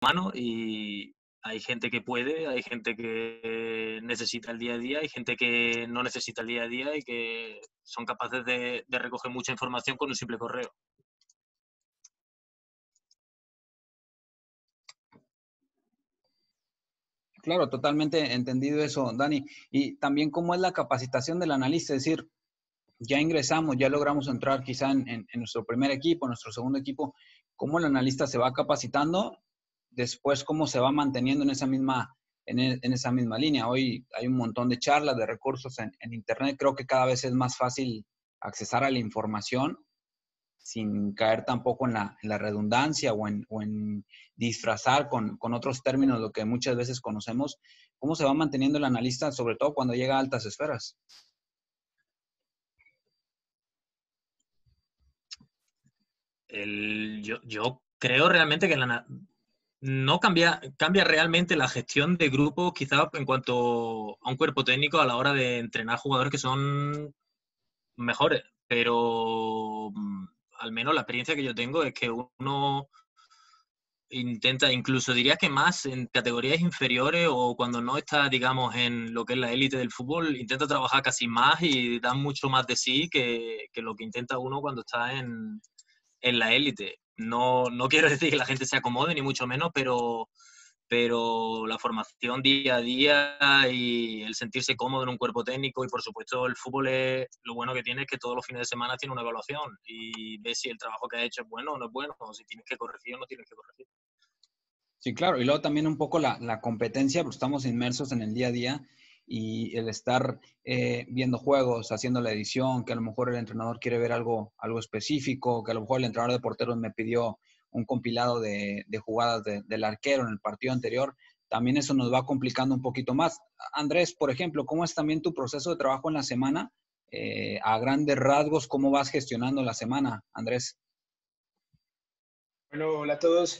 humano y hay gente que puede, hay gente que necesita el día a día, hay gente que no necesita el día a día y que son capaces de recoger mucha información con un simple correo. Claro, totalmente entendido eso, Dani. Y también cómo es la capacitación del analista, es decir, ya ingresamos, ya logramos entrar quizá en nuestro primer equipo, nuestro segundo equipo, cómo el analista se va capacitando, después cómo se va manteniendo en esa misma línea. Hoy hay un montón de charlas, de recursos en Internet, creo que cada vez es más fácil accesar a la información sin caer tampoco en la redundancia o en disfrazar con otros términos lo que muchas veces conocemos. ¿Cómo se va manteniendo el analista, sobre todo cuando llega a altas esferas? Yo creo realmente que no cambia realmente la gestión de grupos, quizás en cuanto a un cuerpo técnico a la hora de entrenar jugadores que son mejores, pero al menos la experiencia que yo tengo es que uno intenta, incluso diría que más en categorías inferiores o cuando no está, digamos, en lo que es la élite del fútbol, intenta trabajar casi más y da mucho más de sí que lo que intenta uno cuando está en la élite. No, no quiero decir que la gente se acomode, ni mucho menos, pero la formación día a día y el sentirse cómodo en un cuerpo técnico y por supuesto el fútbol lo bueno que tiene es que todos los fines de semana tiene una evaluación y ves si el trabajo que has hecho es bueno o no es bueno, o si tienes que corregir o no tienes que corregir. Sí, claro. Y luego también un poco la competencia, porque estamos inmersos en el día a día y el estar viendo juegos, haciendo la edición, que a lo mejor el entrenador quiere ver algo específico, que a lo mejor el entrenador de porteros me pidió un compilado de jugadas del arquero en el partido anterior, también eso nos va complicando un poquito más. Andrés, por ejemplo, ¿cómo es también tu proceso de trabajo en la semana? A grandes rasgos, ¿cómo vas gestionando la semana, Andrés? Bueno, hola a todos.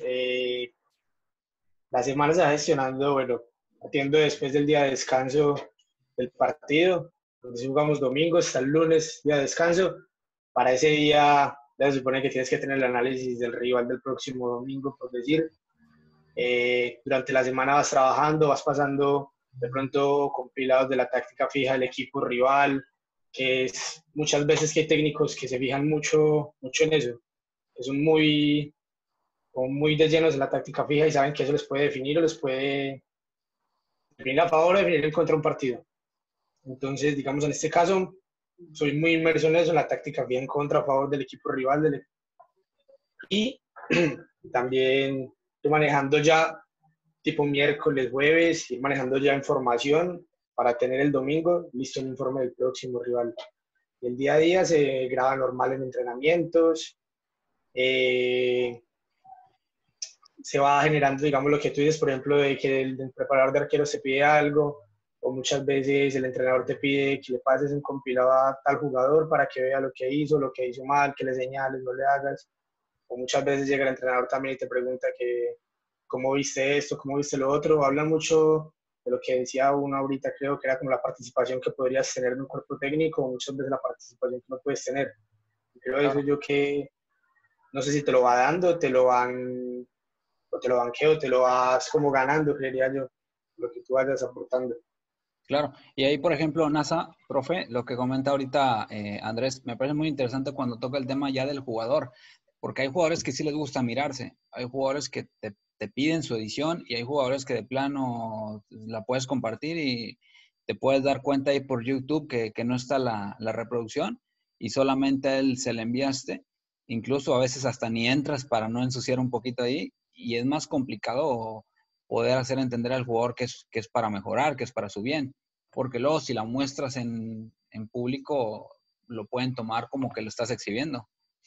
La semana se va gestionando, bueno, atiendo después del día de descanso del partido. Entonces jugamos domingo hasta el lunes, día de descanso. Para ese día ya se supone que tienes que tener el análisis del rival del próximo domingo, por decir. Durante la semana vas trabajando, vas pasando de pronto compilados de la táctica fija del equipo rival, que es muchas veces que hay técnicos que se fijan mucho en eso, que son muy de llenos en la táctica fija y saben que eso les puede definir o les puede definir a favor o definir en contra un partido. Entonces, digamos, en este caso, soy muy inmerso en eso, en la táctica fija en contra a favor del equipo rival. Y también estoy manejando ya tipo miércoles, jueves, ir manejando ya información para tener el domingo listo el informe del próximo rival. El día a día se graba normal en entrenamientos, se va generando, digamos, lo que tú dices, por ejemplo, de que el preparador de arqueros se pide algo, o muchas veces el entrenador te pide que le pases un compilado a tal jugador para que vea lo que hizo mal, que le señales, no le hagas. O muchas veces llega el entrenador también y te pregunta que cómo viste esto, cómo viste lo otro. Hablan mucho de lo que decía uno ahorita, creo que era como la participación que podrías tener en un cuerpo técnico, o muchas veces la participación que no puedes tener. Creo eso Claro. yo que no sé si te lo va dando, o te lo banqueo, te lo vas como ganando, creería yo, lo que tú vayas aportando. Claro, y ahí, por ejemplo, NASA, profe, lo que comenta ahorita Andrés, me parece muy interesante cuando toca el tema ya del jugador, porque hay jugadores que sí les gusta mirarse, hay jugadores que te piden su edición y hay jugadores que de plano la puedes compartir y te puedes dar cuenta ahí por YouTube que no está la reproducción y solamente a él se le enviaste, incluso a veces hasta ni entras para no ensuciar un poquito ahí y es más complicado poder hacer entender al jugador que es para mejorar, que es para su bien. Porque luego si la muestras en público, lo pueden tomar como que lo estás exhibiendo.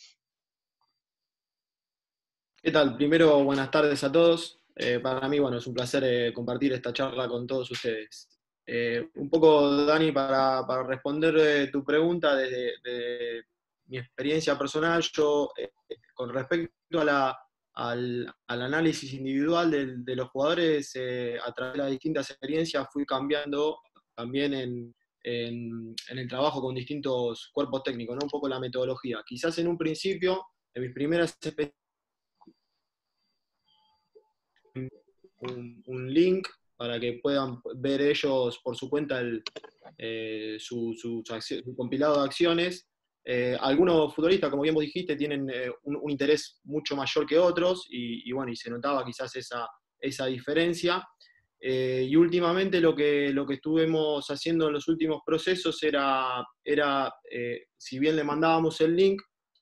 ¿Qué tal? Primero, buenas tardes a todos. Para mí, bueno, es un placer compartir esta charla con todos ustedes. Un poco, Dani, para responder tu pregunta desde mi experiencia personal, yo, con respecto al análisis individual de los jugadores, a través de las distintas experiencias fui cambiando también en el trabajo con distintos cuerpos técnicos, ¿no? Un poco la metodología. Quizás en un principio, en mis primeras experiencias, un link para que puedan ver ellos por su cuenta su compilado de acciones. Algunos futbolistas, como bien vos dijiste, tienen un interés mucho mayor que otros y bueno, y se notaba quizás esa diferencia. Y últimamente lo que estuvimos haciendo en los últimos procesos era si bien le mandábamos el link,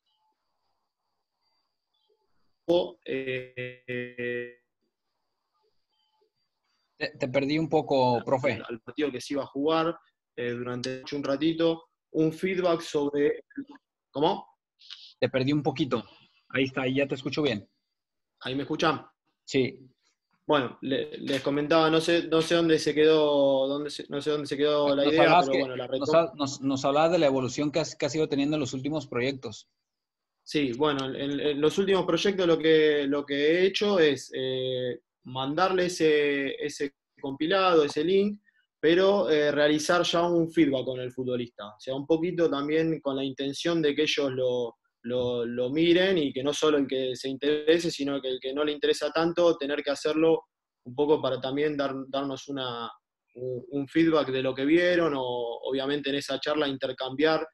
Te perdí un poco, profe. al partido que se iba a jugar durante un ratito, un feedback sobre... ¿Cómo? Te perdí un poquito. Ahí está, ahí ya te escucho bien. ¿Ahí me escuchan? Sí. Bueno, les comentaba, no sé dónde se quedó, no sé dónde se quedó la idea, pero bueno, la retomo. Nos hablabas de la evolución que has ido teniendo en los últimos proyectos. Sí, bueno, en los últimos proyectos lo que he hecho es mandarle ese compilado, ese link, pero realizar ya un feedback con el futbolista. O sea, un poquito también con la intención de que ellos lo miren y que no solo el que se interese, sino que el que no le interesa tanto, tener que hacerlo un poco para también darnos un feedback de lo que vieron, o obviamente en esa charla intercambiar.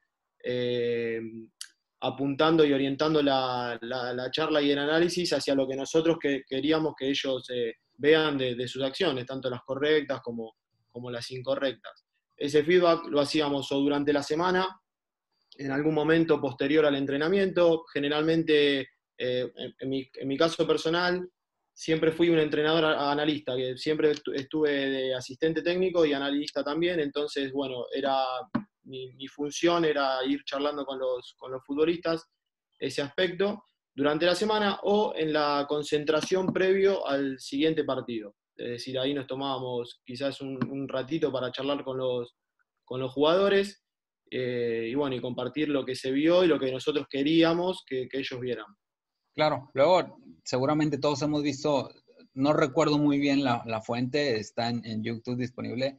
Apuntando y orientando la charla y el análisis hacia lo que nosotros queríamos que ellos vean de sus acciones, tanto las correctas como las incorrectas. Ese feedback lo hacíamos o durante la semana, en algún momento posterior al entrenamiento. Generalmente, en mi caso personal, siempre fui un entrenador analista, que siempre estuve de asistente técnico y analista también. Entonces, bueno, mi función era ir charlando con los futbolistas ese aspecto durante la semana o en la concentración previo al siguiente partido. Es decir, ahí nos tomábamos quizás un ratito para charlar con los jugadores y bueno, y compartir lo que se vio y lo que nosotros queríamos que ellos vieran. Claro, luego seguramente todos hemos visto, no recuerdo muy bien la fuente, está en YouTube disponible,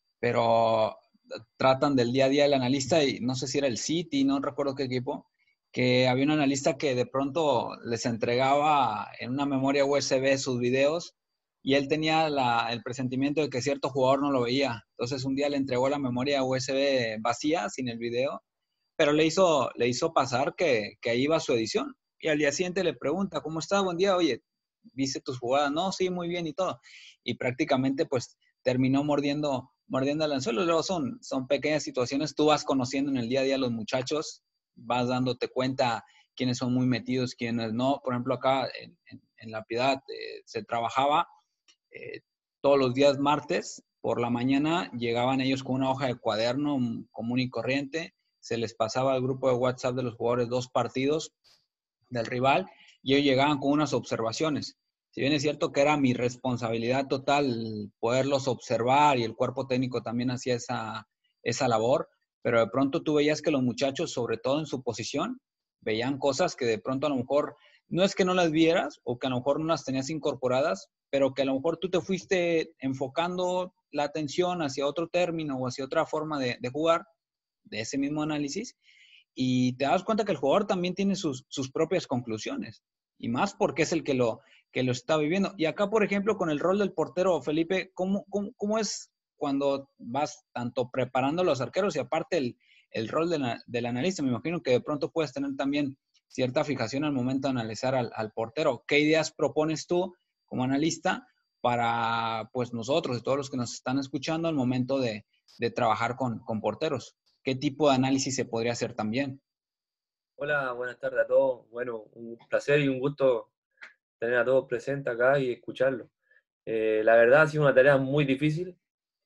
pero tratan del día a día del analista y no sé si era el City, no recuerdo qué equipo, que había un analista que de pronto les entregaba en una memoria USB sus videos y él tenía el presentimiento de que cierto jugador no lo veía. Entonces un día le entregó la memoria USB vacía, sin el video, pero le hizo pasar que ahí iba su edición. Y al día siguiente le pregunta, ¿cómo estás? Buen día, oye, ¿viste tus jugadas? No, sí, muy bien y todo. Y prácticamente pues terminó mordiendo el anzuelo. Luego son pequeñas situaciones, tú vas conociendo en el día a día a los muchachos, vas dándote cuenta quiénes son muy metidos, quiénes no. Por ejemplo, acá en La Piedad se trabajaba todos los días martes por la mañana, llegaban ellos con una hoja de cuaderno común y corriente, se les pasaba al grupo de WhatsApp de los jugadores 2 partidos del rival y ellos llegaban con unas observaciones. Si bien es cierto que era mi responsabilidad total poderlos observar y el cuerpo técnico también hacía esa labor, pero de pronto tú veías que los muchachos, sobre todo en su posición, veían cosas que de pronto a lo mejor no es que no las vieras o que a lo mejor no las tenías incorporadas, pero que a lo mejor tú te fuiste enfocando la atención hacia otro término o hacia otra forma de jugar de ese mismo análisis y te das cuenta que el jugador también tiene sus propias conclusiones y más porque es el que lo está viviendo. Y acá, por ejemplo, con el rol del portero, Felipe, ¿cómo es cuando vas tanto preparando a los arqueros y aparte el rol del analista? Me imagino que de pronto puedes tener también cierta fijación al momento de analizar al portero. ¿Qué ideas propones tú como analista para pues nosotros y todos los que nos están escuchando al momento de trabajar con porteros? ¿Qué tipo de análisis se podría hacer también? Hola, buenas tardes a todos. Bueno, un placer y un gusto tener a todos presentes acá y escucharlos. La verdad ha sido una tarea muy difícil.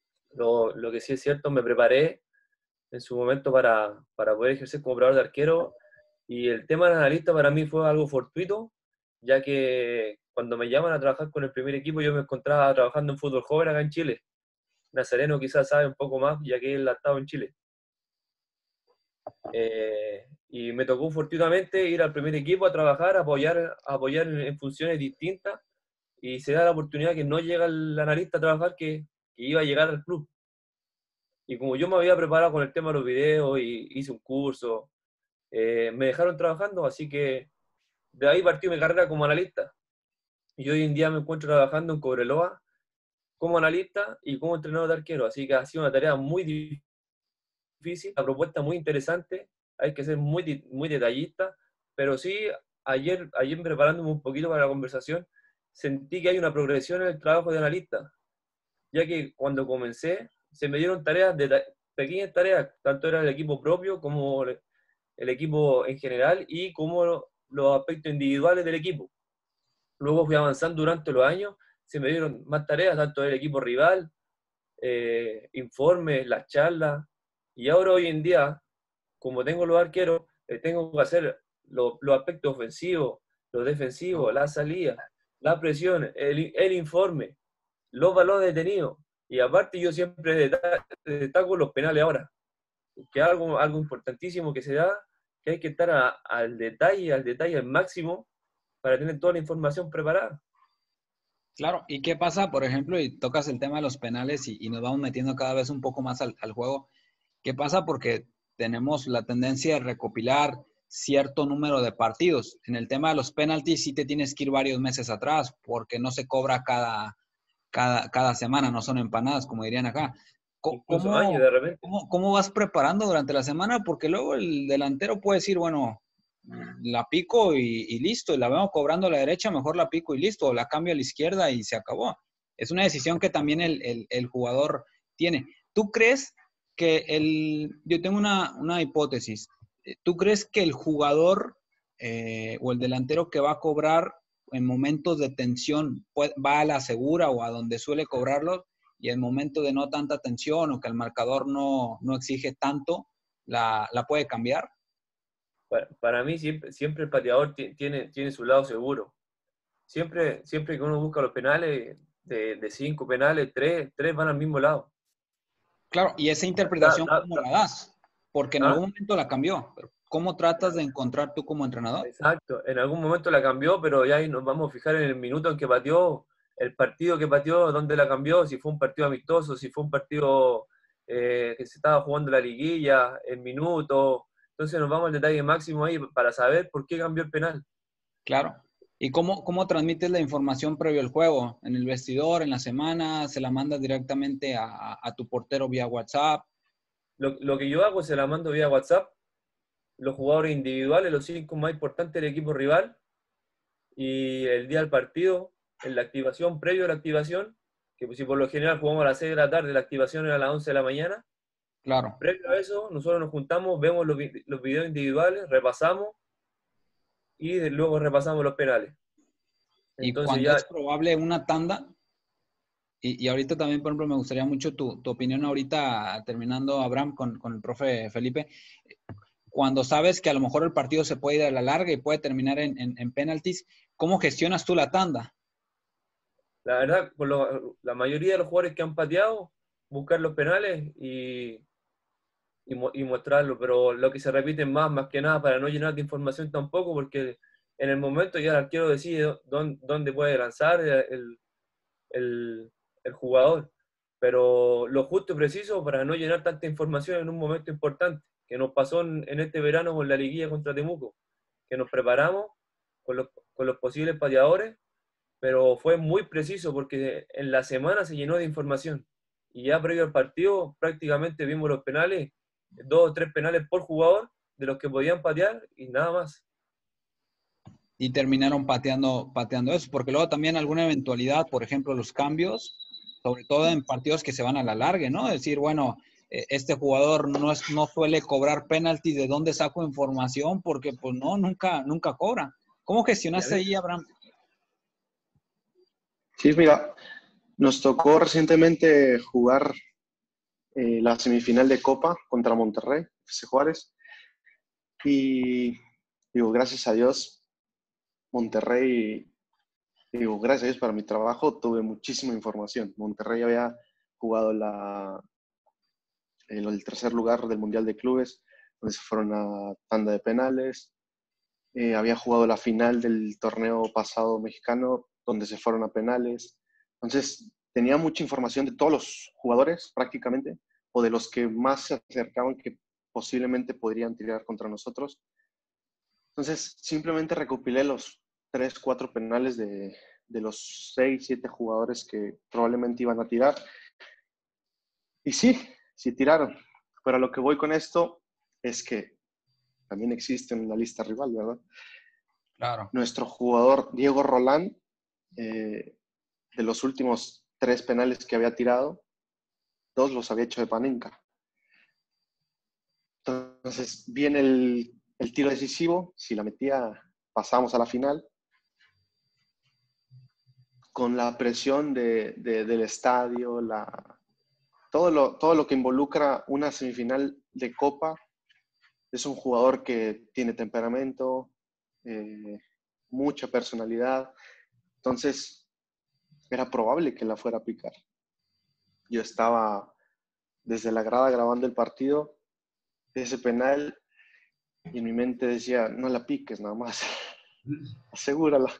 Lo que sí es cierto, me preparé en su momento para poder ejercer como operador de arquero, y el tema del analista para mí fue algo fortuito, ya que cuando me llaman a trabajar con el primer equipo yo me encontraba trabajando en fútbol joven acá en Chile. Nazareno quizás sabe un poco más, ya que él ha estado en Chile. Y me tocó fortuitamente ir al primer equipo a trabajar, a apoyar en funciones distintas, y se da la oportunidad que no llega el analista a trabajar que iba a llegar al club. Y como yo me había preparado con el tema de los videos y hice un curso, me dejaron trabajando, así que de ahí partió mi carrera como analista. y hoy en día me encuentro trabajando en Cobreloa como analista y como entrenador de arquero, así que ha sido una tarea muy difícil, la propuesta muy interesante, hay que ser muy detallista, pero sí, ayer preparándome un poquito para la conversación, sentí que hay una progresión en el trabajo de analista, ya que cuando comencé se me dieron tareas, pequeñas tareas, tanto era el equipo propio como el equipo en general y como los aspectos individuales del equipo. Luego fui avanzando durante los años, se me dieron más tareas, tanto del equipo rival, informes, las charlas, y ahora hoy en día, como tengo los arqueros, tengo que hacer los aspectos ofensivos, los defensivos, la salida, la presión, el informe, los balones detenidos, y aparte yo siempre destaco los penales ahora, que es algo importantísimo que se da, que hay que estar al detalle al máximo para tener toda la información preparada. Claro, ¿y qué pasa, por ejemplo, y tocas el tema de los penales y nos vamos metiendo cada vez un poco más al juego? ¿Qué pasa? Porque tenemos la tendencia de recopilar cierto número de partidos. En el tema de los penaltis sí te tienes que ir varios meses atrás porque no se cobra cada semana, no son empanadas, como dirían acá. Incluso años de repente. ¿Cómo vas preparando durante la semana? Porque luego el delantero puede decir, bueno, la pico y listo, y la veo cobrando a la derecha, mejor la pico y listo, o la cambio a la izquierda y se acabó. Es una decisión que también el jugador tiene. ¿Tú crees que yo tengo una hipótesis, ¿tú crees que el jugador o el delantero que va a cobrar en momentos de tensión va a la segura o a donde suele cobrarlo y en momento de no tanta tensión o que el marcador no exige tanto, la puede cambiar? Para mí siempre el pateador tiene su lado seguro. Siempre que uno busca los penales, de 5 penales, 3 van al mismo lado. Claro, y esa interpretación, ¿cómo la das? Porque en algún momento la cambió, pero ¿cómo tratas de encontrar tú como entrenador? Exacto, en algún momento la cambió, pero ya ahí nos vamos a fijar en el minuto en que pateó, el partido que pateó, dónde la cambió, si fue un partido amistoso, si fue un partido que se estaba jugando la liguilla, el minuto. Entonces nos vamos al detalle máximo ahí para saber por qué cambió el penal. Claro. ¿Y cómo transmites la información previo al juego? ¿En el vestidor, en la semana? ¿Se la mandas directamente a tu portero vía WhatsApp? Lo que yo hago se la mando vía WhatsApp, los jugadores individuales, los 5 más importantes del equipo rival, y el día del partido, en la activación, previo a la activación, que si por lo general jugamos a las 6 de la tarde, la activación era a las 11 de la mañana, Claro. previo a eso, nosotros nos juntamos, vemos los videos individuales, repasamos, y luego repasamos los penales. Y Entonces cuando ya... es probable una tanda, y ahorita también, por ejemplo, me gustaría mucho tu opinión ahorita, terminando, Abraham, con el profe Felipe, cuando sabes que a lo mejor el partido se puede ir a la larga y puede terminar en penaltis, ¿cómo gestionas tú la tanda? La verdad, la mayoría de los jugadores que han pateado, buscar los penales y mostrarlo, pero lo que se repite más que nada para no llenar de información tampoco, porque en el momento ya el arquero decide dónde puede lanzar el, el jugador, pero lo justo y preciso para no llenar tanta información en un momento importante, que nos pasó en este verano con la liguilla contra Temuco, que nos preparamos con los posibles pateadores, pero fue muy preciso porque en la semana se llenó de información y ya previo al partido prácticamente vimos los penales, 2 o 3 penales por jugador de los que podían patear y nada más. Y terminaron pateando eso, porque luego también alguna eventualidad, por ejemplo, los cambios, sobre todo en partidos que se van a la larga, ¿no? Decir, bueno, este jugador no suele cobrar penaltis, ¿de dónde saco información? Porque pues no, nunca cobra. ¿Cómo gestionaste ahí, Abraham? Sí, mira, nos tocó recientemente jugar la semifinal de Copa contra Monterrey, FC Juárez, y digo, gracias a Dios, Monterrey, digo, gracias a Dios para mi trabajo, tuve muchísima información. Monterrey había jugado el tercer lugar del Mundial de Clubes, donde se fueron a tanda de penales. Había jugado la final del torneo pasado mexicano, donde se fueron a penales. Entonces, tenía mucha información de todos los jugadores, prácticamente, o de los que más se acercaban que posiblemente podrían tirar contra nosotros. Entonces, simplemente recopilé los 3, 4 penales de de los 6, 7 jugadores que probablemente iban a tirar. Y sí tiraron. Pero a lo que voy con esto es que también existe en la lista rival, ¿verdad? Claro. Nuestro jugador Diego Roland, de los últimos 3 penales que había tirado, 2 los había hecho de Panenka. Entonces viene el tiro decisivo, si la metía pasamos a la final. Con la presión del estadio, todo lo que involucra una semifinal de Copa. Es un jugador que tiene temperamento, mucha personalidad. Entonces, era probable que la fuera a picar. Yo estaba desde la grada grabando el partido, ese penal, y en mi mente decía, no la piques nada más, asegúrala.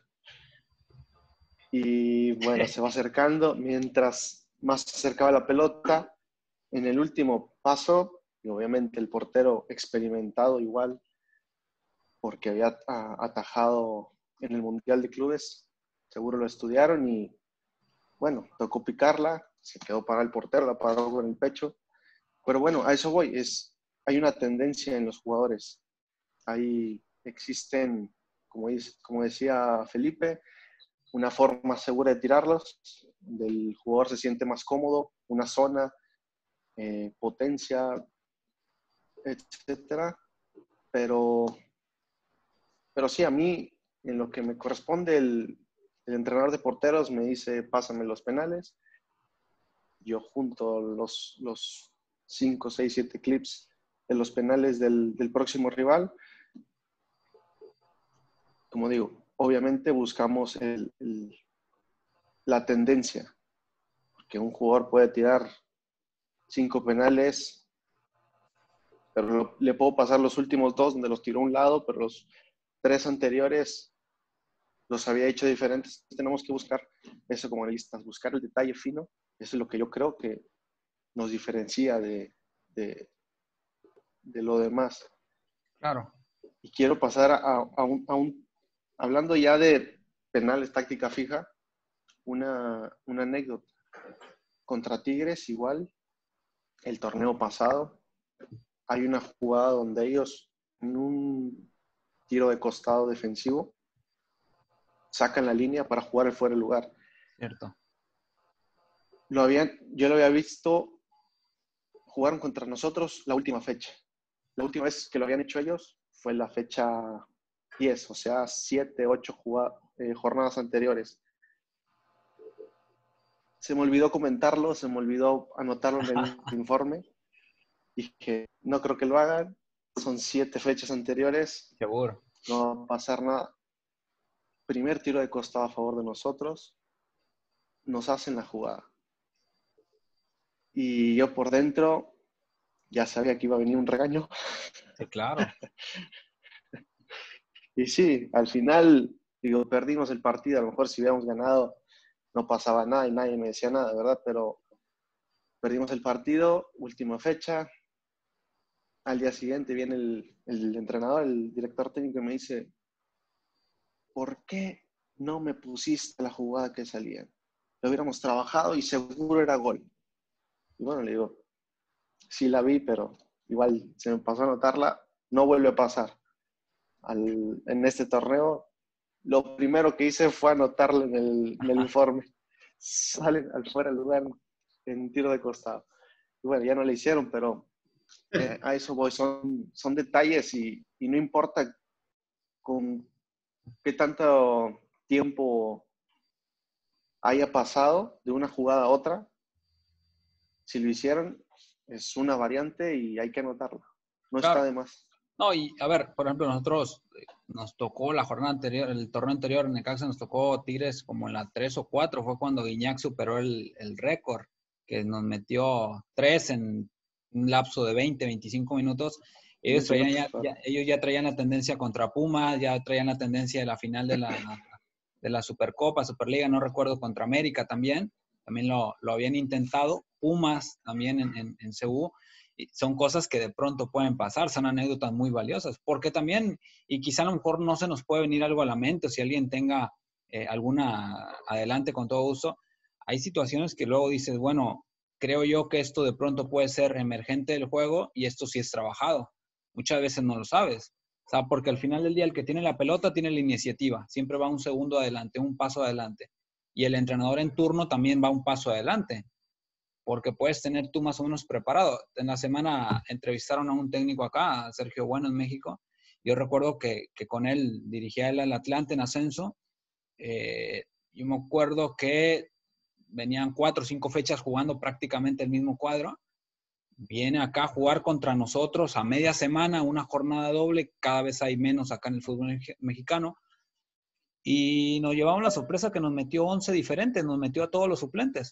Y bueno, se va acercando. Mientras más se acercaba la pelota, en el último paso, y obviamente el portero experimentado igual, porque había atajado en el Mundial de Clubes, seguro lo estudiaron y bueno, tocó picarla, se quedó para el portero, la paró con el pecho. Pero bueno, a eso voy, hay una tendencia en los jugadores. Ahí existen, como decía Felipe, una forma segura de tirarlos, el jugador se siente más cómodo, una zona, potencia, etcétera. Pero sí, a mí, en lo que me corresponde, el entrenador de porteros me dice, pásame los penales. Yo junto los 5, 6, 7 clips de los penales del próximo rival. Como digo, obviamente buscamos la tendencia, porque un jugador puede tirar 5 penales, pero le puedo pasar los últimos 2 donde los tiró a un lado, pero los 3 anteriores los había hecho diferentes. Tenemos que buscar eso como analistas, buscar el detalle fino. Eso es lo que yo creo que nos diferencia de lo demás. Claro. Y quiero pasar a un hablando ya de penales, táctica fija, una anécdota. Contra Tigres, igual, el torneo pasado, hay una jugada donde ellos, en un tiro de costado defensivo, sacan la línea para jugar el fuera de lugar. Cierto. Yo lo había visto, jugaron contra nosotros la última fecha. La última vez que lo habían hecho ellos fue la fecha 10, o sea, 7, 8 jornadas anteriores. Se me olvidó comentarlo, se me olvidó anotarlo en el informe. Y que no creo que lo hagan. Son 7 fechas anteriores. Seguro. No va a pasar nada. Primer tiro de costado a favor de nosotros. Nos hacen la jugada. Y yo por dentro ya sabía que iba a venir un regaño. Sí, claro. Y sí, al final, digo, perdimos el partido. A lo mejor si hubiéramos ganado no pasaba nada y nadie me decía nada, ¿verdad? Pero perdimos el partido, última fecha. Al día siguiente viene el entrenador, el director técnico, y me dice, ¿por qué no me pusiste la jugada que salía? Lo hubiéramos trabajado y seguro era gol. Y bueno, le digo, sí la vi, pero igual se me pasó a anotarla, no vuelve a pasar. En este torneo, lo primero que hice fue anotarla en el informe. Salen al fuera del lugar en tiro de costado. Y bueno, ya no le hicieron, pero a eso voy. Son detalles y no importa con qué tanto tiempo haya pasado de una jugada a otra. Si lo hicieron, es una variante y hay que anotarla. No Claro. está de más. No, y a ver, por ejemplo, nosotros nos tocó la jornada anterior, el torneo anterior en Necaxa nos tocó Tigres como en la 3 o 4, fue cuando Guiñac superó el récord, que nos metió 3 en un lapso de 20, 25 minutos. Ellos ya traían la tendencia contra Pumas, ya traían la tendencia de la final de la Supercopa, Superliga, no recuerdo, contra América también lo habían intentado, Pumas también en CU. Son cosas que de pronto pueden pasar, son anécdotas muy valiosas, porque también, y quizá a lo mejor no se nos puede venir algo a la mente, o si alguien tenga alguna adelante con todo gusto. Hay situaciones que luego dices, bueno, creo yo que esto de pronto puede ser emergente del juego y esto sí es trabajado. Muchas veces no lo sabes. O sea, porque al final del día el que tiene la pelota tiene la iniciativa. Siempre va un segundo adelante, un paso adelante. Y el entrenador en turno también va un paso adelante. Porque puedes tener tú más o menos preparado. En la semana entrevistaron a un técnico acá, a Sergio Bueno en México. Yo recuerdo que con él dirigía él al Atlante en ascenso. Yo me acuerdo que venían 4 o 5 fechas jugando prácticamente el mismo cuadro. Viene acá a jugar contra nosotros a media semana, una jornada doble, cada vez hay menos acá en el fútbol mexicano. Y nos llevamos la sorpresa que nos metió 11 diferentes, nos metió a todos los suplentes.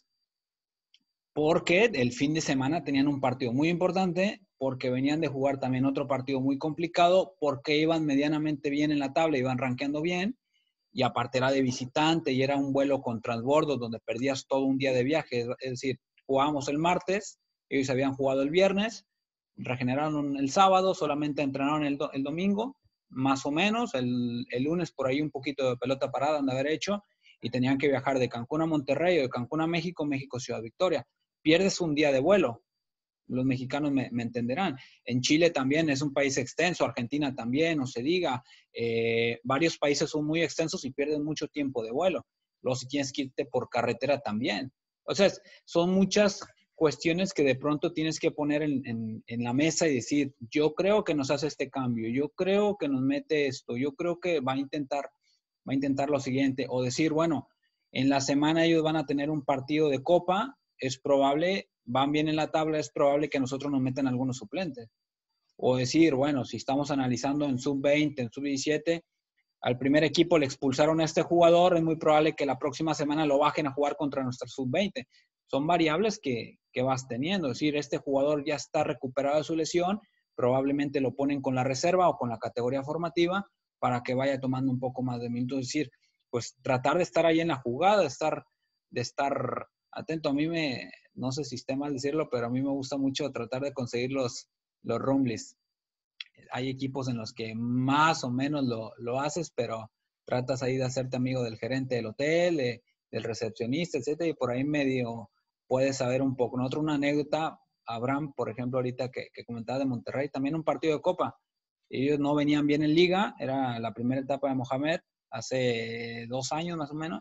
Porque el fin de semana tenían un partido muy importante, porque venían de jugar también otro partido muy complicado, porque iban medianamente bien en la tabla, iban rankeando bien, y aparte era de visitante y era un vuelo con transbordo donde perdías todo un día de viaje. Es decir, jugábamos el martes, ellos habían jugado el viernes, regeneraron el sábado, solamente entrenaron el domingo, más o menos, el lunes por ahí un poquito de pelota parada han de haber hecho, y tenían que viajar de Cancún a Monterrey o de Cancún a México, México Ciudad Victoria. Pierdes un día de vuelo, los mexicanos me entenderán. En Chile también es un país extenso, Argentina también, no se diga. Varios países son muy extensos y pierden mucho tiempo de vuelo. Luego si tienes que irte por carretera también. O sea, son muchas cuestiones que de pronto tienes que poner en la mesa y decir, yo creo que nos hace este cambio, yo creo que nos mete esto, yo creo que va a intentar lo siguiente. O decir, bueno, en la semana ellos van a tener un partido de copa, es probable, van bien en la tabla, es probable que nosotros nos metan algunos suplentes. O decir, bueno, si estamos analizando en sub-20, en sub-17, al primer equipo le expulsaron a este jugador, es muy probable que la próxima semana lo bajen a jugar contra nuestra sub-20. Son variables que vas teniendo. Es decir, este jugador ya está recuperado de su lesión, probablemente lo ponen con la reserva o con la categoría formativa para que vaya tomando un poco más de minutos. Es decir, pues tratar de estar ahí en la jugada, de estar atento. A mí no sé si esté mal decirlo, pero a mí me gusta mucho tratar de conseguir los rumblies. Hay equipos en los que más o menos lo haces, pero tratas ahí de hacerte amigo del gerente del hotel, del recepcionista, etcétera, y por ahí medio puedes saber un poco. Nosotros una anécdota, Abraham, por ejemplo, ahorita que comentaba de Monterrey, también un partido de Copa. Ellos no venían bien en Liga, era la primera etapa de Mohamed, hace 2 años más o menos,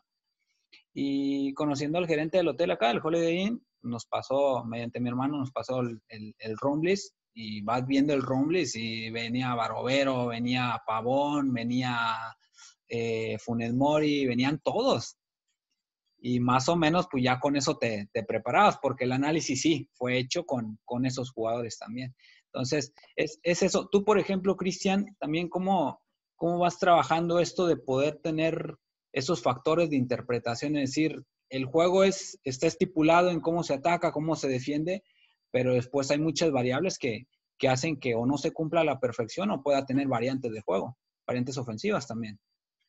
y conociendo al gerente del hotel acá, el Holiday Inn, nos pasó, mediante mi hermano, nos pasó el room list, y vas viendo el room list y venía Barovero, venía Pavón, venía Funes Mori, venían todos. Y más o menos, pues ya con eso te preparabas, porque el análisis sí fue hecho con esos jugadores también. Entonces, es eso. Tú, por ejemplo, Cristian, también cómo vas trabajando esto de poder tener esos factores de interpretación, es decir, el juego está estipulado en cómo se ataca, cómo se defiende, pero después hay muchas variables que hacen que o no se cumpla a la perfección o pueda tener variantes de juego, variantes ofensivas también.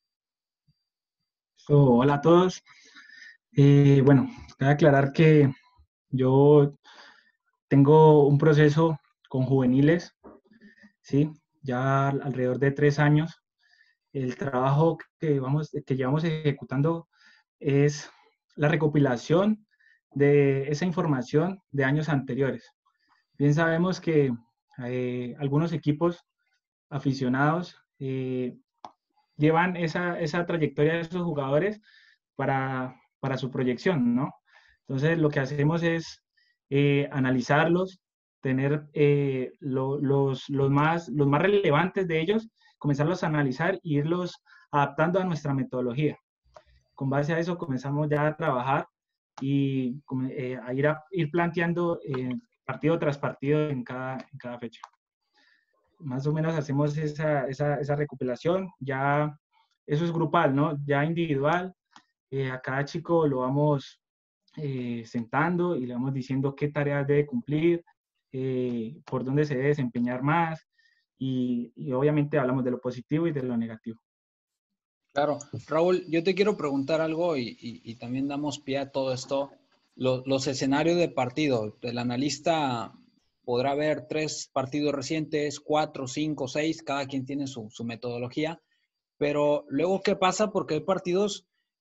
Hola a todos. Bueno, cabe aclarar que yo tengo un proceso con juveniles, ¿sí? Ya alrededor de 3 años. El trabajo que llevamos ejecutando es la recopilación de esa información de años anteriores. Bien sabemos que algunos equipos aficionados llevan esa trayectoria de esos jugadores para su proyección, ¿no? Entonces, lo que hacemos es analizarlos, tener los más relevantes de ellos, comenzarlos a analizar e irlos adaptando a nuestra metodología. Con base a eso comenzamos ya a trabajar y a ir planteando partido tras partido en cada fecha. Más o menos hacemos esa recopilación, ya eso es grupal, ¿no? Ya individual, a cada chico lo vamos sentando y le vamos diciendo qué tareas debe cumplir, por dónde se debe desempeñar más, y obviamente hablamos de lo positivo y de lo negativo. Claro. Raúl, yo te quiero preguntar algo y también damos pie a todo esto. Los escenarios de partido, el analista podrá ver 3 partidos recientes, 4, 5, 6, cada quien tiene su metodología, pero luego, ¿qué pasa? Porque hay partidos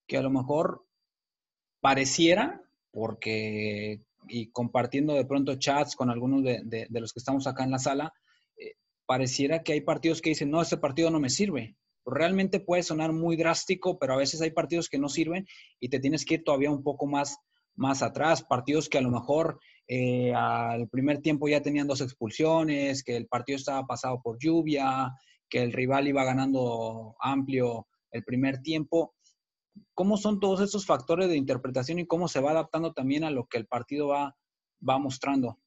que a lo mejor pareciera, porque, y compartiendo de pronto chats con algunos de los que estamos acá en la sala, pareciera que hay partidos que dicen, no, este partido no me sirve. Realmente puede sonar muy drástico, pero a veces hay partidos que no sirven y te tienes que ir todavía un poco más atrás. Partidos que a lo mejor al primer tiempo ya tenían 2 expulsiones, que el partido estaba pasado por lluvia, que el rival iba ganando amplio el primer tiempo. ¿Cómo son todos esos factores de interpretación y cómo se va adaptando también a lo que el partido va mostrando?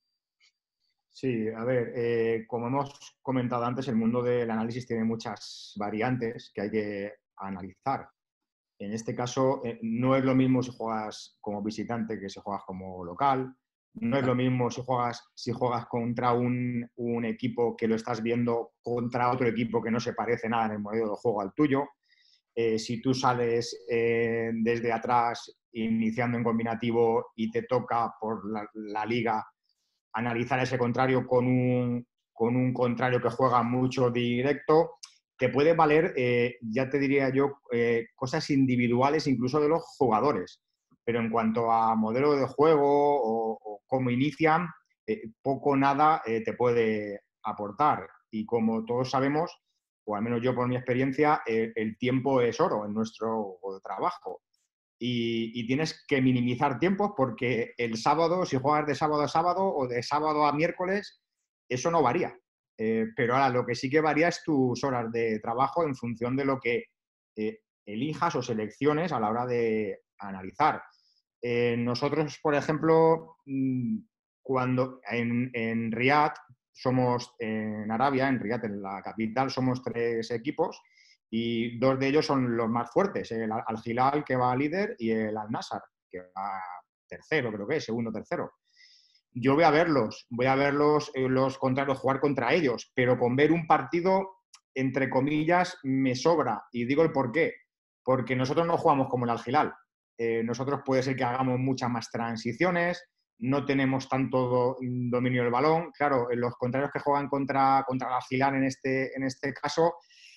Sí, a ver, como hemos comentado antes, el mundo del análisis tiene muchas variantes que hay que analizar. En este caso, no es lo mismo si juegas como visitante que si juegas como local. No es lo mismo si juegas contra un equipo que lo estás viendo contra otro equipo que no se parece nada en el modelo de juego al tuyo. Si tú sales desde atrás iniciando en combinativo y te toca por la liga analizar ese contrario con un contrario que juega mucho directo, te puede valer, ya te diría yo, cosas individuales incluso de los jugadores. Pero en cuanto a modelo de juego o cómo inician, poco o nada te puede aportar. Y como todos sabemos, o al menos yo por mi experiencia, el tiempo es oro en nuestro trabajo. Y tienes que minimizar tiempos porque el sábado, si juegas de sábado a sábado o de sábado a miércoles, eso no varía. Pero ahora lo que sí que varía es tus horas de trabajo en función de lo que elijas o selecciones a la hora de analizar. Nosotros, por ejemplo, cuando en Riad, somos en Arabia, en Riad, en la capital, somos 3 equipos y 2 de ellos son los más fuertes, el Al-Hilal, que va líder, y el Al-Nassr, que va tercero, creo que es, segundo, tercero. Yo voy a verlos los contrarios jugar contra ellos, pero con ver un partido, entre comillas, me sobra. Y digo el por qué. Porque nosotros no jugamos como el Al-Hilal. Nosotros puede ser que hagamos muchas más transiciones, no tenemos tanto dominio del balón. Claro, los contrarios que juegan contra el Al-Hilal en este caso,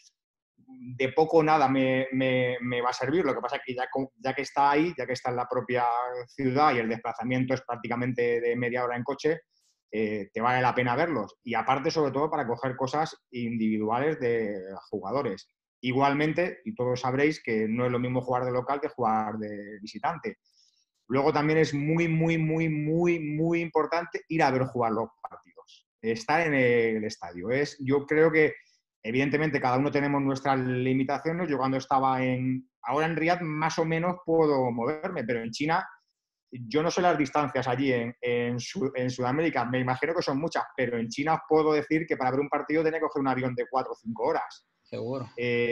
de poco o nada me va a servir. Lo que pasa es que ya que está ahí, ya que está en la propia ciudad y el desplazamiento es prácticamente de media hora en coche, te vale la pena verlos. Y aparte, sobre todo, para coger cosas individuales de jugadores. Igualmente, y todos sabréis que no es lo mismo jugar de local que jugar de visitante. Luego también es muy, muy, muy, muy, muy importante ir a ver jugar los partidos. Estar en el estadio. Yo creo que evidentemente, cada uno tenemos nuestras limitaciones. Yo cuando estaba ahora en Riad más o menos puedo moverme, pero en China yo no sé las distancias allí en Sudamérica. Me imagino que son muchas, pero en China os puedo decir que para ver un partido tenía que coger un avión de 4 o 5 horas. Seguro.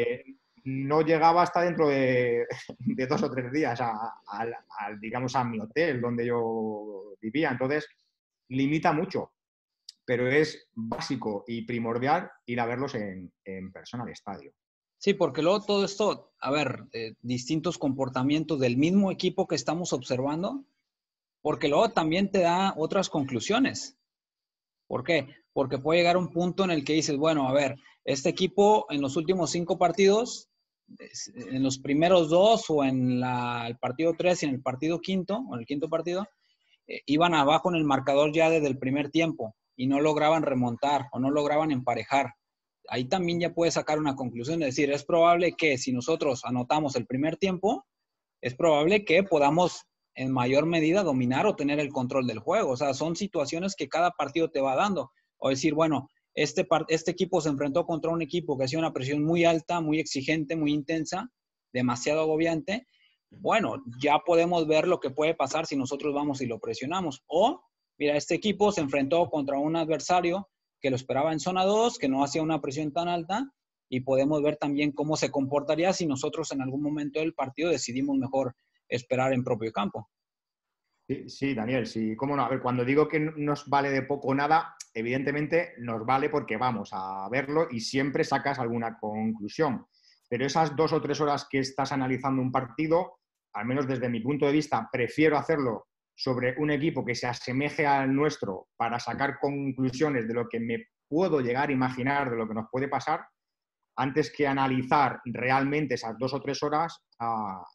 No llegaba hasta dentro de 2 o 3 días digamos, a mi hotel donde yo vivía. Entonces, limita mucho. Pero es básico y primordial ir a verlos en persona al estadio. Sí, porque luego todo esto, a ver, distintos comportamientos del mismo equipo que estamos observando, porque luego también te da otras conclusiones. ¿Por qué? Porque puede llegar un punto en el que dices, bueno, a ver, este equipo en los últimos 5 partidos, en los primeros 2 o en el partido 3 y en el partido quinto, o en el quinto partido, iban abajo en el marcador ya desde el primer tiempo y no lograban remontar o no lograban emparejar. Ahí también ya puedes sacar una conclusión, es decir, es probable que si nosotros anotamos el primer tiempo, es probable que podamos en mayor medida dominar o tener el control del juego. O sea, son situaciones que cada partido te va dando. O decir, bueno, este equipo se enfrentó contra un equipo que hacía una presión muy alta, muy exigente, muy intensa, demasiado agobiante. Bueno, ya podemos ver lo que puede pasar si nosotros vamos y lo presionamos. O, mira, este equipo se enfrentó contra un adversario que lo esperaba en zona 2, que no hacía una presión tan alta, y podemos ver también cómo se comportaría si nosotros en algún momento del partido decidimos mejor esperar en propio campo. Sí, Daniel, sí, cómo no. A ver, cuando digo que nos vale de poco o nada, evidentemente nos vale porque vamos a verlo y siempre sacas alguna conclusión. Pero esas 2 o 3 horas que estás analizando un partido, al menos desde mi punto de vista, prefiero hacerlo sobre un equipo que se asemeje al nuestro para sacar conclusiones de lo que me puedo llegar a imaginar de lo que nos puede pasar, antes que analizar realmente esas 2 o 3 horas a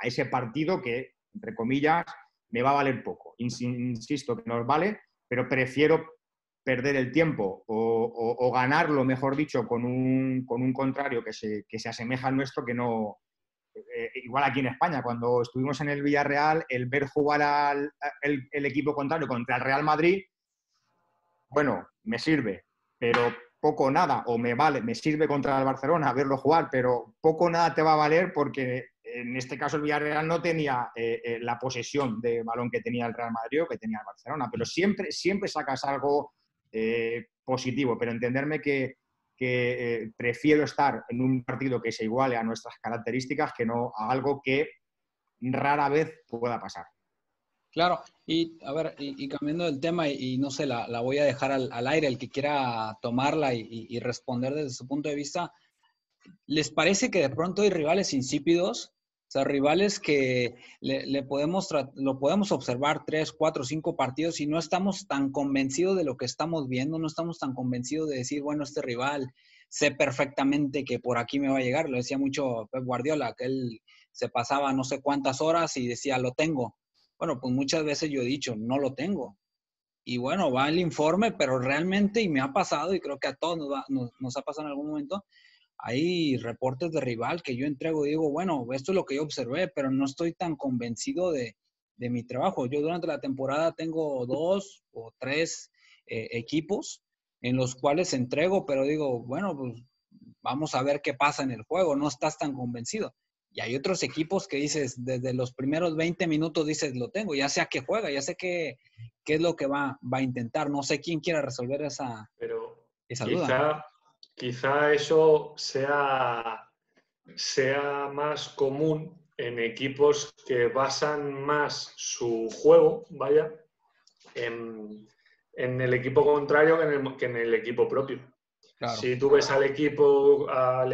ese partido que, entre comillas, me va a valer poco. Insisto que nos vale, pero prefiero perder el tiempo o ganarlo, mejor dicho, con un contrario que se asemeja al nuestro, que no... igual aquí en España, cuando estuvimos en el Villarreal, el ver jugar el equipo contrario contra el Real Madrid, bueno, me sirve, pero poco o nada, o me sirve contra el Barcelona verlo jugar, pero poco o nada te va a valer porque en este caso el Villarreal no tenía la posesión de balón que tenía el Real Madrid o que tenía el Barcelona, pero siempre sacas algo positivo, pero entenderme que prefiero estar en un partido que se iguale a nuestras características que no a algo que rara vez pueda pasar. Claro, y a ver, y cambiando del tema, y no sé, la voy a dejar al aire, el que quiera tomarla y responder desde su punto de vista. ¿Les parece que de pronto hay rivales insípidos? O sea, rivales que lo podemos observar 3, 4, 5 partidos y no estamos tan convencidos de lo que estamos viendo, no estamos tan convencidos de decir, bueno, este rival sé perfectamente que por aquí me va a llegar. Lo decía mucho Pep Guardiola, que él se pasaba no sé cuántas horas y decía, lo tengo. Bueno, pues muchas veces yo he dicho, no lo tengo. Y bueno, va el informe, pero realmente, y me ha pasado, y creo que a todos nos ha pasado en algún momento, hay reportes de rival que yo entrego y digo, bueno, esto es lo que yo observé, pero no estoy tan convencido de mi trabajo. Yo durante la temporada tengo 2 o 3 equipos en los cuales entrego, pero digo, bueno, pues vamos a ver qué pasa en el juego, no estás tan convencido. Y hay otros equipos que dices, desde los primeros 20 minutos dices, lo tengo, ya sé a qué juega, ya sé qué es lo que va a intentar. No sé quién quiera resolver esa duda. Quizá eso sea más común en equipos que basan más su juego, en el equipo contrario que en el equipo propio. Claro. Si tú ves al equipo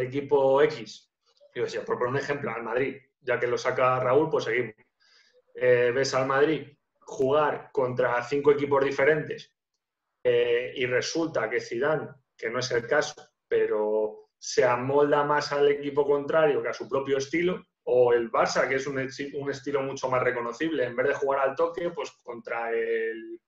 X, por poner un ejemplo, al Madrid, ya que lo saca Raúl, pues seguimos. Ves al Madrid jugar contra 5 equipos diferentes y resulta que Zidane, que no es el caso, pero se amolda más al equipo contrario que a su propio estilo, o el Barça, que es un estilo mucho más reconocible, en vez de jugar al toque, pues contra el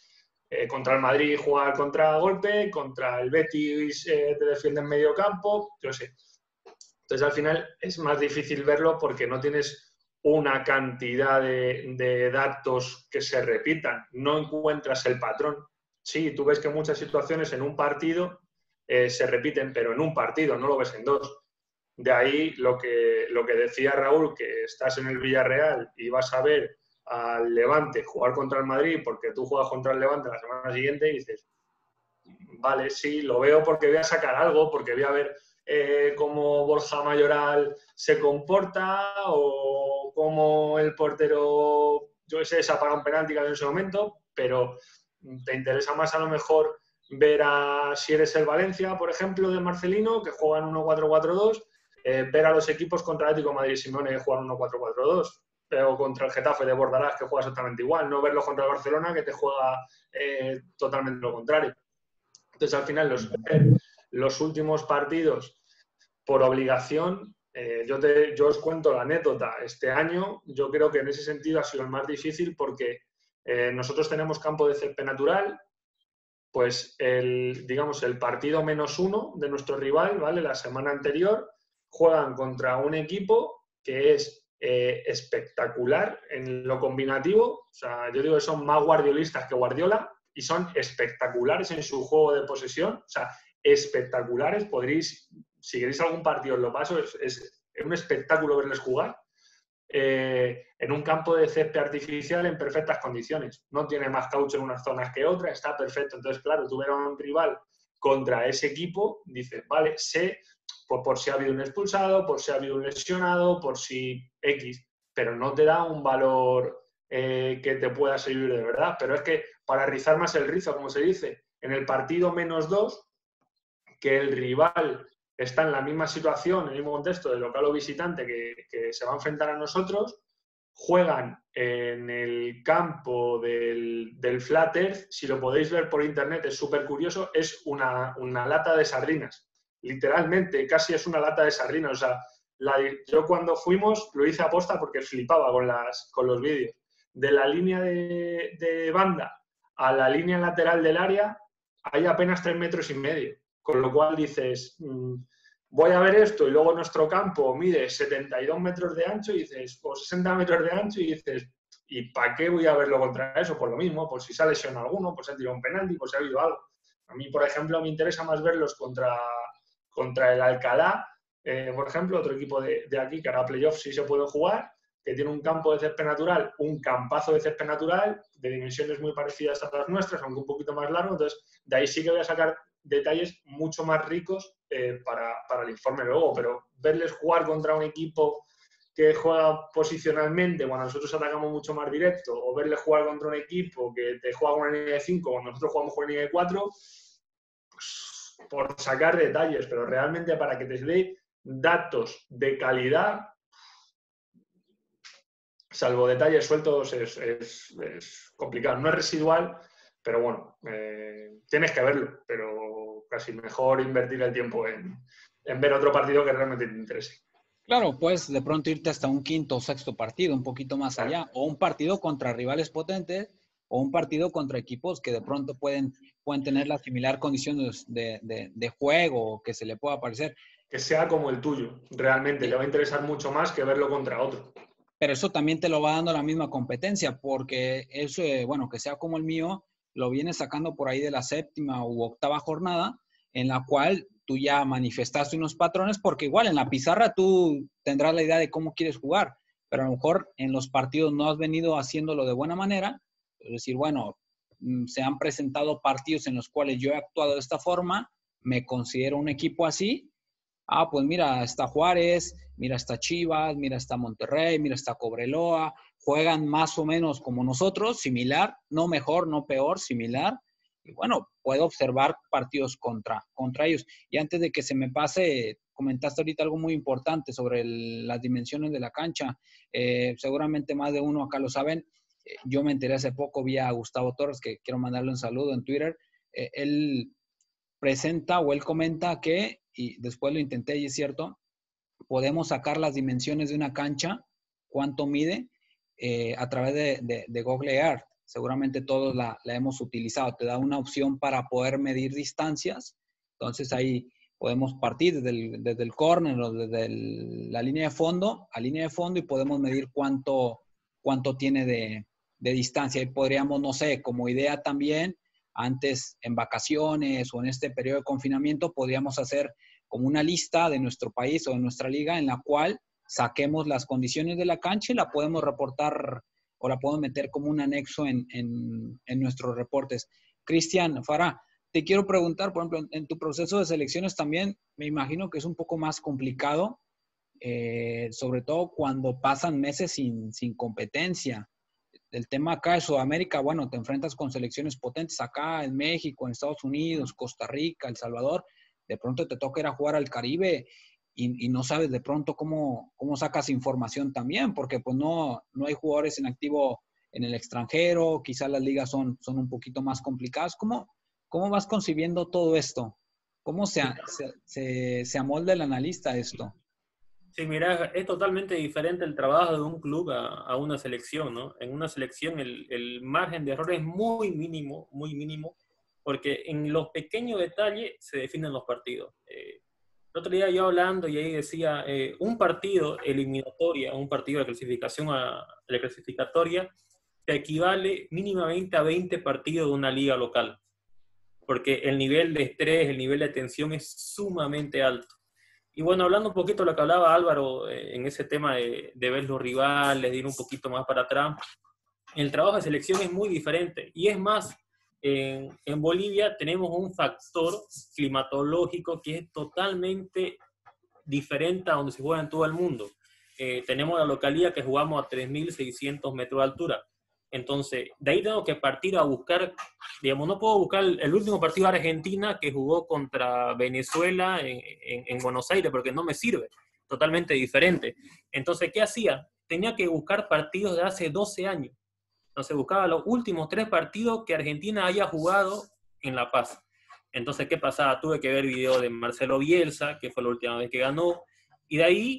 Madrid jugar contra golpe, contra el Betis te defiende en medio campo, yo sé. Entonces al final es más difícil verlo porque no tienes una cantidad de datos que se repitan, no encuentras el patrón. Sí, tú ves que muchas situaciones en un partido se repiten, pero en un partido, no lo ves en 2. De ahí lo que decía Raúl, que estás en el Villarreal y vas a ver al Levante jugar contra el Madrid porque tú juegas contra el Levante la semana siguiente y dices, vale, sí, lo veo porque voy a sacar algo, porque voy a ver cómo Borja Mayoral se comporta o cómo el portero, yo sé, se apaga un penalti que había en ese momento, pero te interesa más a lo mejor ver si eres el Valencia, por ejemplo, de Marcelino, que juegan 1-4-4-2, ver a los equipos contra Atlético de Madrid y Simeone que juegan 1-4-4-2, o contra el Getafe de Bordalás, que juega exactamente igual, no verlos contra el Barcelona, que te juega totalmente lo contrario. Entonces, al final, los últimos partidos, por obligación, yo os cuento la anécdota. Este año, yo creo que en ese sentido ha sido el más difícil porque nosotros tenemos campo de césped natural, pues el partido -1 de nuestro rival, ¿vale? La semana anterior, juegan contra un equipo que es espectacular en lo combinativo. O sea, yo digo que son más guardiolistas que Guardiola y son espectaculares en su juego de posesión. O sea, espectaculares. Si queréis algún partido os lo paso, es un espectáculo verles jugar. En un campo de césped artificial en perfectas condiciones. No tiene más caucho en unas zonas que otras, está perfecto. Entonces, claro, tú ver a un rival contra ese equipo, dices, vale, sé por si ha habido un expulsado, por si ha habido un lesionado, por si X, pero no te da un valor que te pueda servir de verdad. Pero es que para rizar más el rizo, como se dice, en el partido -2, que el rival está en la misma situación, en el mismo contexto de local o visitante que se va a enfrentar a nosotros, juegan en el campo del Flat Earth. Si lo podéis ver por internet, es súper curioso, es una lata de sardinas. Literalmente, casi es una lata de sardinas. O sea, Yo cuando fuimos lo hice aposta porque flipaba con los vídeos. De la línea de banda a la línea lateral del área hay apenas 3,5 metros. Con lo cual dices, voy a ver esto y luego nuestro campo mide 72 metros de ancho y dices, o 60 metros de ancho y dices, ¿y para qué voy a verlo contra eso? Por lo mismo, por si se ha lesionado alguno, por si ha tirado un penalti, por si ha habido algo. A mí, por ejemplo, me interesa más verlos contra el Alcalá, por ejemplo, otro equipo de aquí que ahora playoffs sí se puede jugar, que tiene un campo de césped natural, un campazo de césped natural, de dimensiones muy parecidas a las nuestras, aunque un poquito más largo. Entonces, de ahí sí que voy a sacar detalles mucho más ricos para el informe luego. Pero verles jugar contra un equipo que juega posicionalmente cuando nosotros atacamos mucho más directo, o verles jugar contra un equipo que te juega con una línea de 5 cuando nosotros jugamos con una línea de 4, pues por sacar detalles, pero realmente para que te dé datos de calidad, salvo detalles sueltos, es complicado. No es residual, pero bueno, tienes que verlo, pero casi mejor invertir el tiempo en ver otro partido que realmente te interese. Claro, pues de pronto irte hasta un quinto o sexto partido, un poquito más allá, o un partido contra rivales potentes, o un partido contra equipos que de pronto pueden tener las similar condiciones de juego que se le pueda parecer. Que sea como el tuyo, realmente, sí. Le va a interesar mucho más que verlo contra otro. Pero eso también te lo va dando la misma competencia, porque eso, bueno, que sea como el mío, lo vienes sacando por ahí de la 7ª u 8ª jornada, en la cual tú ya manifestaste unos patrones, porque igual en la pizarra tú tendrás la idea de cómo quieres jugar, pero a lo mejor en los partidos no has venido haciéndolo de buena manera. Es decir, bueno, se han presentado partidos en los cuales yo he actuado de esta forma, me considero un equipo así. Pues mira, está Juárez, mira, está Chivas, mira, está Monterrey, mira, está Cobreloa, juegan más o menos como nosotros, similar, no mejor, no peor, similar. Y bueno, puedo observar partidos contra ellos. Y antes de que se me pase, comentaste ahorita algo muy importante sobre las dimensiones de la cancha. Seguramente más de uno acá lo saben. Yo me enteré hace poco vía Gustavo Torres, que quiero mandarle un saludo en Twitter. Él presenta o él comenta que, y después lo intenté y es cierto, podemos sacar las dimensiones de una cancha, cuánto mide, a través de Google Earth. Seguramente todos la hemos utilizado. Te da una opción para poder medir distancias. Entonces ahí podemos partir desde el córner o desde la línea de fondo a línea de fondo y podemos medir cuánto tiene de distancia. Ahí podríamos, no sé, como idea también, antes en vacaciones o en este periodo de confinamiento, podríamos hacer como una lista de nuestro país o de nuestra liga en la cual saquemos las condiciones de la cancha y la podemos reportar o la podemos meter como un anexo en nuestros reportes. Cristian Fara, te quiero preguntar, por ejemplo, en tu proceso de selecciones también me imagino que es un poco más complicado, sobre todo cuando pasan meses sin competencia. El tema acá de Sudamérica, bueno, te enfrentas con selecciones potentes acá en México, en Estados Unidos, Costa Rica, El Salvador. De pronto te toca ir a jugar al Caribe y no sabes de pronto cómo sacas información también, porque pues no hay jugadores en activo en el extranjero, quizás las ligas son un poquito más complicadas. ¿Cómo vas concibiendo todo esto? ¿Cómo se amolda el analista a esto? Sí, mira, es totalmente diferente el trabajo de un club a una selección, ¿no? En una selección el margen de error es muy mínimo, porque en los pequeños detalles se definen los partidos. El otro día yo hablando y ahí decía, un partido eliminatoria, un partido de clasificación a la clasificatoria, te equivale mínimamente a 20 partidos de una liga local, porque el nivel de estrés, el nivel de tensión es sumamente alto. Y bueno, hablando un poquito de lo que hablaba Álvaro en ese tema de ver los rivales, de ir un poquito más para atrás, el trabajo de selección es muy diferente. Y es más, en Bolivia tenemos un factor climatológico que es totalmente diferente a donde se juega en todo el mundo. Tenemos la localidad que jugamos a 3.600 metros de altura. Entonces, de ahí tengo que partir a buscar, digamos, no puedo buscar el último partido de Argentina que jugó contra Venezuela en Buenos Aires, porque no me sirve, totalmente diferente. Entonces, ¿qué hacía? Tenía que buscar partidos de hace 12 años. Entonces, buscaba los últimos 3 partidos que Argentina haya jugado en La Paz. Entonces, ¿qué pasaba? Tuve que ver videos de Marcelo Bielsa, que fue la última vez que ganó, y de ahí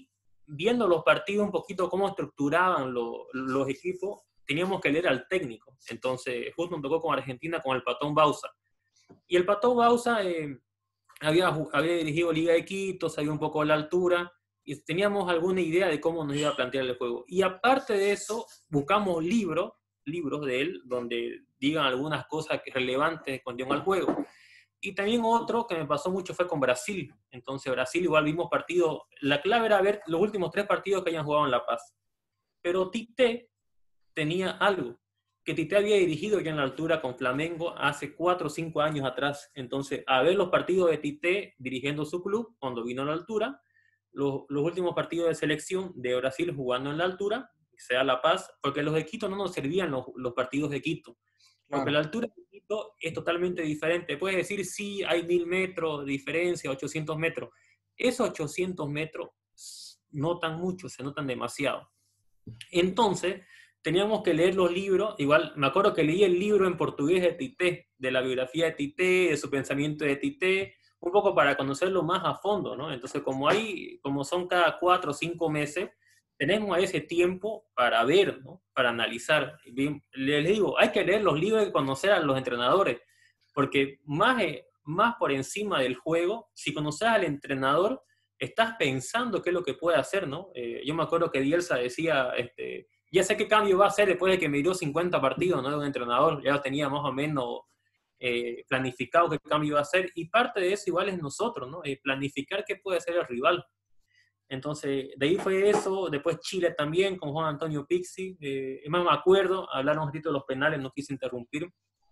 viendo los partidos un poquito cómo estructuraban los equipos, teníamos que leer al técnico. Entonces, justo nos tocó con Argentina con el Patón Bausa. Y el Patón Bausa había dirigido Liga de Quito, sabía un poco la altura, y teníamos alguna idea de cómo nos iba a plantear el juego. Y aparte de eso, buscamos libros de él, donde digan algunas cosas relevantes con al juego. Y también otro que me pasó mucho fue con Brasil. Entonces, Brasil igual vimos partidos. La clave era ver los últimos 3 partidos que hayan jugado en La Paz. Pero Tite tenía algo, que Tite había dirigido ya en la altura con Flamengo hace 4 o 5 años atrás. Entonces, a ver los partidos de Tite dirigiendo su club cuando vino a la altura, los últimos partidos de selección de Brasil jugando en la altura, sea La Paz, porque los de Quito no nos servían los partidos de Quito. Porque la altura de Quito es totalmente diferente. Puedes decir, sí, hay 1000 metros de diferencia, 800 metros. Esos 800 metros notan mucho, se notan demasiado. Entonces, teníamos que leer los libros. Igual, me acuerdo que leí el libro en portugués de Tite, de la biografía de Tite, de su pensamiento de Tite, un poco para conocerlo más a fondo, ¿no? Entonces, como son cada 4 o 5 meses, tenemos ese tiempo para ver, ¿no? Para analizar. Les digo, hay que leer los libros y conocer a los entrenadores, porque más por encima del juego, si conoces al entrenador, estás pensando qué es lo que puede hacer, ¿no? Yo me acuerdo que Bielsa decía, ya sé qué cambio va a hacer después de que me dio 50 partidos, ¿no? De un entrenador, ya lo tenía más o menos planificado qué cambio va a hacer, y parte de eso igual es nosotros, ¿no? Planificar qué puede hacer el rival. Entonces, de ahí fue eso. Después Chile también, con Juan Antonio Pizzi. Es más, me acuerdo, hablaron un poquito de los penales, no quise interrumpir.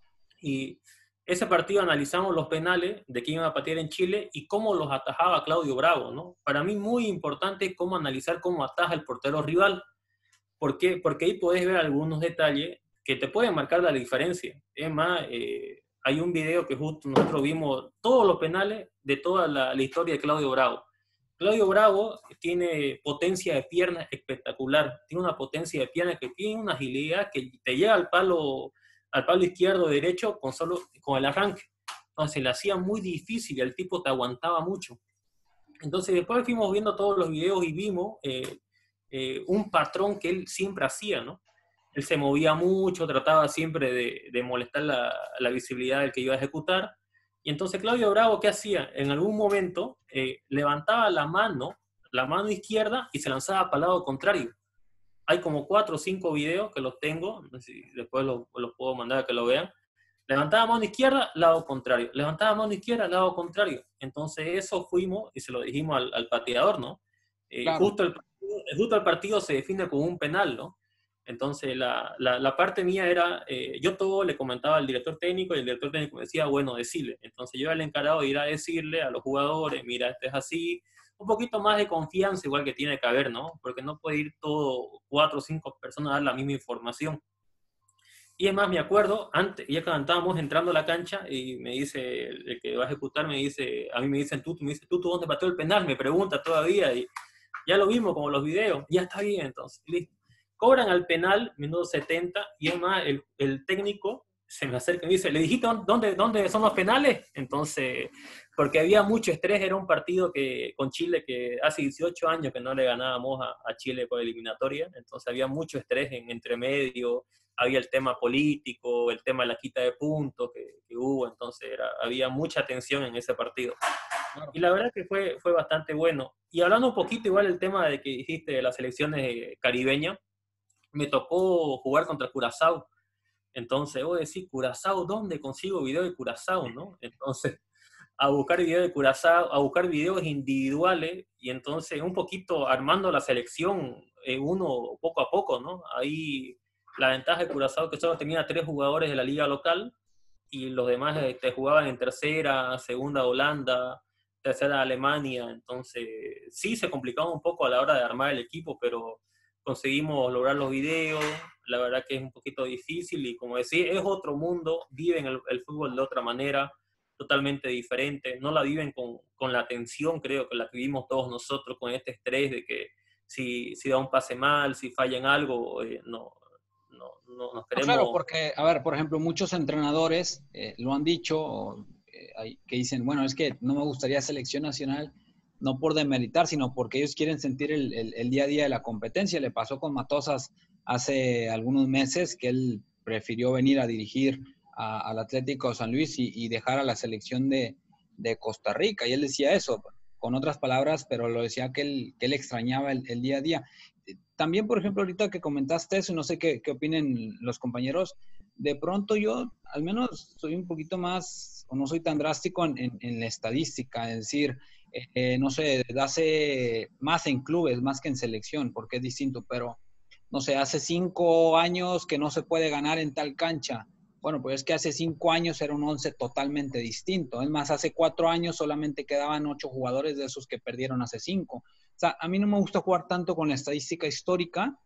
Y ese partido analizamos los penales de quién iba a patear en Chile y cómo los atajaba Claudio Bravo, ¿no? Para mí muy importante cómo analizar cómo ataja el portero rival. ¿Por qué? Porque ahí podés ver algunos detalles que te pueden marcar la diferencia. Es más, hay un video que justo nosotros vimos todos los penales de toda la historia de Claudio Bravo. Claudio Bravo tiene potencia de pierna espectacular, tiene una potencia de pierna que tiene una agilidad que te llega al palo izquierdo o derecho con el arranque. Entonces le hacía muy difícil y el tipo te aguantaba mucho. Entonces después fuimos viendo todos los videos y vimos un patrón que él siempre hacía, ¿no? Él se movía mucho, trataba siempre de molestar la visibilidad del que iba a ejecutar. Y entonces Claudio Bravo, ¿qué hacía? En algún momento levantaba la mano izquierda y se lanzaba para el lado contrario. Hay como 4 o 5 videos que los tengo, no sé si después los puedo mandar a que lo vean. Levantaba mano izquierda, lado contrario. Levantaba mano izquierda, lado contrario. Entonces eso fuimos y se lo dijimos al pateador, ¿no? Claro. Justo el partido se define con un penal, ¿no? Entonces, la parte mía era, yo todo le comentaba al director técnico y el director técnico me decía, bueno, decirle. Entonces, yo era el encargado de ir a decirle a los jugadores, mira, esto es así, un poquito más de confianza igual que tiene que haber, ¿no? Porque no puede ir todo 4 o 5 personas a dar la misma información. Y es más, me acuerdo, antes, ya cuando estábamos entrando a la cancha y me dice, el que va a ejecutar me dice, a mí me dicen, tú ¿dónde pateó el penal? Me pregunta todavía y ya lo vimos como los videos, ya está bien entonces, listo. Cobran al penal, minuto 70, y además el técnico se me acerca y me dice, ¿le dijiste dónde son los penales? Entonces, porque había mucho estrés, era un partido con Chile que hace 18 años que no le ganábamos a Chile por eliminatoria, entonces había mucho estrés en entremedio, había el tema político, el tema de la quita de puntos que hubo, entonces había mucha tensión en ese partido. Y la verdad que fue bastante bueno. Y hablando un poquito igual del tema de que dijiste de las selecciones caribeñas, me tocó jugar contra Curazao. Entonces, vos decís, Curazao, ¿dónde consigo video de Curazao, no? Entonces, a buscar videos de Curazao, a buscar videos individuales, y entonces un poquito armando la selección uno poco a poco, ¿no? Ahí la ventaja de Curazao que solo tenía 3 jugadores de la liga local, y los demás te jugaban en tercera, segunda Holanda, tercera Alemania, entonces sí se complicaba un poco a la hora de armar el equipo, pero conseguimos lograr los videos. La verdad que es un poquito difícil y como decía, es otro mundo, viven el fútbol de otra manera, totalmente diferente, no la viven con la tensión, creo que la que vivimos todos nosotros, con este estrés de que si da un pase mal, si falla en algo, no nos queremos... Claro, porque, a ver, por ejemplo, muchos entrenadores lo han dicho, que dicen, bueno, es que no me gustaría selección nacional no por demeritar, sino porque ellos quieren sentir el día a día de la competencia. Le pasó con Matosas hace algunos meses, que él prefirió venir a dirigir al Atlético de San Luis y dejar a la selección de Costa Rica. Y él decía eso, con otras palabras, pero lo decía que él extrañaba el día a día. También, por ejemplo, ahorita que comentaste eso, no sé qué opinen los compañeros, de pronto yo al menos soy un poquito más, o no soy tan drástico en la estadística, es decir, no sé, hace más en clubes, más que en selección, porque es distinto, pero no sé, hace 5 años que no se puede ganar en tal cancha. Bueno, pues es que hace 5 años era un 11 totalmente distinto. Es más, hace 4 años solamente quedaban 8 jugadores de esos que perdieron hace 5. O sea, a mí no me gusta jugar tanto con la estadística histórica,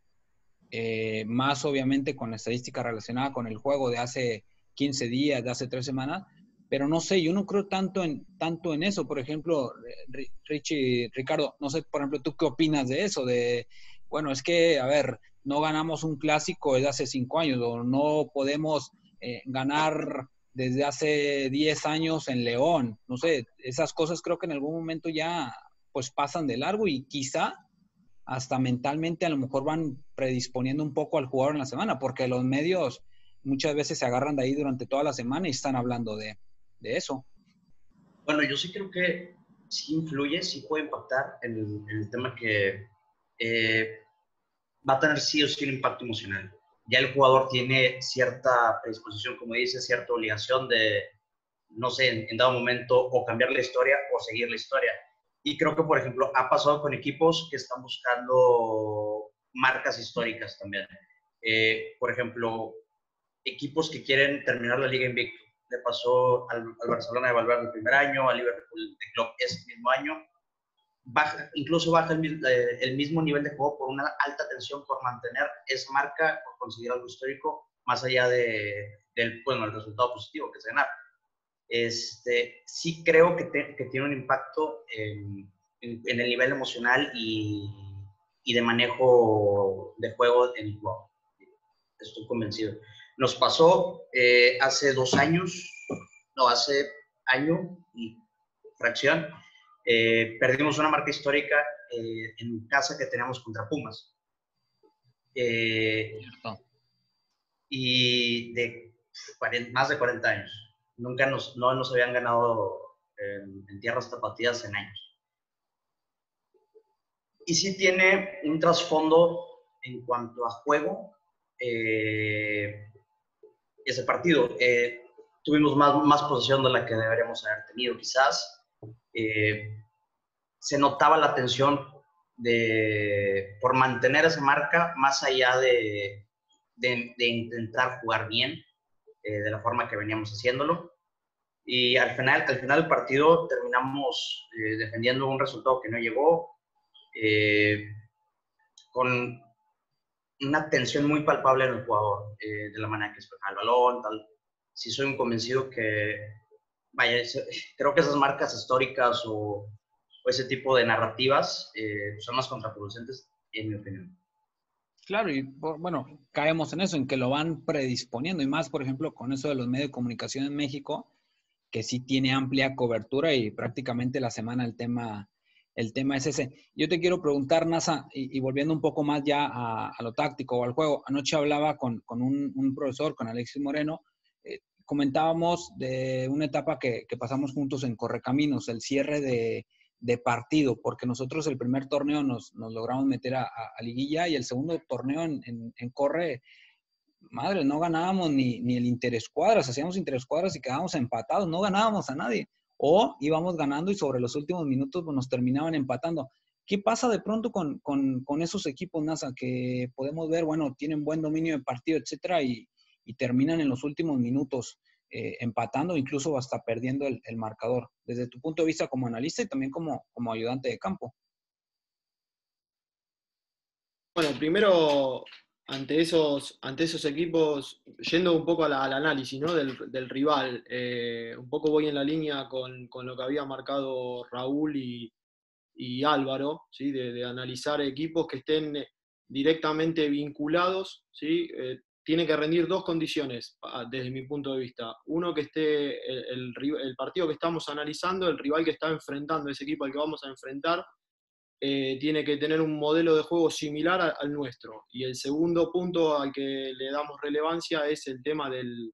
más obviamente con la estadística relacionada con el juego de hace 15 días, de hace 3 semanas, pero no sé, yo no creo tanto en eso. Por ejemplo, Ricardo, no sé, por ejemplo, ¿tú qué opinas de eso? Bueno, es que, a ver, no ganamos un clásico desde hace 5 años, o no podemos ganar desde hace 10 años en León. No sé, esas cosas creo que en algún momento ya pues pasan de largo y quizá hasta mentalmente a lo mejor van predisponiendo un poco al jugador en la semana, porque los medios muchas veces se agarran de ahí durante toda la semana y están hablando de eso. Bueno, yo sí creo que sí influye, sí puede impactar en el tema que va a tener sí o sí un impacto emocional. Ya el jugador tiene cierta predisposición, como dice, cierta obligación de, no sé, en dado momento o cambiar la historia o seguir la historia. Y creo que, por ejemplo, ha pasado con equipos que están buscando marcas históricas también. Por ejemplo, equipos que quieren terminar la liga invicto. Le pasó al Barcelona de Valverde el primer año, al Liverpool de Klopp ese mismo año. Incluso baja el mismo nivel de juego por una alta tensión por mantener esa marca, por conseguir algo histórico, más allá del el resultado positivo que es ganar. Sí creo que tiene un impacto en el nivel emocional y de manejo de juego en el juego. Estoy convencido. Nos pasó hace 2 años, no, hace año y fracción, perdimos una marca histórica en casa que teníamos contra Pumas. Y de más de 40 años. Nunca no nos habían ganado en tierras tapatías en años. Y sí tiene un trasfondo en cuanto a juego. Ese partido. Tuvimos más posesión de la que deberíamos haber tenido, quizás. Se notaba la tensión por mantener esa marca, más allá de intentar jugar bien, de la forma que veníamos haciéndolo. Y al final del partido terminamos defendiendo un resultado que no llegó, con una tensión muy palpable en el jugador, de la manera que despejaba el balón, tal. Sí soy un convencido que, vaya, creo que esas marcas históricas o ese tipo de narrativas son más contraproducentes, en mi opinión. Claro, y bueno, caemos en eso, en que lo van predisponiendo, y más, por ejemplo, con eso de los medios de comunicación en México, que sí tiene amplia cobertura y prácticamente la semana el tema es ese. Yo te quiero preguntar, Nasa, y volviendo un poco más ya a lo táctico o al juego. Anoche hablaba con un profesor, con Alexis Moreno, comentábamos de una etapa que pasamos juntos en Correcaminos, el cierre de partido, porque nosotros el primer torneo nos logramos meter a liguilla, y el segundo torneo en Corre, madre, no ganábamos ni el interescuadras, hacíamos interescuadras y quedábamos empatados, no ganábamos a nadie. O íbamos ganando y sobre los últimos minutos pues, nos terminaban empatando. ¿Qué pasa de pronto con esos equipos, NASA, que podemos ver, bueno, tienen buen dominio de partido, etcétera, y terminan en los últimos minutos empatando, incluso hasta perdiendo el marcador? Desde tu punto de vista como analista y también como ayudante de campo. Bueno, primero, ante esos equipos, yendo un poco al análisis, ¿no? del rival, un poco voy en la línea con lo que había marcado Raúl y Álvaro, ¿sí? de analizar equipos que estén directamente vinculados, ¿sí? tiene que rendir dos condiciones desde mi punto de vista. Uno, que esté el partido que estamos analizando, el rival que está enfrentando, ese equipo al que vamos a enfrentar, tiene que tener un modelo de juego similar al nuestro. Y el segundo punto al que le damos relevancia es el tema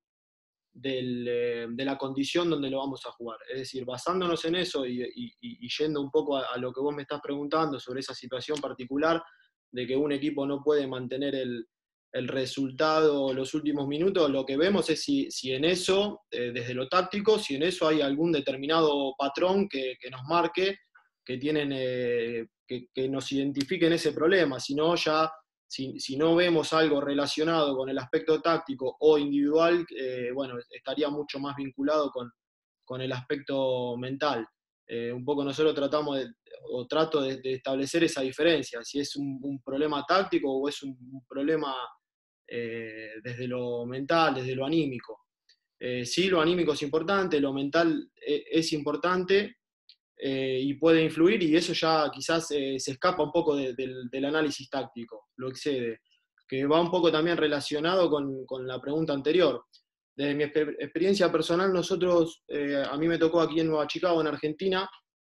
de la condición donde lo vamos a jugar. Es decir, basándonos en eso y yendo un poco a lo que vos me estás preguntando sobre esa situación particular de que un equipo no puede mantener el resultado los últimos minutos, lo que vemos es si en eso, desde lo táctico, si en eso hay algún determinado patrón que nos marque, que tienen, que nos identifiquen ese problema. Si no, ya si no vemos algo relacionado con el aspecto táctico o individual, bueno, estaría mucho más vinculado con el aspecto mental. Un poco nosotros trato de establecer esa diferencia, si es un problema táctico o es un problema desde lo mental, desde lo anímico. Sí, lo anímico es importante, lo mental es importante, y puede influir, y eso ya quizás se escapa un poco del análisis táctico, lo excede, que va un poco también relacionado con la pregunta anterior. Desde mi experiencia personal, a mí me tocó aquí en Nueva Chicago, en Argentina.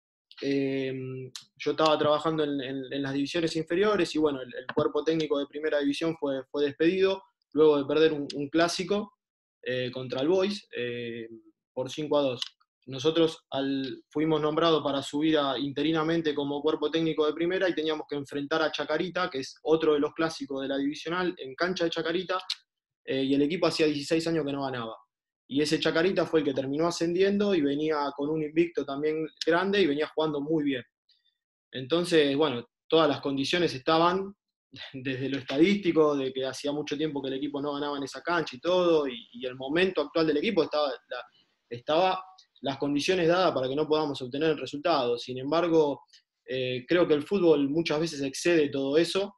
Yo estaba trabajando en las divisiones inferiores y bueno, el cuerpo técnico de primera división fue despedido luego de perder un clásico contra el Boys por 5-2. Nosotros fuimos nombrados para subir interinamente como cuerpo técnico de primera y teníamos que enfrentar a Chacarita, que es otro de los clásicos de la divisional, en cancha de Chacarita, y el equipo hacía 16 años que no ganaba. Y ese Chacarita fue el que terminó ascendiendo y venía con un invicto también grande y venía jugando muy bien. Entonces, bueno, todas las condiciones estaban, desde lo estadístico, de que hacía mucho tiempo que el equipo no ganaba en esa cancha y todo, y el momento actual del equipo estaba las condiciones dadas para que no podamos obtener el resultado. Sin embargo, creo que el fútbol muchas veces excede todo eso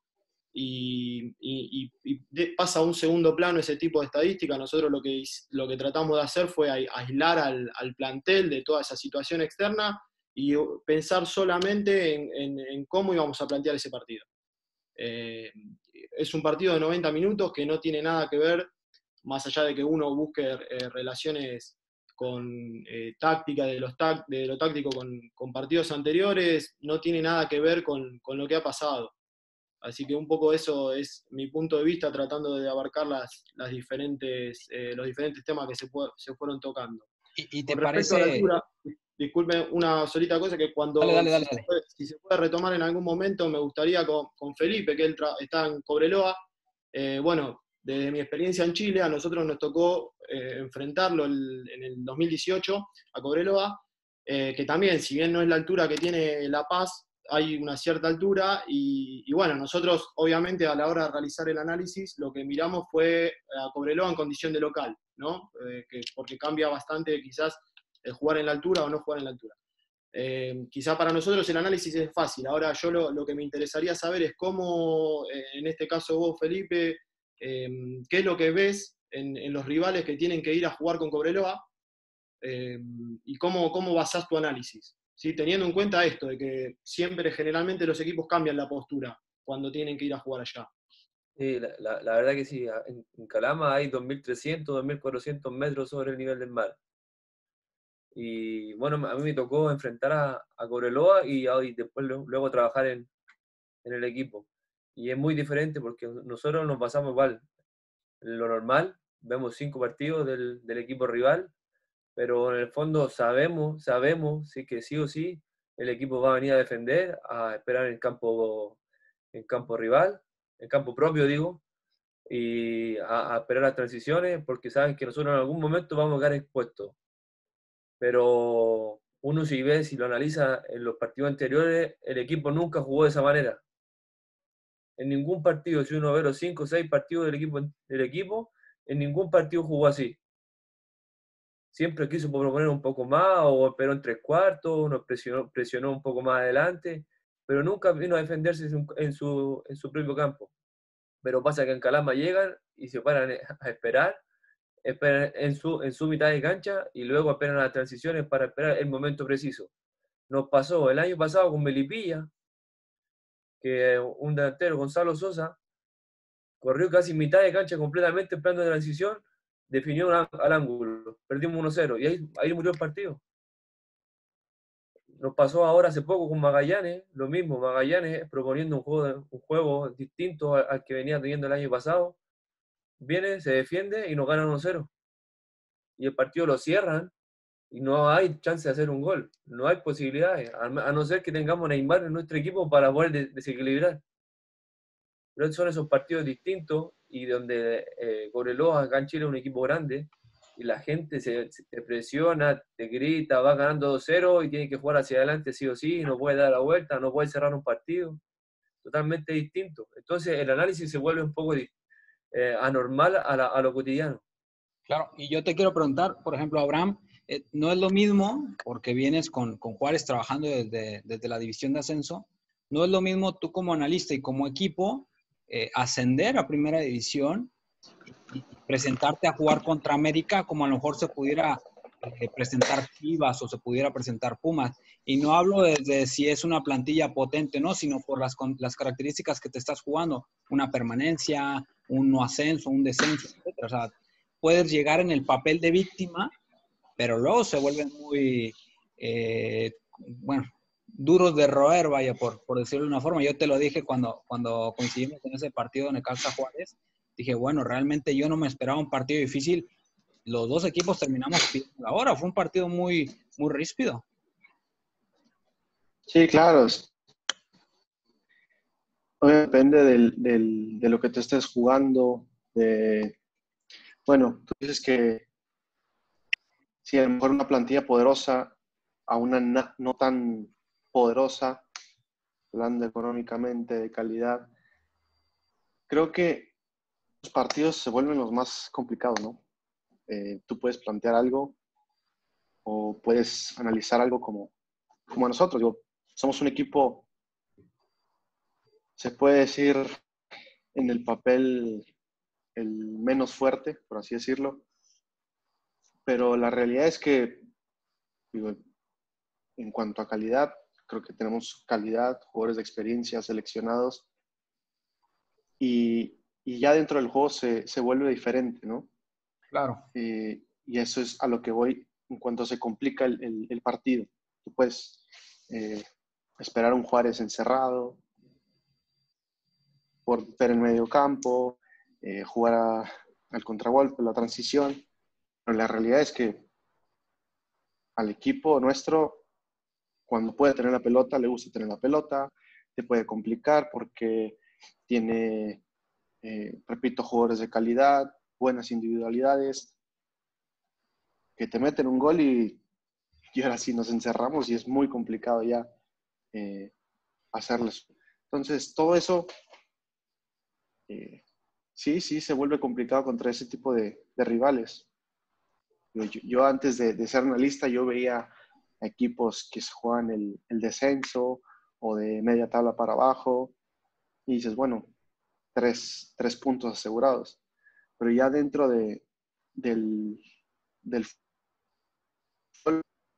y pasa a un segundo plano ese tipo de estadística. Nosotros lo que tratamos de hacer fue aislar al plantel de toda esa situación externa y pensar solamente en cómo íbamos a plantear ese partido. Es un partido de 90 minutos que no tiene nada que ver, más allá de que uno busque relaciones con táctica de lo táctico con partidos anteriores, no tiene nada que ver con lo que ha pasado. Así que un poco eso es mi punto de vista, tratando de abarcar los diferentes temas que se fueron tocando. ¿Y te con respecto a la altura, disculpen una solita cosa, que cuando dale. Si se puede retomar en algún momento, me gustaría con Felipe, que él está en Cobreloa. Bueno, desde mi experiencia en Chile, a nosotros nos tocó enfrentarlo en el 2018 a Cobreloa, que también, si bien no es la altura que tiene La Paz, hay una cierta altura, y bueno, nosotros obviamente a la hora de realizar el análisis, lo que miramos fue a Cobreloa en condición de local, ¿no? Porque cambia bastante quizás jugar en la altura o no jugar en la altura. Quizá para nosotros el análisis es fácil. Ahora yo lo que me interesaría saber es cómo, en este caso vos, Felipe, qué es lo que ves en los rivales que tienen que ir a jugar con Cobreloa, y cómo basás tu análisis, ¿sí? Teniendo en cuenta esto, de que siempre, generalmente, los equipos cambian la postura cuando tienen que ir a jugar allá. Sí, la verdad que sí, en Calama hay 2.300, 2.400 metros sobre el nivel del mar. Y bueno, a mí me tocó enfrentar a Cobreloa y después luego trabajar en el equipo. Y es muy diferente porque nosotros nos pasamos igual. En lo normal, vemos 5 partidos del equipo rival, pero en el fondo sabemos sí, que sí o sí el equipo va a venir a defender, a esperar en campo rival, en campo propio digo, y a esperar las transiciones, porque saben que nosotros en algún momento vamos a quedar expuestos. Pero uno si lo analiza en los partidos anteriores, el equipo nunca jugó de esa manera. En ningún partido, si uno ve los 5 o 6 partidos del equipo, en ningún partido jugó así. Siempre quiso proponer un poco más, o esperó en 3/4, nos presionó un poco más adelante, pero nunca vino a defenderse en su propio campo. Pero pasa que en Calama llegan y se paran a esperan en su mitad de cancha y luego esperan las transiciones para esperar el momento preciso. Nos pasó el año pasado con Melipilla, que un delantero, Gonzalo Sosa, corrió casi mitad de cancha completamente en plan de transición, definió al ángulo, perdimos 1-0 y ahí murió el partido. Nos pasó ahora hace poco con Magallanes, lo mismo, Magallanes proponiendo un juego distinto al que venía teniendo el año pasado, viene, se defiende y nos ganan 1-0. Y el partido lo cierran y no hay chance de hacer un gol, no hay posibilidades, a no ser que tengamos Neymar en nuestro equipo para poder desequilibrar. Pero son esos partidos distintos y donde Cobreloa acá en Chile es un equipo grande y la gente se presiona, te grita, va ganando 2-0 y tiene que jugar hacia adelante sí o sí, no puede dar la vuelta, no puede cerrar un partido. Totalmente distinto. Entonces el análisis se vuelve un poco anormal a lo cotidiano. Claro, y yo te quiero preguntar, por ejemplo, Abraham, no es lo mismo, porque vienes con Juárez trabajando desde la división de ascenso, no es lo mismo tú como analista y como equipo ascender a primera división y presentarte a jugar contra América como a lo mejor se pudiera presentar Chivas o se pudiera presentar Pumas. Y no hablo desde si es una plantilla potente, ¿no? Sino por las características que te estás jugando, una permanencia, un no ascenso, un descenso, etc. O sea, puedes llegar en el papel de víctima, pero luego se vuelven muy, bueno, duros de roer, vaya, por decirlo de una forma. Yo te lo dije cuando coincidimos en ese partido de Necaxa Juárez. Dije, bueno, realmente yo no me esperaba un partido difícil. Los dos equipos terminamos pidiendo la hora. Fue un partido muy, muy ríspido. Sí, claro. Depende de lo que te estés jugando. Bueno, tú dices que si a lo mejor una plantilla poderosa a una no tan poderosa, hablando económicamente, de calidad, creo que los partidos se vuelven los más complicados, ¿no? Tú puedes plantear algo o puedes analizar algo como nosotros. Digo, somos un equipo, se puede decir, en el papel el menos fuerte, por así decirlo, pero la realidad es que, digo, en cuanto a calidad, creo que tenemos calidad, jugadores de experiencia, seleccionados, y ya dentro del juego se vuelve diferente, ¿no? Claro. Y eso es a lo que voy en cuanto se complica el partido. Tú puedes esperar un Juárez encerrado, por ver el medio campo, jugar al contragolpe, la transición, pero la realidad es que al equipo nuestro, cuando puede tener la pelota, le gusta tener la pelota, te puede complicar porque tiene, repito, jugadores de calidad, buenas individualidades, que te meten un gol y ahora sí nos encerramos y es muy complicado ya hacerles. Entonces, todo eso sí se vuelve complicado contra ese tipo de rivales. Yo antes de ser analista, yo veía equipos que se juegan el descenso o de media tabla para abajo y dices, bueno, tres puntos asegurados. Pero ya dentro del fútbol,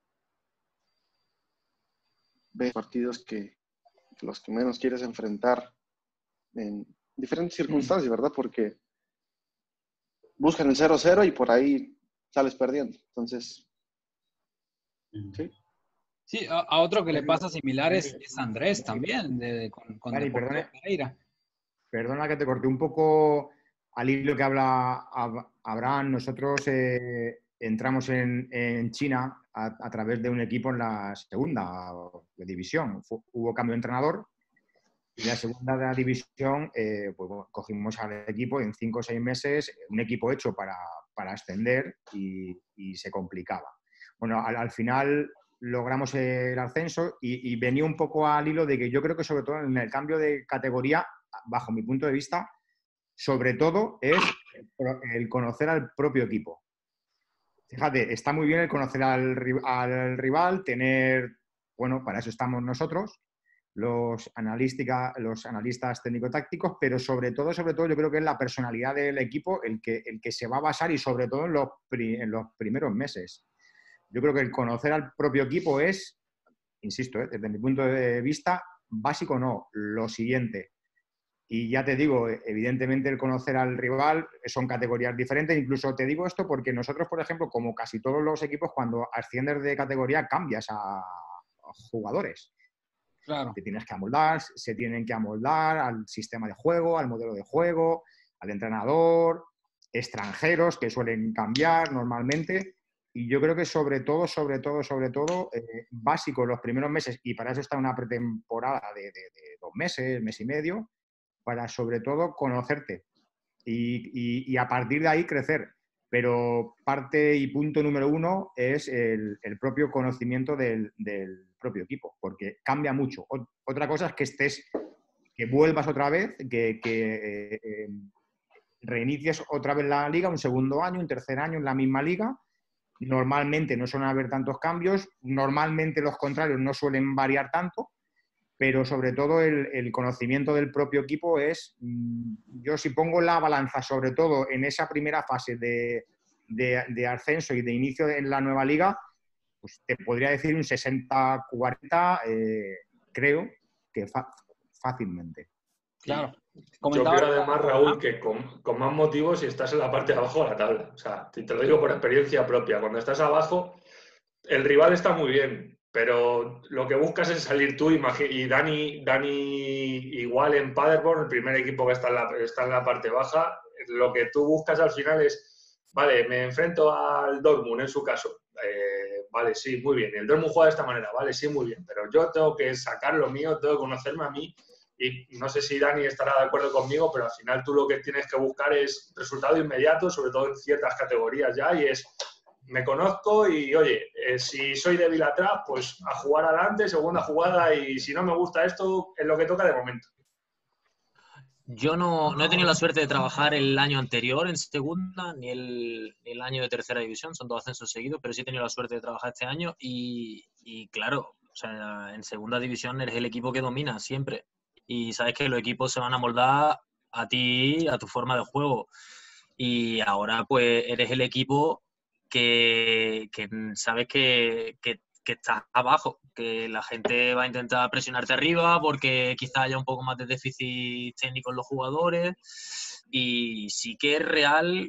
ves partidos que los que menos quieres enfrentar en diferentes circunstancias, ¿verdad? Porque buscan el 0-0 y por ahí sales perdiendo. Entonces, sí. Sí, a otro que le pasa similar es Andrés también, con Dani, Deportivo Pereira. Perdona que te corté un poco al hilo que habla Abraham. Nosotros entramos en China a través de un equipo en la segunda división. Hubo cambio de entrenador y en la segunda división pues, cogimos al equipo en 5 o 6 meses, un equipo hecho para ascender y se complicaba. Bueno, al final logramos el ascenso y venía un poco al hilo de que yo creo que sobre todo en el cambio de categoría, bajo mi punto de vista, sobre todo es el conocer al propio equipo. Fíjate, está muy bien el conocer al rival, tener, bueno, para eso estamos nosotros, los analistas técnico-tácticos, pero sobre todo yo creo que es la personalidad del equipo el que se va a basar y sobre todo en los primeros meses. Yo creo que el conocer al propio equipo es, insisto, desde mi punto de vista, básico no, lo siguiente. Y ya te digo, evidentemente el conocer al rival son categorías diferentes. Incluso te digo esto porque nosotros, por ejemplo, como casi todos los equipos, cuando asciendes de categoría cambias a jugadores. Claro. Te tienes que amoldar, se tienen que amoldar al sistema de juego, al modelo de juego, al entrenador, extranjeros que suelen cambiar normalmente. Y yo creo que sobre todo, básico los primeros meses, y para eso está una pretemporada de 2 meses, mes y medio, para sobre todo conocerte y a partir de ahí crecer. Pero parte y punto número 1 es el propio conocimiento del propio equipo, porque cambia mucho. Otra cosa es que vuelvas otra vez, que reinicies otra vez la liga, un segundo año, un tercer año en la misma liga. Normalmente no suelen haber tantos cambios, normalmente los contrarios no suelen variar tanto, pero sobre todo el conocimiento del propio equipo es, yo si pongo la balanza sobre todo en esa primera fase de ascenso y de inicio en la nueva liga, pues te podría decir un 60-40, creo que fácilmente. Claro. Yo creo además, Raúl, que con más motivos si estás en la parte de abajo de la tabla. O sea, te lo digo por experiencia propia. Cuando estás abajo, el rival está muy bien, pero lo que buscas es salir tú. Y Dani igual en Paderborn, el primer equipo que está en la parte baja, lo que tú buscas al final es, vale, me enfrento al Dortmund en su caso. Vale, sí, muy bien. El Dortmund juega de esta manera, vale, sí, muy bien. Pero yo tengo que sacar lo mío, tengo que conocerme a mí. Y no sé si Dani estará de acuerdo conmigo, pero al final tú lo que tienes que buscar es resultado inmediato, sobre todo en ciertas categorías ya, y es, me conozco y, oye, si soy débil atrás, pues a jugar adelante, segunda jugada, y si no me gusta esto, es lo que toca de momento. Yo no he tenido la suerte de trabajar el año anterior en segunda, ni el año de tercera división, son 2 ascensos seguidos, pero sí he tenido la suerte de trabajar este año y claro, o sea, en segunda división eres el equipo que domina siempre y sabes que los equipos se van a moldar a ti, a tu forma de juego y ahora pues eres el equipo que sabes que estás abajo, que la gente va a intentar presionarte arriba porque quizá haya un poco más de déficit técnico en los jugadores y sí que es real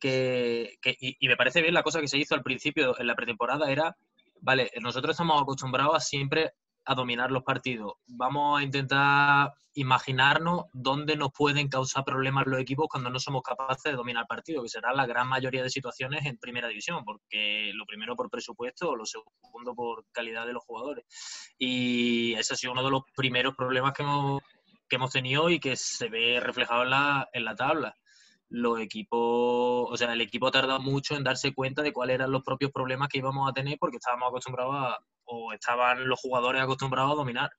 y me parece bien la cosa que se hizo al principio en la pretemporada era, vale, nosotros estamos acostumbrados a siempre a dominar los partidos. Vamos a intentar imaginarnos dónde nos pueden causar problemas los equipos cuando no somos capaces de dominar partidos, que será la gran mayoría de situaciones en primera división, porque lo primero por presupuesto, lo segundo por calidad de los jugadores. Y ese ha sido uno de los primeros problemas que hemos tenido y que se ve reflejado en la tabla. Los equipos, o sea, el equipo ha tardado mucho en darse cuenta de cuáles eran los propios problemas que íbamos a tener porque estábamos acostumbrados o estaban los jugadores acostumbrados a dominar.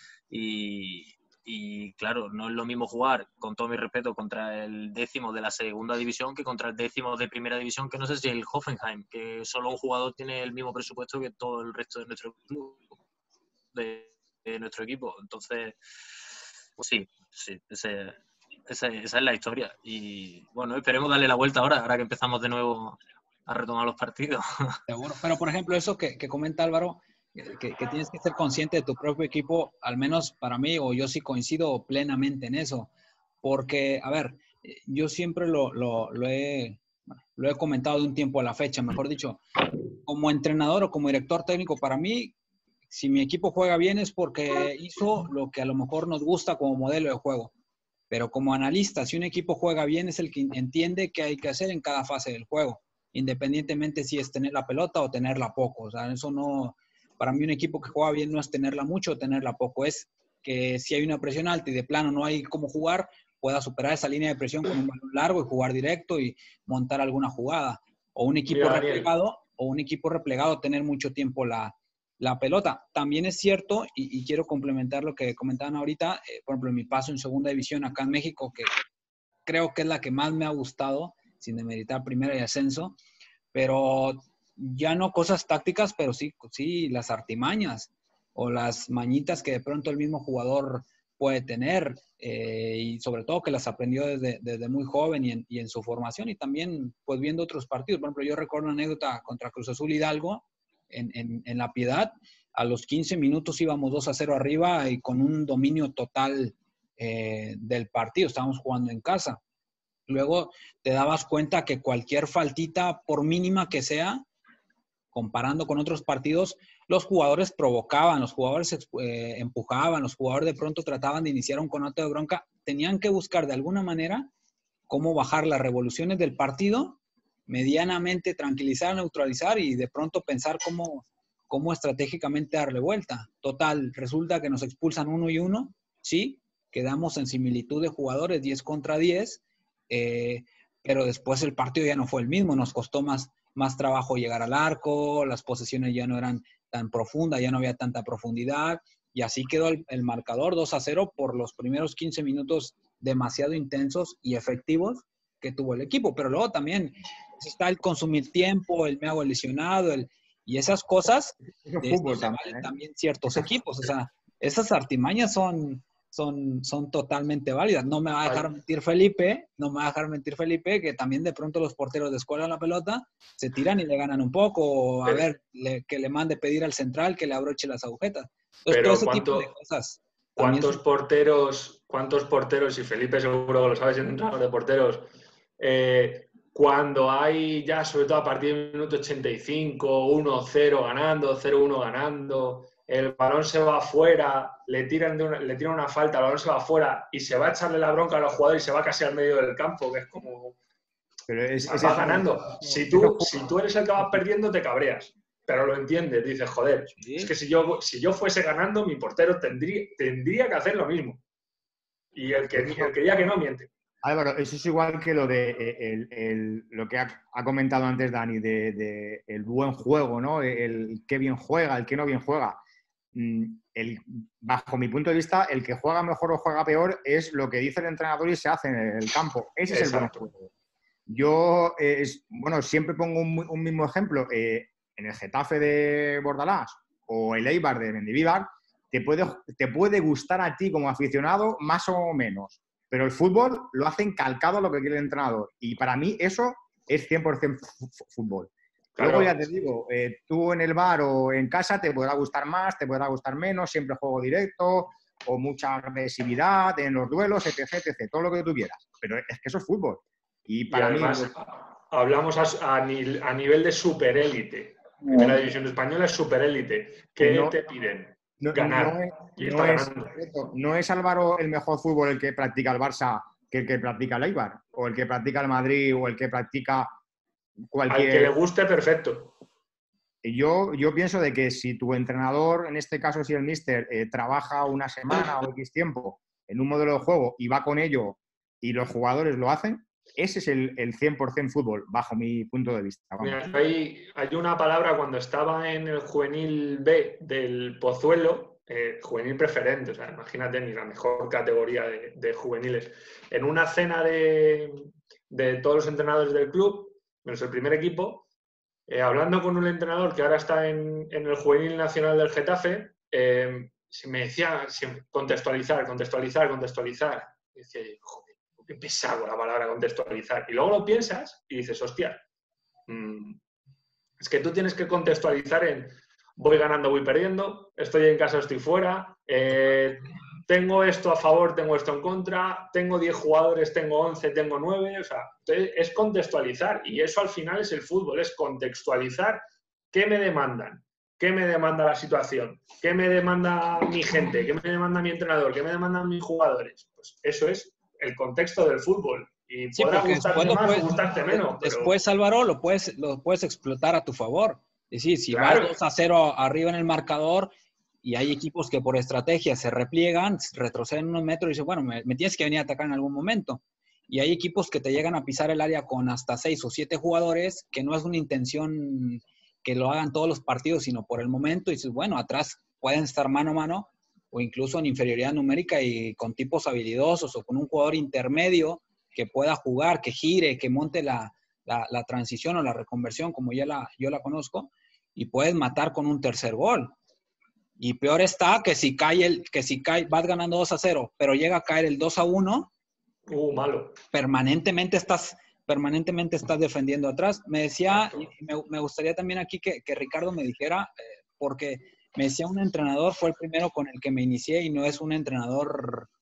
Y claro, no es lo mismo jugar, con todo mi respeto, contra el 10º de la segunda división que contra el 10º de primera división, que no sé si es el Hoffenheim, que solo un jugador tiene el mismo presupuesto que todo el resto de nuestro club, de nuestro equipo. Entonces, pues sí, esa es la historia. Y bueno, esperemos darle la vuelta ahora que empezamos de nuevo a retomar los partidos. Seguro. Pero, por ejemplo, eso que comenta Álvaro, que tienes que ser consciente de tu propio equipo, al menos para mí, o yo sí coincido plenamente en eso. Porque, a ver, yo siempre lo he comentado de un tiempo a la fecha, mejor dicho, como entrenador o como director técnico, para mí, si mi equipo juega bien es porque hizo lo que a lo mejor nos gusta como modelo de juego. Pero como analista, si un equipo juega bien, es el que entiende qué hay que hacer en cada fase del juego, independientemente si es tener la pelota o tenerla poco. O sea, eso no, para mí un equipo que juega bien no es tenerla mucho o tenerla poco, es que si hay una presión alta y de plano no hay cómo jugar, pueda superar esa línea de presión con un balón largo y jugar directo y montar alguna jugada. O un equipo replegado, tener mucho tiempo la pelota. También es cierto, y quiero complementar lo que comentaban ahorita, por ejemplo, en mi paso en segunda división acá en México, que creo que es la que más me ha gustado, sin demeritar primera y ascenso, pero ya no cosas tácticas, pero sí las artimañas o las mañitas que de pronto el mismo jugador puede tener, y sobre todo que las aprendió desde muy joven y en su formación, y también pues viendo otros partidos. Por ejemplo, yo recuerdo una anécdota contra Cruz Azul Hidalgo, en La Piedad, a los 15 minutos íbamos 2-0 arriba y con un dominio total del partido, estábamos jugando en casa. Luego te dabas cuenta que cualquier faltita, por mínima que sea, comparando con otros partidos, los jugadores provocaban, los jugadores empujaban, los jugadores de pronto trataban de iniciar un conato de bronca. Tenían que buscar de alguna manera cómo bajar las revoluciones del partido, medianamente tranquilizar, neutralizar y de pronto pensar cómo estratégicamente darle vuelta. Total, resulta que nos expulsan 1 y 1, sí, quedamos en similitud de jugadores 10 contra 10, pero después el partido ya no fue el mismo, nos costó más trabajo llegar al arco, las posesiones ya no eran tan profundas, ya no había tanta profundidad, y así quedó el marcador 2-0 por los primeros 15 minutos demasiado intensos y efectivos que tuvo el equipo. Pero luego también está el consumir tiempo, el me hago lesionado, y esas cosas de fútbol también ciertos equipos. O sea, esas artimañas son totalmente válidas. No me va a dejar mentir Felipe, que también de pronto los porteros descuelgan la pelota, se tiran y le ganan un poco, o a ver, que le mande pedir al central que le abroche las agujetas. Entonces, todo ese tipo de cosas. ¿Cuántos porteros, y Felipe seguro que lo sabe siendo entrenador de porteros, cuando hay ya, sobre todo a partir del minuto 85, 1-0 ganando, 0-1 ganando, el balón se va afuera, le tiran una falta, el balón se va afuera y se va a echarle la bronca a los jugadores y se va casi al medio del campo, que es como... va ganando. Si tú eres el que vas perdiendo, te cabreas. Pero lo entiendes, dices, joder, sí. Es que si yo fuese ganando, mi portero tendría que hacer lo mismo. Y el que diga que no, miente. Álvaro, eso es igual que lo de lo que ha comentado antes Dani, de el buen juego, ¿no? El que bien juega, el que no bien juega. Bajo mi punto de vista, el que juega mejor o juega peor es lo que dice el entrenador y se hace en el campo. Ese es el buen juego. Yo, siempre pongo un mismo ejemplo. En el Getafe de Bordalás o el Eibar de Mendilibar, te puede gustar a ti como aficionado más o menos, pero el fútbol lo hacen calcado a lo que quiere el entrenador, y para mí eso es 100% fútbol. Claro. Luego ya te digo, tú en el bar o en casa te podrá gustar más, te podrá gustar menos, siempre juego directo o mucha agresividad en los duelos, etc., todo lo que tú quieras, pero es que eso es fútbol. Y para además, mí... hablamos a nivel de superélite. Primera división española es superélite. ¿Qué te piden? Ganar. No es Álvaro el mejor fútbol el que practica el Barça que el que practica el Eibar, o el que practica el Madrid, o el que practica cualquier... Al que le guste, perfecto. Yo pienso de que si tu entrenador, en este caso si el míster, trabaja una semana o X tiempo en un modelo de juego y va con ello y los jugadores lo hacen, ese es el 100% fútbol, bajo mi punto de vista. Mira, hay una palabra cuando estaba en el juvenil B del Pozuelo, juvenil preferente, o sea, imagínate, ni la mejor categoría de juveniles. En una cena de todos los entrenadores del club, menos el primer equipo, hablando con un entrenador que ahora está en el juvenil nacional del Getafe, me decía contextualizar. Y decía, joder, qué pesado la palabra contextualizar. Y luego lo piensas y dices, hostia, es que tú tienes que contextualizar en voy ganando, voy perdiendo, estoy en casa, estoy fuera, tengo esto a favor, tengo esto en contra, tengo 10 jugadores, tengo 11, tengo 9, o sea, es contextualizar, y eso al final es el fútbol, es contextualizar qué me demandan, qué me demanda la situación, qué me demanda mi gente, qué me demanda mi entrenador, qué me demandan mis jugadores. Pues eso es el contexto del fútbol. Y sí, podrá gustarte más o gustarte menos. Después, pero... Álvaro, lo puedes explotar a tu favor. Es decir, si claro. vas 2-0 arriba en el marcador y hay equipos que por estrategia se repliegan, retroceden unos metros y dicen, bueno, me tienes que venir a atacar en algún momento. Y hay equipos que te llegan a pisar el área con hasta 6 o 7 jugadores, que no es una intención que lo hagan todos los partidos, sino por el momento. Y dices, bueno, atrás pueden estar mano a mano o incluso en inferioridad numérica y con tipos habilidosos o con un jugador intermedio que pueda jugar, que gire, que monte la transición o la reconversión, como yo la conozco, y puedes matar con un tercer gol. Y peor está que si vas ganando 2-0, pero llega a caer el 2-1, malo. Permanentemente estás defendiendo atrás. Me decía, y me gustaría también aquí que Ricardo me dijera, porque me decía un entrenador, fue el primero con el que me inicié y no es un entrenador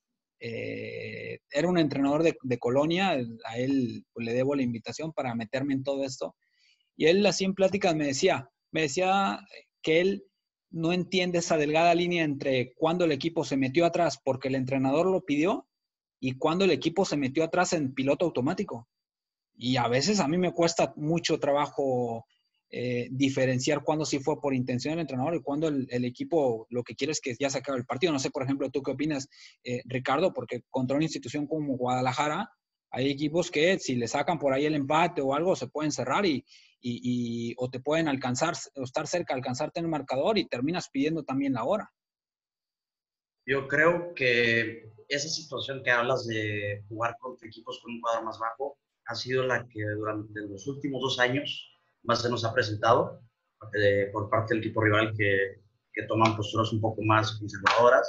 era un entrenador de Colonia, a él pues, le debo la invitación para meterme en todo esto. Y él así en pláticas me decía que él no entiende esa delgada línea entre cuando el equipo se metió atrás porque el entrenador lo pidió y cuando el equipo se metió atrás en piloto automático. Y a veces a mí me cuesta mucho trabajo diferenciar cuándo sí fue por intención del entrenador y cuándo el equipo lo que quiere es que ya se acabe el partido. No sé, por ejemplo, ¿tú qué opinas, Ricardo? Porque contra una institución como Guadalajara hay equipos que si le sacan por ahí el empate o algo se pueden cerrar o te pueden alcanzar o estar cerca de alcanzarte en el marcador y terminas pidiendo también la hora. Yo creo que esa situación que hablas de jugar contra equipos con un cuadro más bajo ha sido la que durante los últimos 2 años más se nos ha presentado por parte del equipo rival que toman posturas un poco más conservadoras.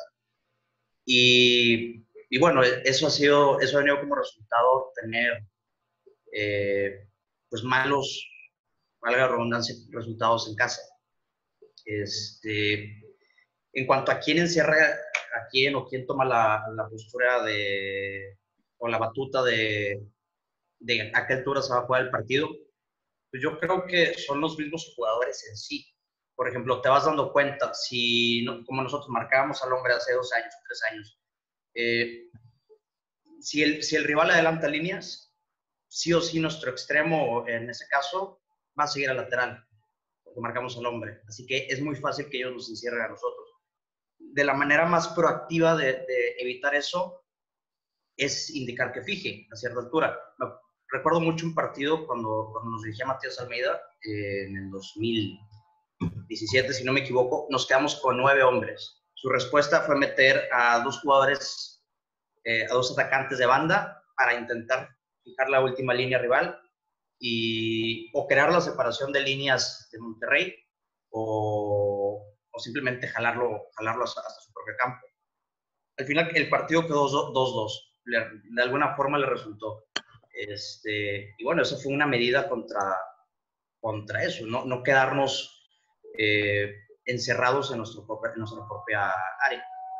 Y bueno, eso ha venido como resultado tener pues malos, valga la redundancia, resultados en casa. En cuanto a quién encierra a quién o quién toma la postura o la batuta de a qué altura se va a jugar el partido, pues yo creo que son los mismos jugadores en sí. Por ejemplo, te vas dando cuenta, como nosotros marcábamos al hombre hace 2 años, 3 años, si el rival adelanta líneas, sí o sí nuestro extremo, en ese caso, va a seguir al lateral, porque marcamos al hombre. Así que es muy fácil que ellos nos encierren a nosotros. De la manera más proactiva de evitar eso es indicar que fije a cierta altura. Recuerdo mucho un partido cuando nos dirigía Matías Almeida en el 2017, si no me equivoco, nos quedamos con 9 hombres. Su respuesta fue meter a 2 jugadores, a 2 atacantes de banda para intentar fijar la última línea rival o crear la separación de líneas de Monterrey o simplemente jalarlo hasta su propio campo. Al final el partido quedó 2-2. De alguna forma le resultó. Y bueno, eso fue una medida contra eso, no quedarnos encerrados en nuestra propia área.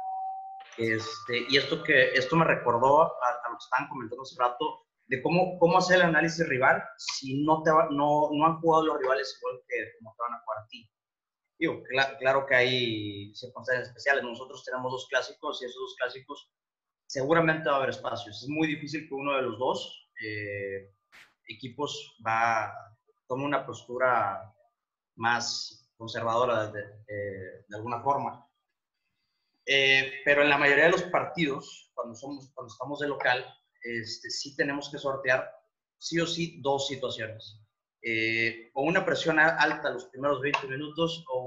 Y esto me recordó a lo que estaban comentando hace rato, de cómo hacer el análisis rival si no han jugado los rivales igual que como te van a jugar a ti. Digo, claro que hay circunstancias especiales. Nosotros tenemos 2 clásicos y esos 2 clásicos seguramente va a haber espacios. Es muy difícil que uno de los 2 equipos tome una postura más conservadora de alguna forma. Pero en la mayoría de los partidos, cuando estamos de local, sí tenemos que sortear sí o sí 2 situaciones. O una presión alta los primeros 20 minutos o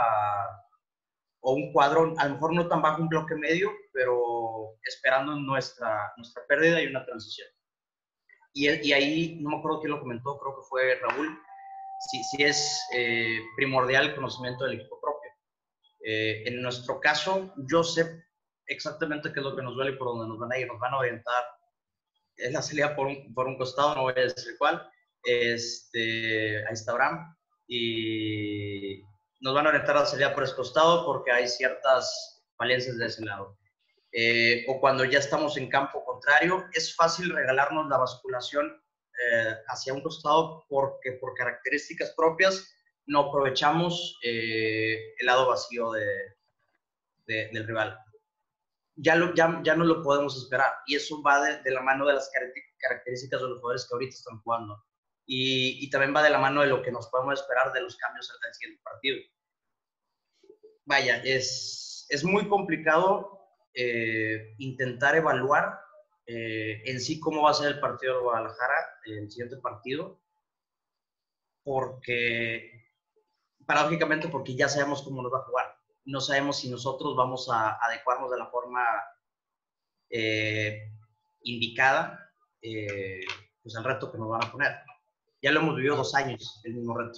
un cuadro, a lo mejor no tan bajo, un bloque medio, pero esperando nuestra pérdida y una transición. Y ahí, no me acuerdo quién lo comentó, creo que fue Raúl, sí es primordial el conocimiento del equipo propio. En nuestro caso, yo sé exactamente qué es lo que nos duele y por dónde nos van a ir. Nos van a orientar, es la salida por un costado, no voy a decir cuál, ahí está Abraham, y nos van a orientar a la salida por ese costado porque hay ciertas falencias de ese lado. O cuando ya estamos en campo contrario, es fácil regalarnos la basculación hacia un costado porque por características propias no aprovechamos el lado vacío del rival. Ya no lo podemos esperar y eso va de la mano de las características de los jugadores que ahorita están jugando y también va de la mano de lo que nos podemos esperar de los cambios al siguiente partido. Vaya, es muy complicado intentar evaluar en sí cómo va a ser el partido de Guadalajara, el siguiente partido, paradójicamente porque ya sabemos cómo nos va a jugar. No sabemos si nosotros vamos a adecuarnos de la forma indicada pues al reto que nos van a poner. Ya lo hemos vivido 2 años, el mismo reto.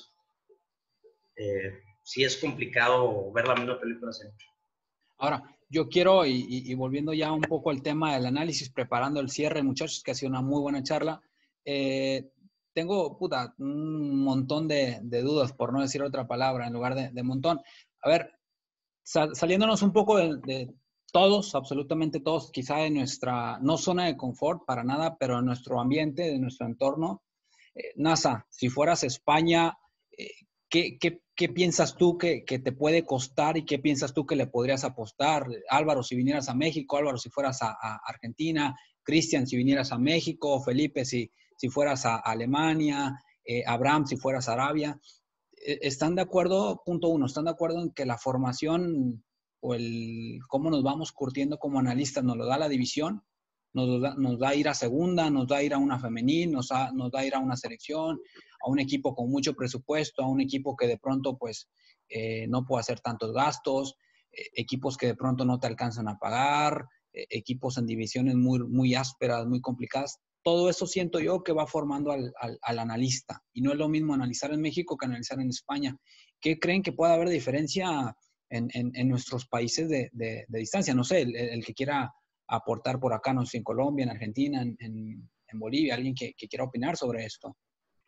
Sí es complicado ver la misma película siempre. Ahora, yo quiero, y volviendo ya un poco al tema del análisis, preparando el cierre, muchachos, que ha sido una muy buena charla, tengo, un montón de dudas, por no decir otra palabra, en lugar de montón. A ver, saliéndonos un poco de todos, absolutamente todos, quizá de nuestra, no zona de confort para nada, pero en nuestro ambiente, de nuestro entorno. Nasa, si fueras a España, ¿qué piensas tú que te puede costar y qué piensas tú que le podrías apostar? Álvaro, si vinieras a México, Álvaro, si fueras a Argentina, Cristian, si vinieras a México, Felipe, si fueras a Alemania, Abraham, si fueras a Arabia. ¿Están de acuerdo? Punto uno, ¿están de acuerdo en que la formación o cómo nos vamos curtiendo como analistas nos lo da la división? Nos da ir a segunda, nos da ir a una femenil, nos da ir a una selección, a un equipo con mucho presupuesto, a un equipo que de pronto pues no puede hacer tantos gastos, equipos que de pronto no te alcanzan a pagar, equipos en divisiones muy, muy ásperas, muy complicadas. Todo eso siento yo que va formando al analista. Y no es lo mismo analizar en México que analizar en España. ¿Qué creen que puede haber diferencia en nuestros países de distancia? No sé, el que quiera aportar por acá, no sé, en Colombia, en Argentina, en Bolivia, alguien que quiera opinar sobre esto.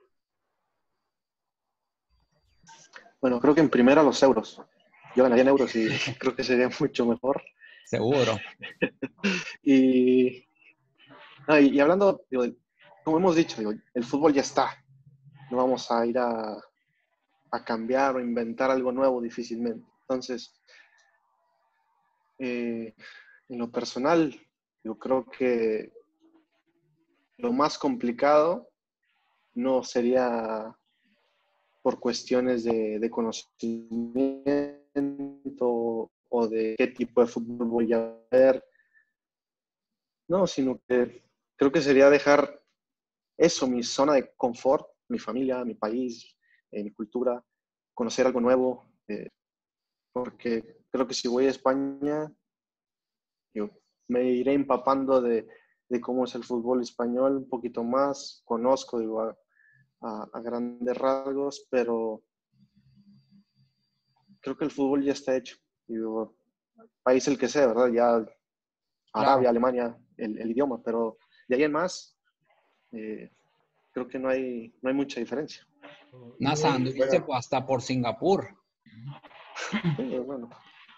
Bueno, creo que en primera los euros. Yo ganaría en euros y creo que sería mucho mejor. Seguro. Y hablando, digo, como hemos dicho, digo, el fútbol ya está. No vamos a ir a cambiar o inventar algo nuevo difícilmente. Entonces, en lo personal, yo creo que lo más complicado no sería por cuestiones de conocimiento o de qué tipo de fútbol voy a ver. No, sino que creo que sería dejar eso, mi zona de confort, mi familia, mi país, mi cultura, conocer algo nuevo, porque creo que si voy a España, yo me iré empapando de cómo es el fútbol español un poquito más, conozco, digo, a grandes rasgos, pero creo que el fútbol ya está hecho. Digo, país el que sea, ¿verdad? Ya Arabia, Claro. Alemania, el idioma, pero de ahí en más, creo que no hay mucha diferencia. Nasa, anduviste hasta por Singapur. Sí, bueno.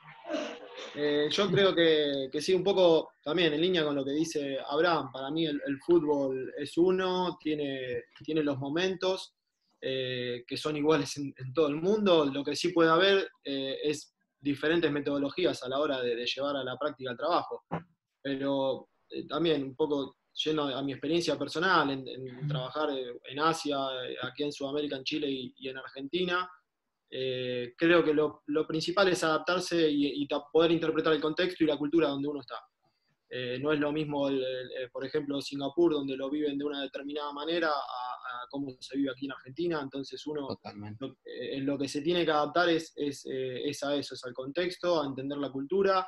Yo creo que sí, un poco también en línea con lo que dice Abraham. Para mí el fútbol es uno, tiene los momentos que son iguales en todo el mundo. Lo que sí puede haber es diferentes metodologías a la hora de llevar a la práctica el trabajo. Pero también un poco yendo a mi experiencia personal en trabajar en Asia, aquí en Sudamérica, en Chile y en Argentina. Creo que lo principal es adaptarse y poder interpretar el contexto y la cultura donde uno está. No es lo mismo, por ejemplo, Singapur, donde lo viven de una determinada manera, a cómo se vive aquí en Argentina. Entonces uno en lo que se tiene que adaptar es a eso, es al contexto, a entender la cultura,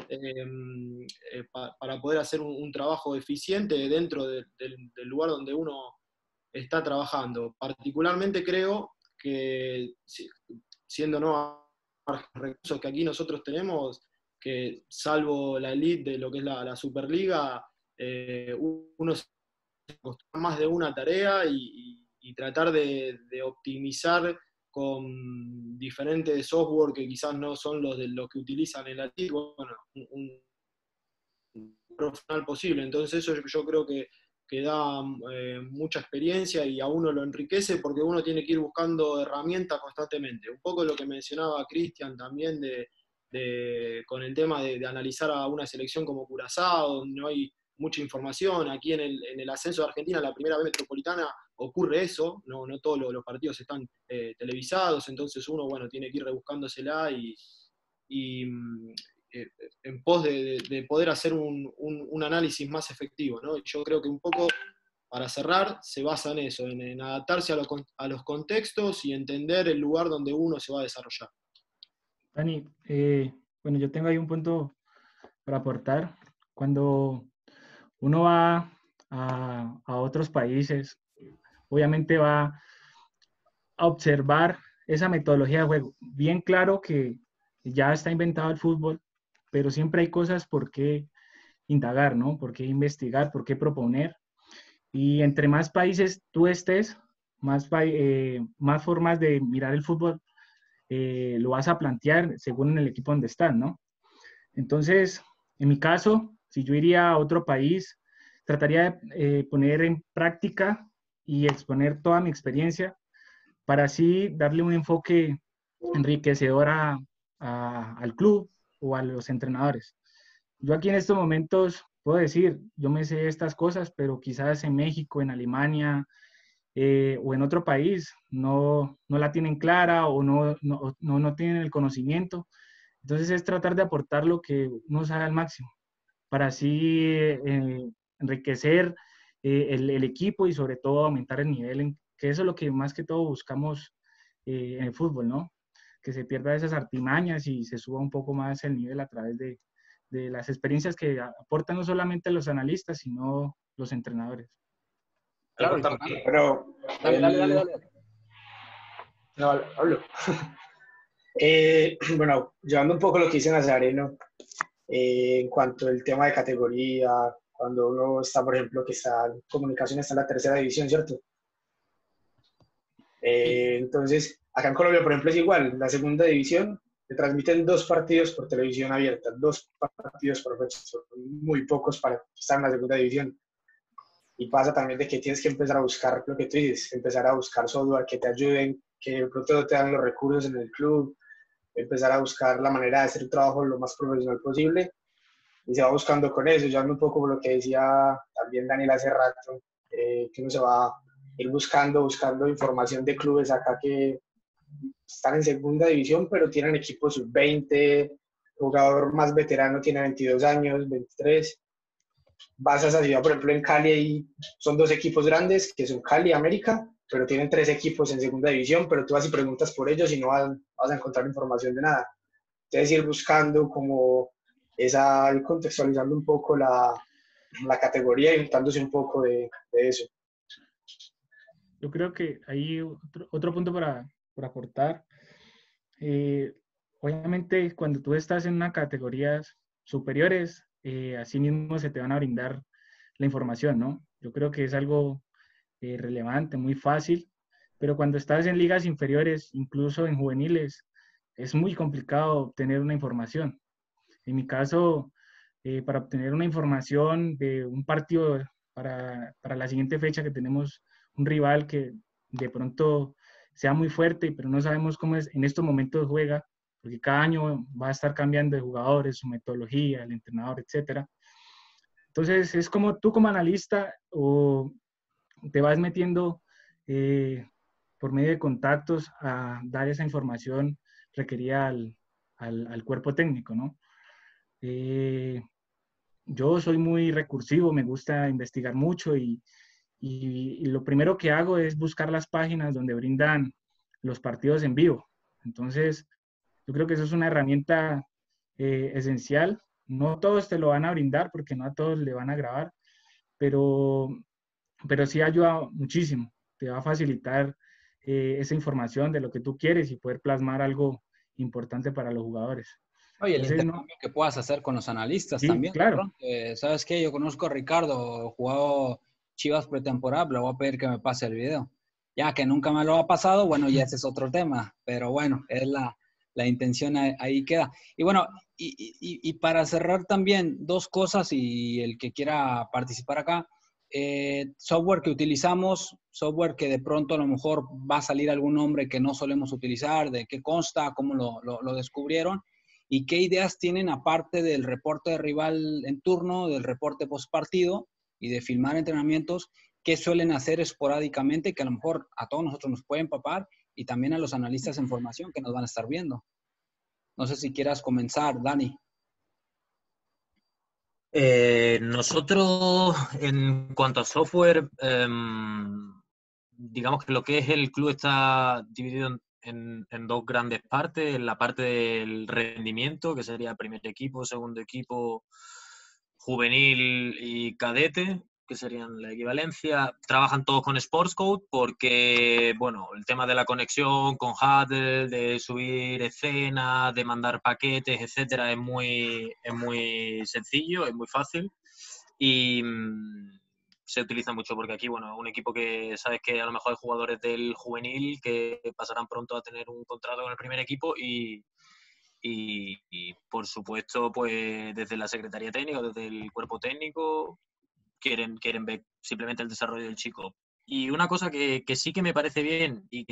para poder hacer un trabajo eficiente dentro del lugar donde uno está trabajando. Particularmente creo que, siendo no los recursos que aquí nosotros tenemos, que salvo la elite de lo que es la Superliga, uno se acostumbra más de una tarea y tratar de optimizar con diferentes software que quizás no son los de los que utilizan en la elite, bueno, un profesional posible. Entonces eso yo creo que da mucha experiencia y a uno lo enriquece porque uno tiene que ir buscando herramientas constantemente. Un poco lo que mencionaba Cristian también con el tema de analizar a una selección como Curazao, donde no hay mucha información. Aquí en el ascenso de Argentina, la primera vez metropolitana, ocurre eso, no todos los partidos están televisados, entonces uno, bueno, tiene que ir rebuscándosela y en pos de poder hacer un análisis más efectivo, ¿no? Yo creo que un poco, para cerrar, se basa en eso, en adaptarse a los contextos y entender el lugar donde uno se va a desarrollar. Dani, bueno, yo tengo ahí un punto para aportar. Cuando uno va a otros países, obviamente va a observar esa metodología de juego. Bien claro que ya está inventado el fútbol, pero siempre hay cosas por qué indagar, ¿no? Por qué investigar, por qué proponer. Y entre más países tú estés, más formas de mirar el fútbol lo vas a plantear según el equipo donde estás, ¿no? Entonces, En mi caso, si yo iría a otro país, trataría de poner en práctica y exponer toda mi experiencia para así darle un enfoque enriquecedor al club o a los entrenadores. Yo aquí en estos momentos puedo decir, yo me sé estas cosas, pero quizás en México, en Alemania o en otro país no la tienen clara o no tienen el conocimiento. Entonces es tratar de aportar lo que uno sabe al máximo para así enriquecer el equipo y sobre todo aumentar el nivel, que eso es lo que más que todo buscamos en el fútbol, ¿no? Que se pierda esas artimañas y se suba un poco más el nivel a través de las experiencias que aportan no solamente los analistas, sino los entrenadores. Claro, pero dale. no, hablo. Bueno, llevando un poco lo que dice Nazareno, en cuanto al tema de categoría, cuando uno está, por ejemplo, que está en comunicación, está en la tercera división, ¿cierto? Entonces, acá en Colombia, por ejemplo, es igual. La segunda división se transmiten 2 partidos por televisión abierta, 2 partidos por fecha. Son muy pocos para estar en la segunda división. Y pasa también de que tienes que empezar a buscar lo que tú dices, empezar a buscar software que te ayuden, que de pronto te dan los recursos en el club, empezar a buscar la manera de hacer el trabajo lo más profesional posible. Y se va buscando con eso, ya un poco por lo que decía también Daniel hace rato, que uno se va a ir buscando información de clubes acá que están en segunda división, pero tienen equipos sub-20, el jugador más veterano tiene 22 años, 23. Vas a esa ciudad, por ejemplo, en Cali, y son 2 equipos grandes, que son Cali y América, pero tienen 3 equipos en segunda división, pero tú vas y preguntas por ellos y no vas a encontrar información de nada. Entonces, ir buscando como ir contextualizando un poco la categoría y untándose un poco de eso. Yo creo que hay otro punto por aportar. Obviamente, cuando tú estás en una categorías superiores, así mismo se te van a brindar la información, ¿no? Yo creo que es algo relevante, muy fácil, pero cuando estás en ligas inferiores, incluso en juveniles, es muy complicado obtener una información. En mi caso, para obtener una información de un partido para la siguiente fecha que tenemos un rival que de pronto sea muy fuerte, pero no sabemos cómo es, en estos momentos juega, porque cada año va a estar cambiando de jugadores, su metodología, el entrenador, etc. Entonces, es como tú como analista o te vas metiendo por medio de contactos a dar esa información requerida al cuerpo técnico, ¿no? Yo soy muy recursivo, me gusta investigar mucho y lo primero que hago es buscar las páginas donde brindan los partidos en vivo. Entonces, yo creo que eso es una herramienta esencial. No todos te lo van a brindar porque no a todos le van a grabar, pero sí ayuda muchísimo. Te va a facilitar esa información de lo que tú quieres y poder plasmar algo importante para los jugadores. Oye, el Entonces, intercambio que puedas hacer con los analistas sí, también. claro. ¿Sabes qué? Yo conozco a Ricardo, jugado Chivas pretemporada, le voy a pedir que me pase el video. Ya que nunca me lo ha pasado, bueno, ya ese es otro tema, pero bueno, es la intención ahí queda. Y bueno, y para cerrar también, 2 cosas y el que quiera participar acá, software que utilizamos, software que de pronto a lo mejor va a salir algún nombre que no solemos utilizar, de qué consta, cómo lo descubrieron. ¿Y qué ideas tienen aparte del reporte de rival en turno, del reporte post partido y de filmar entrenamientos? ¿Qué suelen hacer esporádicamente que a lo mejor a todos nosotros nos pueden empapar y también a los analistas en formación que nos van a estar viendo? No sé si quieras comenzar, Dani. Nosotros, en cuanto a software, digamos que lo que es el club está dividido en 2 grandes partes. La parte del rendimiento, que sería primer equipo, segundo equipo, juvenil y cadete, que serían la equivalencia. Trabajan todos con Sportscode porque, bueno, el tema de la conexión con Hudl, de subir escenas, de mandar paquetes, etcétera, es muy sencillo, es muy fácil. Y se utiliza mucho porque aquí, bueno, un equipo que sabes que a lo mejor hay jugadores del juvenil que pasarán pronto a tener un contrato con el primer equipo y y, por supuesto, pues desde la Secretaría Técnica, desde el cuerpo técnico, quieren ver simplemente el desarrollo del chico. Y una cosa que sí que me parece bien y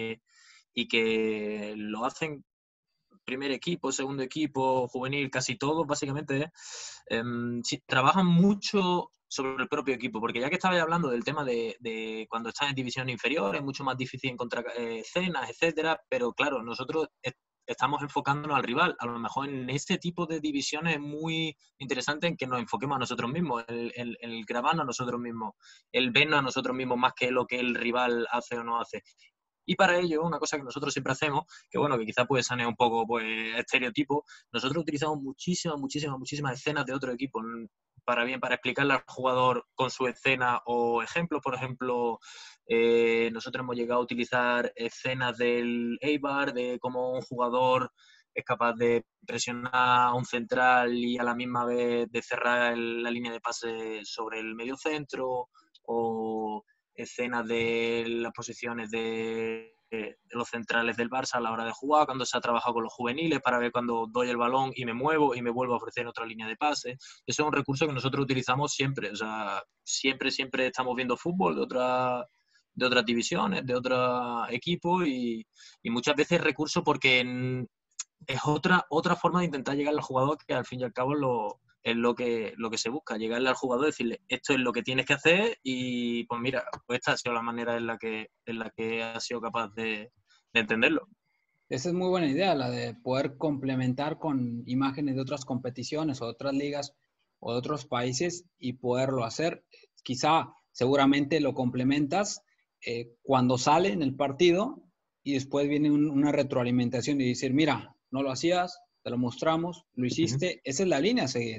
que lo hacen primer equipo, segundo equipo, juvenil, casi todos, básicamente, sí, trabajan mucho sobre el propio equipo, porque ya que estabais hablando del tema de cuando estás en división inferior, es mucho más difícil encontrar escenas, etcétera, pero claro, nosotros estamos enfocándonos al rival. A lo mejor en este tipo de divisiones es muy interesante en que nos enfoquemos a nosotros mismos, el grabarnos a nosotros mismos, el vernos a nosotros mismos más que lo que el rival hace o no hace. Y para ello, una cosa que nosotros siempre hacemos, que bueno, que quizás puede sanear un poco pues estereotipo, nosotros utilizamos muchísimas escenas de otro equipo para explicarle al jugador con su escena o ejemplos. Por ejemplo, nosotros hemos llegado a utilizar escenas del Eibar, de cómo un jugador es capaz de presionar a un central y a la misma vez de cerrar la línea de pase sobre el medio centro, o escenas de las posiciones de los centrales del Barça a la hora de jugar, cuando se ha trabajado con los juveniles, para ver cuando doy el balón y me muevo y me vuelvo a ofrecer otra línea de pase. Eso es un recurso que nosotros utilizamos siempre. O sea, siempre estamos viendo fútbol de otras divisiones, de otros equipos, y muchas veces recurso porque es otra forma de intentar llegar al jugador, que al fin y al cabo es lo que se busca, llegarle al jugador y decirle, esto es lo que tienes que hacer, y pues mira, pues esta ha sido la manera en la que ha sido capaz de entenderlo. Esa es muy buena idea, la de poder complementar con imágenes de otras competiciones o de otras ligas o de otros países y poderlo hacer. Quizá, seguramente lo complementas cuando sale en el partido y después viene una retroalimentación y decir, mira, no lo hacías, te lo mostramos, lo hiciste. Esa es la línea a seguir.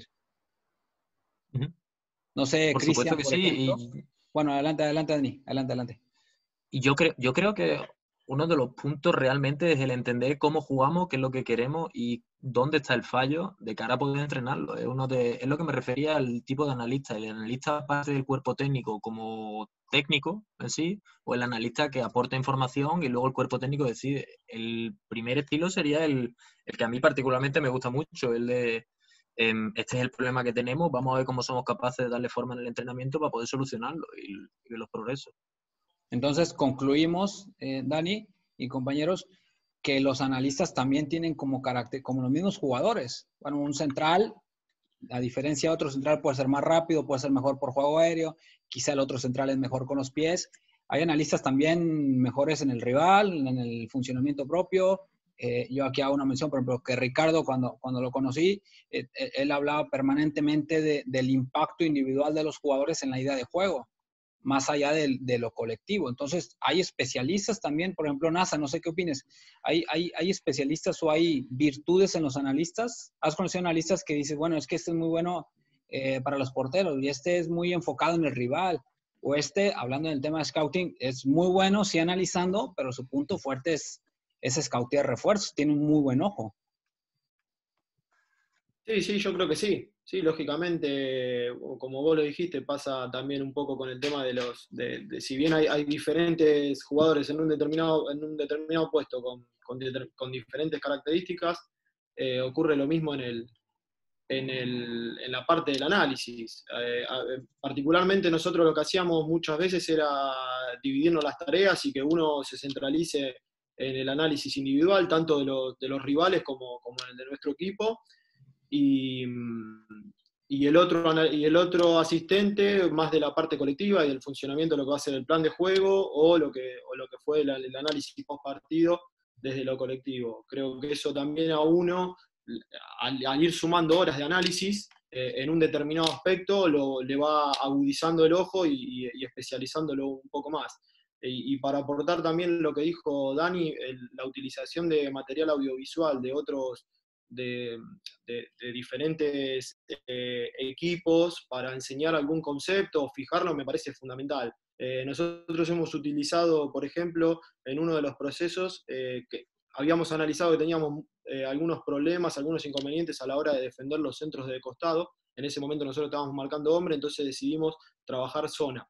No sé, Por Cristian, supuesto que por sí. ejemplo. Bueno, adelante, Dani. Adelante. Y yo creo que uno de los puntos realmente es el entender cómo jugamos, qué es lo que queremos y dónde está el fallo de cara a poder entrenarlo. Es lo que me refería al tipo de analista. El analista parte del cuerpo técnico como técnico en sí, o el analista que aporta información y luego el cuerpo técnico decide. El primer estilo sería el que a mí particularmente me gusta mucho, el de este es el problema que tenemos, vamos a ver cómo somos capaces de darle forma en el entrenamiento para poder solucionarlo y ver los progresos. Entonces concluimos, Dani y compañeros, que los analistas también tienen como carácter, como los mismos jugadores. Bueno, un central, a diferencia de otro central, puede ser más rápido, puede ser mejor por juego aéreo, quizá el otro central es mejor con los pies. Hay analistas también mejores en el rival, en el funcionamiento propio. Yo aquí hago una mención, por ejemplo, que Ricardo, cuando lo conocí, él hablaba permanentemente del impacto individual de los jugadores en la idea de juego, más allá de lo colectivo. Entonces, hay especialistas también, por ejemplo, NASA, no sé qué opines, ¿hay especialistas o hay virtudes en los analistas? ¿Has conocido analistas que dices, bueno, es que este es muy bueno para los porteros y este es muy enfocado en el rival? O este, hablando del tema de scouting, es muy bueno, sí analizando, pero su punto fuerte es scoutear refuerzos, tiene un muy buen ojo. Sí, yo creo que sí. Sí, lógicamente, como vos lo dijiste, pasa también un poco con el tema de si bien hay diferentes jugadores en un determinado puesto con diferentes características, ocurre lo mismo en la parte del análisis. Particularmente nosotros lo que hacíamos muchas veces era dividirnos las tareas y que uno se centralice en el análisis individual, tanto de los rivales como en el de nuestro equipo. Y el otro asistente más de la parte colectiva y del funcionamiento de lo que va a ser el plan de juego o lo que fue el análisis post partido desde lo colectivo. Creo que eso también a uno, al ir sumando horas de análisis en un determinado aspecto, le va agudizando el ojo y especializándolo un poco más. Y para aportar también lo que dijo Dani, la utilización de material audiovisual de diferentes equipos para enseñar algún concepto o fijarlo me parece fundamental. Nosotros hemos utilizado, por ejemplo, en uno de los procesos que habíamos analizado que teníamos algunos problemas, algunos inconvenientes a la hora de defender los centros de costado. En ese momento nosotros estábamos marcando hombre, entonces decidimos trabajar zona.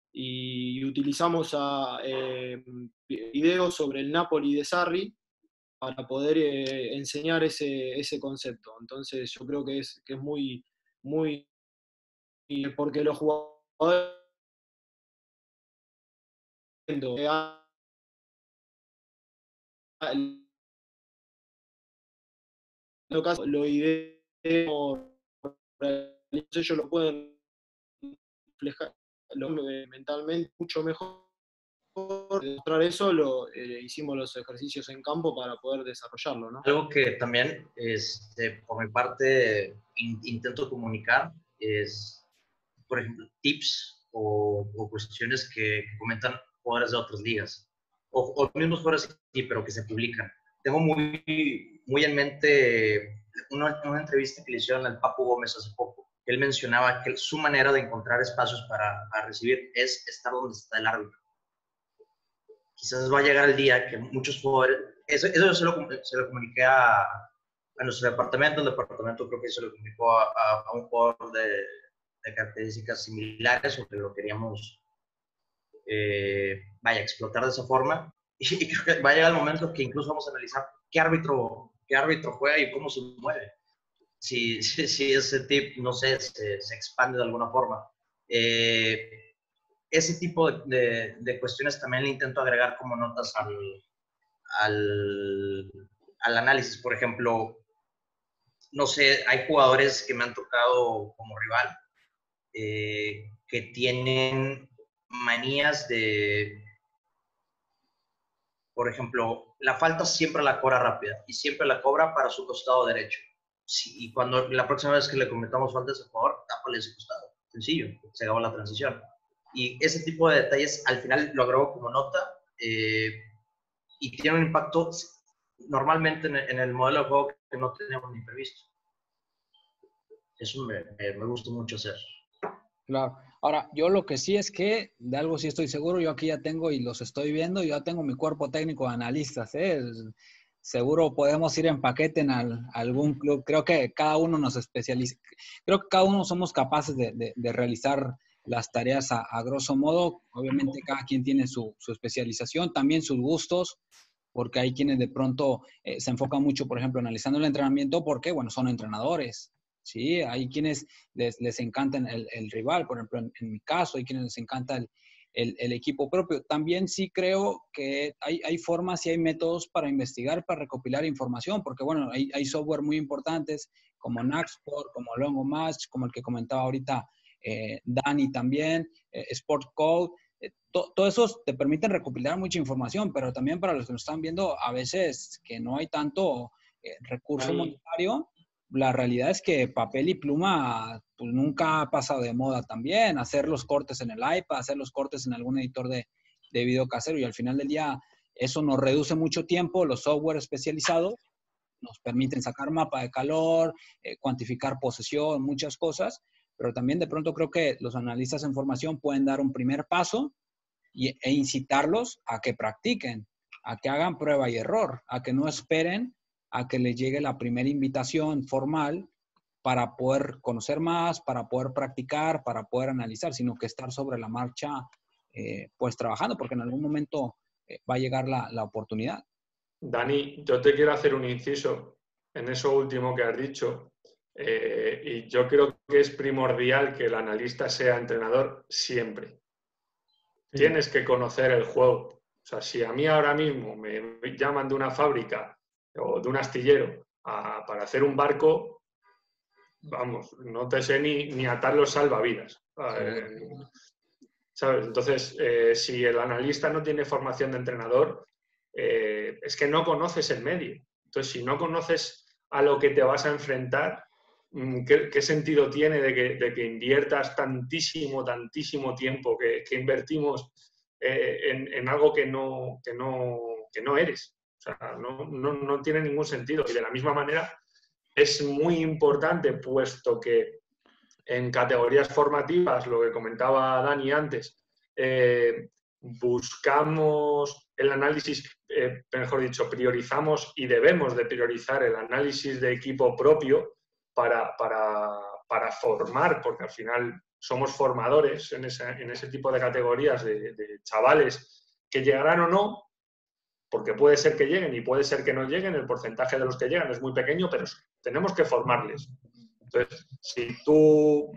Y utilizamos videos sobre el Napoli de Sarri, poder enseñar ese concepto. Entonces yo creo que es muy, muy, porque los jugadores lo ideal, ellos lo pueden reflejar mentalmente mucho mejor. Demostrar eso, hicimos los ejercicios en campo para poder desarrollarlo, ¿no? Algo que también, por mi parte, intento comunicar es, por ejemplo, tips o cuestiones que comentan jugadores de otras ligas, o mismos jugadores aquí, pero que se publican. Tengo muy en mente una entrevista que le hicieron al Papu Gómez hace poco. Él mencionaba que su manera de encontrar espacios para recibir es estar donde está el árbitro. Quizás va a llegar el día que muchos jugadores, eso yo se lo comuniqué a nuestro departamento, el departamento creo que se lo comunicó a un jugador de características similares, o que lo queríamos explotar de esa forma, y creo que va a llegar el momento que incluso vamos a analizar qué árbitro juega y cómo se mueve. Si ese tip, no sé, se expande de alguna forma. Ese tipo de cuestiones también le intento agregar como notas al análisis. Por ejemplo, no sé, hay jugadores que me han tocado como rival que tienen manías de, por ejemplo, la falta siempre la cobra rápida y siempre la cobra para su costado derecho. Sí, y cuando la próxima vez que le cometamos falta a ese jugador, tápale ese costado. Sencillo, se acabó la transición. Y ese tipo de detalles al final lo agrego como nota y tiene un impacto normalmente en el modelo de juego que no teníamos ni previsto. Eso me gusta mucho hacer. Claro. Ahora, yo lo que sí es que, de algo sí estoy seguro, yo aquí ya tengo y los estoy viendo, yo ya tengo mi cuerpo técnico de analistas, ¿eh? Seguro podemos ir en paquete en algún club. Creo que cada uno nos especializa, creo que cada uno somos capaces de realizar las tareas a grosso modo. Obviamente cada quien tiene su especialización, también sus gustos, porque hay quienes de pronto se enfocan mucho, por ejemplo, analizando el entrenamiento, porque, bueno, son entrenadores. Sí, hay quienes les encanta el rival, por ejemplo, en mi caso, hay quienes les encanta el equipo propio. También sí creo que hay formas y hay métodos para investigar, para recopilar información, porque bueno, hay software muy importantes como Naxport, como Longo Match, como el que comentaba ahorita Dani también, Sport Code. Todo eso te permiten recopilar mucha información, pero también para los que nos están viendo, a veces que no hay tanto recurso monetario, la realidad es que papel y pluma pues, nunca ha pasado de moda también. Hacer los cortes en el iPad, hacer los cortes en algún editor de video casero, y al final del día eso nos reduce mucho tiempo. Los software especializados nos permiten sacar mapa de calor, cuantificar posesión, muchas cosas, pero también de pronto creo que los analistas en formación pueden dar un primer paso e incitarlos a que practiquen, a que hagan prueba y error, a que no esperen a que les llegue la primera invitación formal para poder conocer más, para poder practicar, para poder analizar, sino que estar sobre la marcha, pues trabajando, porque en algún momento va a llegar la oportunidad. Dani, yo te quiero hacer un inciso en eso último que has dicho, y yo creo que es primordial que el analista sea entrenador siempre. Sí. Tienes que conocer el juego. O sea, si a mí ahora mismo me llaman de una fábrica o de un astillero para hacer un barco, vamos, no te sé ni atar los salvavidas. ¿Sabes? Entonces, si el analista no tiene formación de entrenador, es que no conoces el medio. Entonces, si no conoces a lo que te vas a enfrentar, ¿qué sentido tiene de que inviertas tantísimo tiempo que invertimos en algo que no eres? O sea, no tiene ningún sentido. Y de la misma manera, es muy importante, puesto que en categorías formativas, lo que comentaba Dani antes, buscamos el análisis, mejor dicho, priorizamos y debemos de priorizar el análisis de equipo propio para formar, porque al final somos formadores en ese tipo de categorías de chavales que llegarán o no, porque puede ser que lleguen y puede ser que no lleguen, el porcentaje de los que llegan es muy pequeño, pero tenemos que formarles. Entonces, si tú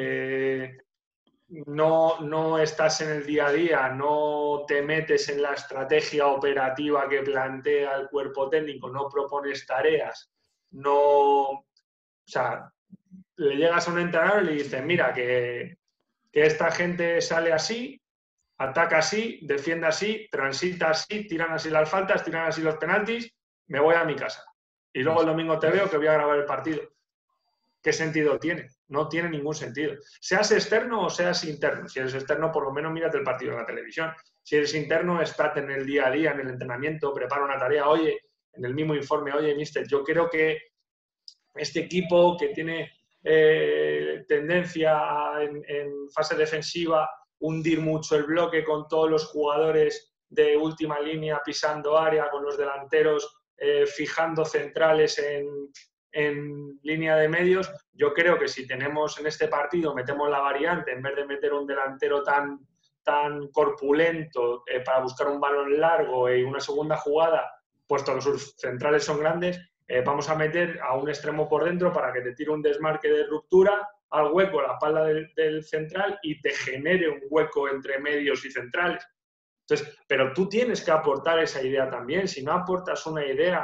no estás en el día a día, no te metes en la estrategia operativa que plantea el cuerpo técnico, no propones tareas, o sea, le llegas a un entrenador y le dices, mira, que esta gente sale así, ataca así, defiende así, transita así, tiran así las faltas, tiran así los penaltis, me voy a mi casa. Y luego el domingo te veo que voy a grabar el partido. ¿Qué sentido tiene? No tiene ningún sentido. Seas externo o seas interno. Si eres externo, por lo menos mírate el partido en la televisión. Si eres interno, estate en el día a día, en el entrenamiento, prepara una tarea. Oye, en el mismo informe, oye, mister, yo creo que este equipo que tiene tendencia en fase defensiva, hundir mucho el bloque con todos los jugadores de última línea pisando área, con los delanteros fijando centrales en línea de medios. Yo creo que si tenemos en este partido, metemos la variante, en vez de meter un delantero tan corpulento para buscar un balón largo y una segunda jugada, puesto que sus centrales son grandes, vamos a meter a un extremo por dentro para que te tire un desmarque de ruptura al hueco, a la espalda del central y te genere un hueco entre medios y centrales. Entonces, pero tú tienes que aportar esa idea también. Si no aportas una idea,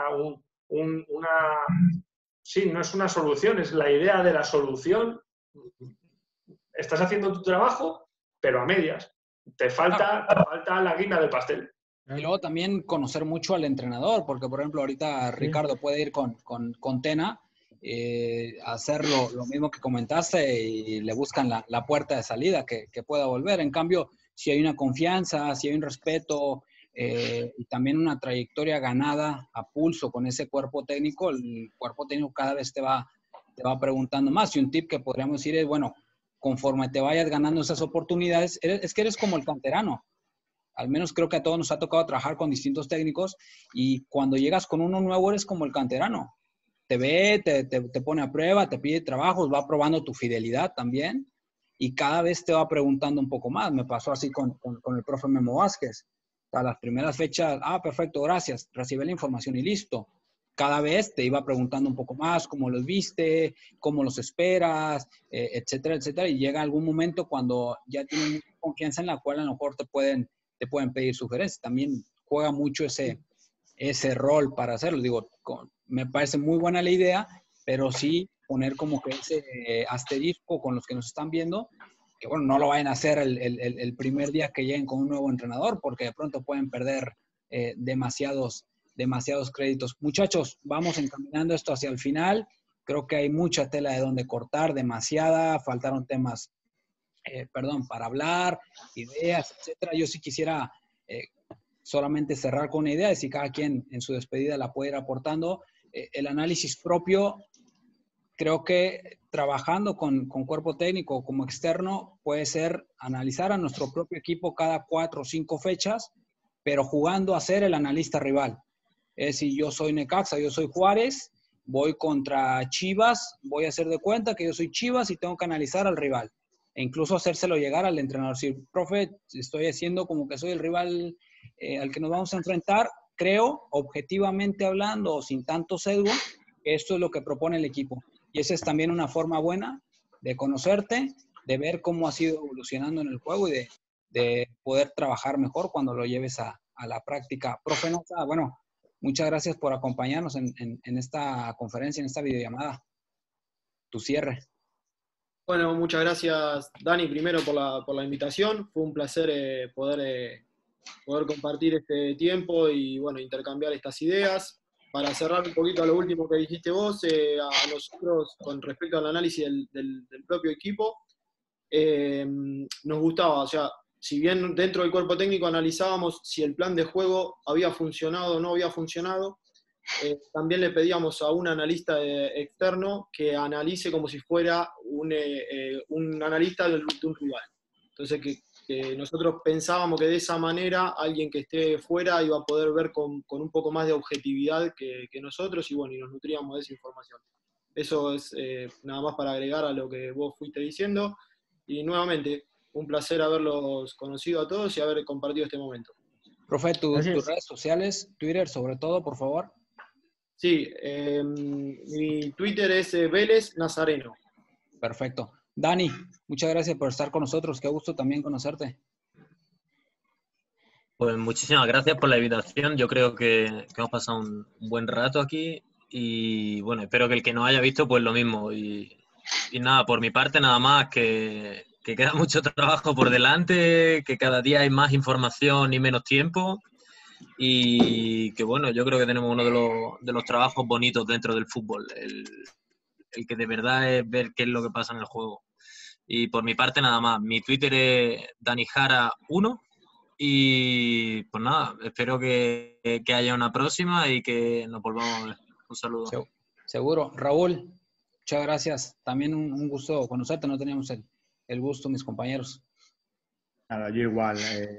sí, no es una solución, es la idea de la solución. Estás haciendo tu trabajo, pero a medias. Te falta la guinda del pastel. Y luego también conocer mucho al entrenador, porque por ejemplo ahorita Ricardo puede ir con Tena, hacer lo mismo que comentaste y le buscan la puerta de salida que pueda volver. En cambio, si hay una confianza, si hay un respeto y también una trayectoria ganada a pulso con ese cuerpo técnico, el cuerpo técnico cada vez te va preguntando más. Y un tip que podríamos decir es, bueno, conforme te vayas ganando esas oportunidades, es que eres como el canterano. Al menos creo que a todos nos ha tocado trabajar con distintos técnicos y cuando llegas con uno nuevo eres como el canterano. Te ve, te pone a prueba, te pide trabajos, va probando tu fidelidad también y cada vez te va preguntando un poco más. Me pasó así con el profe Memo Vázquez. A las primeras fechas, perfecto, gracias, recibí la información y listo. Cada vez te iba preguntando un poco más, cómo los viste, cómo los esperas, etcétera, etcétera. Y llega algún momento cuando ya tienen confianza en la cual a lo mejor te pueden pedir sugerencias. También juega mucho ese rol para hacerlo. Digo, me parece muy buena la idea, pero sí poner como que ese asterisco con los que nos están viendo, que bueno, no lo vayan a hacer el primer día que lleguen con un nuevo entrenador, porque de pronto pueden perder demasiados créditos. Muchachos, vamos encaminando esto hacia el final. Creo que hay mucha tela de donde cortar, demasiada, faltaron temas para hablar, ideas, etcétera. Yo sí quisiera solamente cerrar con una idea, y si cada quien en su despedida la puede ir aportando. El análisis propio, creo que trabajando con cuerpo técnico como externo, puede ser analizar a nuestro propio equipo cada 4 o 5 fechas, pero jugando a ser el analista rival. Si yo soy Necaxa, yo soy Juárez, voy contra Chivas, voy a hacer de cuenta que yo soy Chivas y tengo que analizar al rival. E incluso hacérselo llegar al entrenador. Si, profe, estoy haciendo como que soy el rival al que nos vamos a enfrentar, creo, objetivamente hablando, sin tanto sesgo, que esto es lo que propone el equipo. Y esa es también una forma buena de conocerte, de ver cómo has ido evolucionando en el juego y de poder trabajar mejor cuando lo lleves a la práctica. Profe Nasa, bueno, muchas gracias por acompañarnos en esta conferencia, en esta videollamada. Tu cierre. Bueno, muchas gracias, Dani, primero por la invitación. Fue un placer poder compartir este tiempo y bueno, intercambiar estas ideas. Para cerrar un poquito a lo último que dijiste vos, a nosotros con respecto al análisis del propio equipo, nos gustaba, o sea, si bien dentro del cuerpo técnico analizábamos si el plan de juego había funcionado o no había funcionado, también le pedíamos a un analista externo que analice como si fuera un analista de un rival. Entonces, que nosotros pensábamos que de esa manera alguien que esté fuera iba a poder ver con un poco más de objetividad que nosotros y bueno, y nos nutríamos de esa información. Eso es nada más para agregar a lo que vos fuiste diciendo. Y nuevamente, un placer haberlos conocido a todos y haber compartido este momento. Profe, tus Gracias. redes sociales, Twitter sobre todo, por favor. Sí, mi Twitter es Vélez Nazareno. Perfecto. Dani, muchas gracias por estar con nosotros. Qué gusto también conocerte. Pues muchísimas gracias por la invitación. Yo creo que hemos pasado un buen rato aquí y bueno, espero que el que nos haya visto, pues lo mismo. Y nada, por mi parte nada más, que queda mucho trabajo por delante, que cada día hay más información y menos tiempo y que bueno, yo creo que tenemos uno de los trabajos bonitos dentro del fútbol, el que de verdad es ver qué es lo que pasa en el juego. Y por mi parte nada más, mi Twitter es danijara1 y pues nada, espero que haya una próxima y que nos volvamos a ver. Un saludo. Seguro. Raúl, muchas gracias. También un gusto conocerte. No teníamos el gusto, mis compañeros. Nada, yo igual,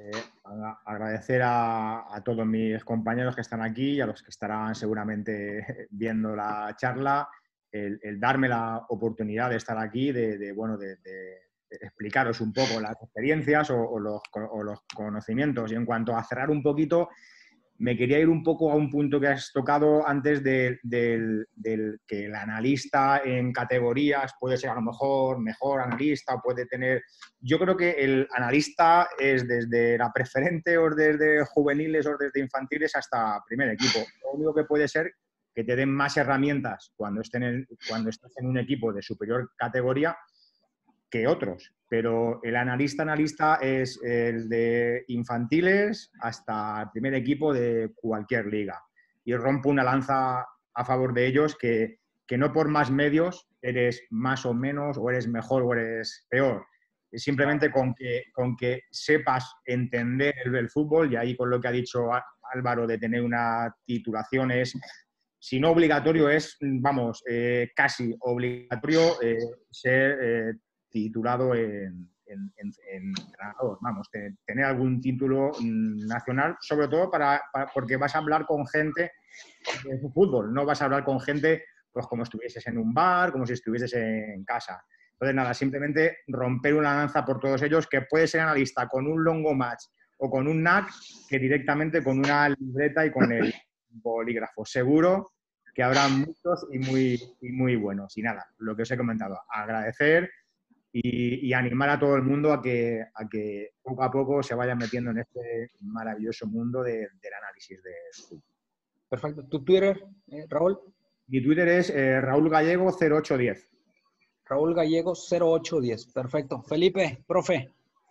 agradecer a todos mis compañeros que están aquí y a los que estarán seguramente viendo la charla, el darme la oportunidad de estar aquí, de explicaros un poco las experiencias o los conocimientos. Y en cuanto a cerrar un poquito, me quería ir un poco a un punto que has tocado antes del que el analista en categorías puede ser a lo mejor analista, puede tener... Yo creo que el analista es desde la preferente o desde juveniles o desde infantiles hasta primer equipo. Lo único que puede ser que te den más herramientas cuando estás en un equipo de superior categoría que otros, pero el analista es el de infantiles hasta el primer equipo de cualquier liga. Y rompo una lanza a favor de ellos que no por más medios eres más o menos, o eres mejor o eres peor. Simplemente con que sepas entender el fútbol, y ahí con lo que ha dicho Álvaro de tener una titulación es, si no obligatorio, es, vamos, casi obligatorio ser titulado en entrenador, vamos, tener algún título nacional, sobre todo porque vas a hablar con gente de fútbol, no vas a hablar con gente pues como estuvieses en un bar, como si estuvieses en casa. Entonces, nada, simplemente romper una lanza por todos ellos, que puede ser analista con un longo match o con un NAC, que directamente con una libreta y con el bolígrafo. Seguro que habrá muchos y muy buenos. Y nada, lo que os he comentado, agradecer y animar a todo el mundo a que poco a poco se vayan metiendo en este maravilloso mundo del análisis del fútbol. Perfecto. ¿Tu Twitter, Raúl? Mi Twitter es Raúl Gallego 0810. Raúl Gallego 0810. Perfecto. Felipe, profe.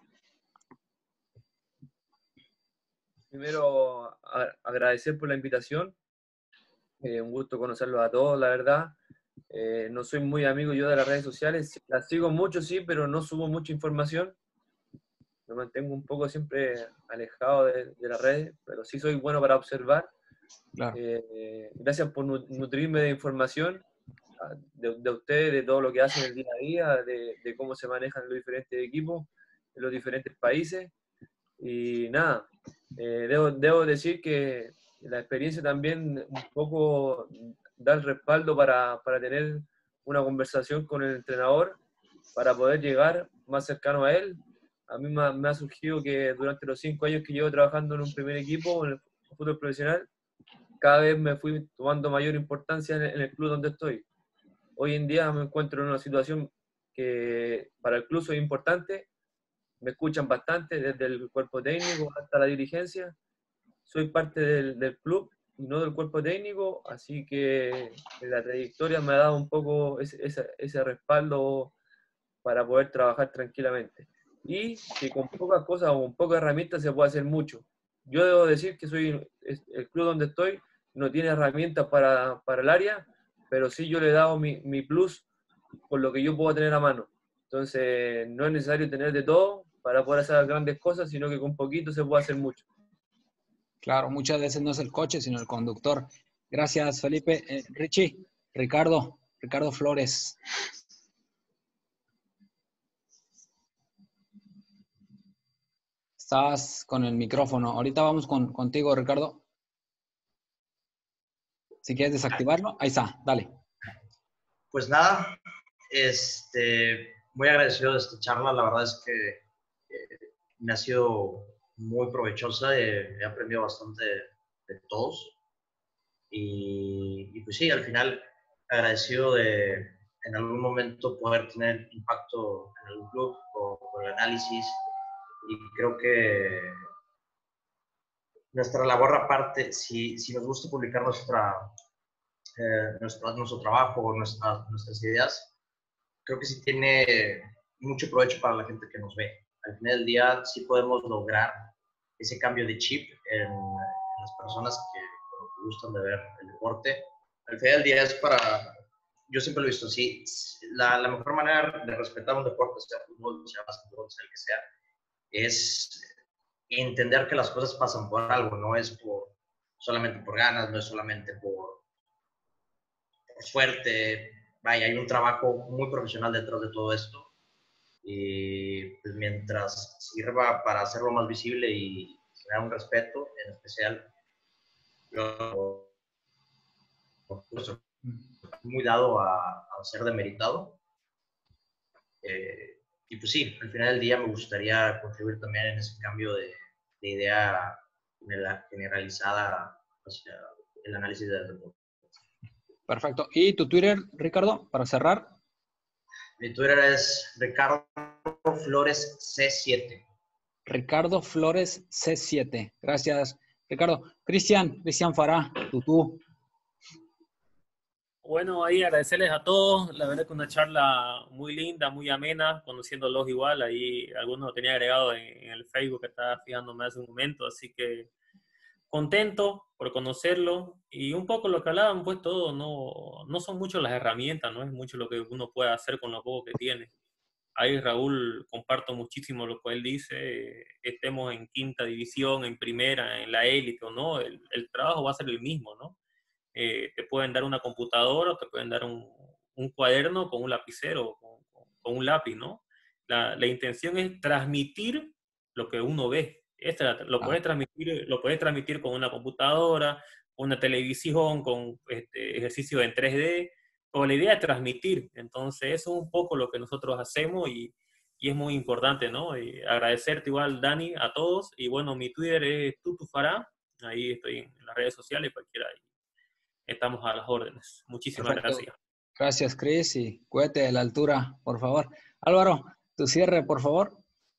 Primero, agradecer por la invitación. Un gusto conocerlos a todos, la verdad. No soy muy amigo yo de las redes sociales. Las sigo mucho, sí, pero no subo mucha información. Me mantengo un poco siempre alejado de las redes, pero sí soy bueno para observar. Claro. Gracias por nutrirme de información de ustedes, de todo lo que hacen el día a día, de cómo se manejan los diferentes equipos en los diferentes países. Y nada, debo decir que la experiencia también un poco da el respaldo para tener una conversación con el entrenador, para poder llegar más cercano a él. A mí me ha surgido que durante los 5 años que llevo trabajando en un primer equipo, en el fútbol profesional, cada vez me fui tomando mayor importancia en el club donde estoy. Hoy en día me encuentro en una situación que para el club soy importante, me escuchan bastante, desde el cuerpo técnico hasta la dirigencia. Soy parte del club y no del cuerpo técnico, así que la trayectoria me ha dado un poco ese respaldo para poder trabajar tranquilamente. Y que con pocas cosas o con pocas herramientas se puede hacer mucho. Yo debo decir que el club donde estoy no tiene herramientas para el área, pero sí yo le he dado mi plus por lo que yo puedo tener a mano. Entonces, no es necesario tener de todo para poder hacer grandes cosas, sino que con poquito se puede hacer mucho. Claro, muchas veces no es el coche, sino el conductor. Gracias, Felipe. Richie, Ricardo Flores. Estás con el micrófono. Ahorita vamos contigo, Ricardo. Si quieres desactivarlo, ahí está, dale. Pues nada, muy agradecido de esta charla. La verdad es que me ha sido muy provechosa. He aprendido bastante de todos. Y pues sí, al final agradecido de en algún momento poder tener impacto en algún club por el análisis. Y creo que nuestra labor aparte, si nos gusta publicar nuestro trabajo, nuestras ideas, creo que sí tiene mucho provecho para la gente que nos ve. Al final del día sí podemos lograr ese cambio de chip en las personas que gustan de ver el deporte. Al final del día es yo siempre lo he visto así, la mejor manera de respetar un deporte, sea fútbol, sea básquetbol, sea el que sea, es entender que las cosas pasan por algo, no es solamente por ganas, no es solamente por suerte. Vaya, hay un trabajo muy profesional detrás de todo esto, y pues mientras sirva para hacerlo más visible y generar un respeto, en especial yo estoy muy dado a ser demeritado. Y pues sí, al final del día me gustaría contribuir también en ese cambio de idea generalizada hacia el análisis del deporte. Perfecto. ¿Y tu Twitter, Ricardo, para cerrar? Mi Twitter es Ricardo Flores C7. Ricardo Flores C7. Gracias, Ricardo. Cristian Fará, tú. Bueno, ahí agradecerles a todos. La verdad que una charla muy linda, muy amena, conociéndolos igual. Ahí algunos lo tenía agregado en el Facebook que estaba fijándome hace un momento, así que contento por conocerlo. Y un poco lo que hablaban, pues todo, no son mucho las herramientas, no es mucho lo que uno puede hacer con lo poco que tiene. Ahí Raúl, comparto muchísimo lo que él dice, estemos en quinta división, en primera, en la élite o no, el trabajo va a ser el mismo, ¿no? Te pueden dar una computadora o te pueden dar un cuaderno con un lapicero, con un lápiz, ¿no? La intención es transmitir lo que uno ve. Lo puedes transmitir con una computadora, con una televisión, con ejercicio en 3D, o la idea es transmitir. Entonces eso es un poco lo que nosotros hacemos y es muy importante, ¿no? Y agradecerte igual, Dani, a todos. Y bueno, mi Twitter es tutufará, ahí estoy en las redes sociales, cualquiera ahí. Estamos a las órdenes. Muchísimas gracias. Gracias, Chris, y cuídate de la altura, por favor. Álvaro, tu cierre, por favor.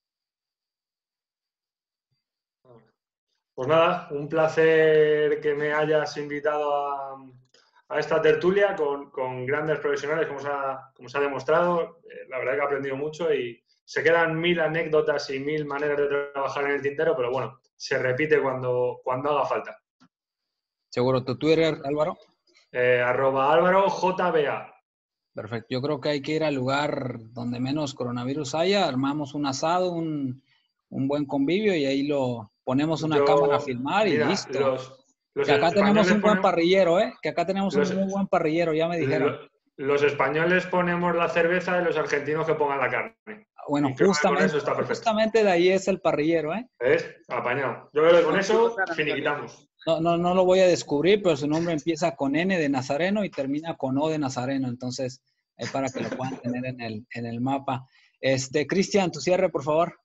Pues nada, un placer que me hayas invitado a esta tertulia con grandes profesionales, como se ha demostrado. La verdad que he aprendido mucho y se quedan 1000 anécdotas y 1000 maneras de trabajar en el tintero, pero bueno, se repite cuando haga falta. Seguro. ¿Tu Twitter, Álvaro? @AlvaroJBA. Perfecto. Yo creo que hay que ir al lugar donde menos coronavirus haya, armamos un asado, un buen convivio y ahí lo ponemos una cámara a filmar y listo. Que acá tenemos un buen parrillero, ¿eh? Que acá tenemos un muy buen parrillero, ya me dijeron. Los españoles ponemos la cerveza y los argentinos que pongan la carne. Bueno, justamente de ahí es el parrillero, ¿eh? ¿Ves? Apañado. Yo creo que con eso finiquitamos. No lo voy a descubrir, pero su nombre empieza con N de Nazareno y termina con O de Nazareno. Entonces, es para que lo puedan tener en el mapa. Cristian, tu cierre, por favor.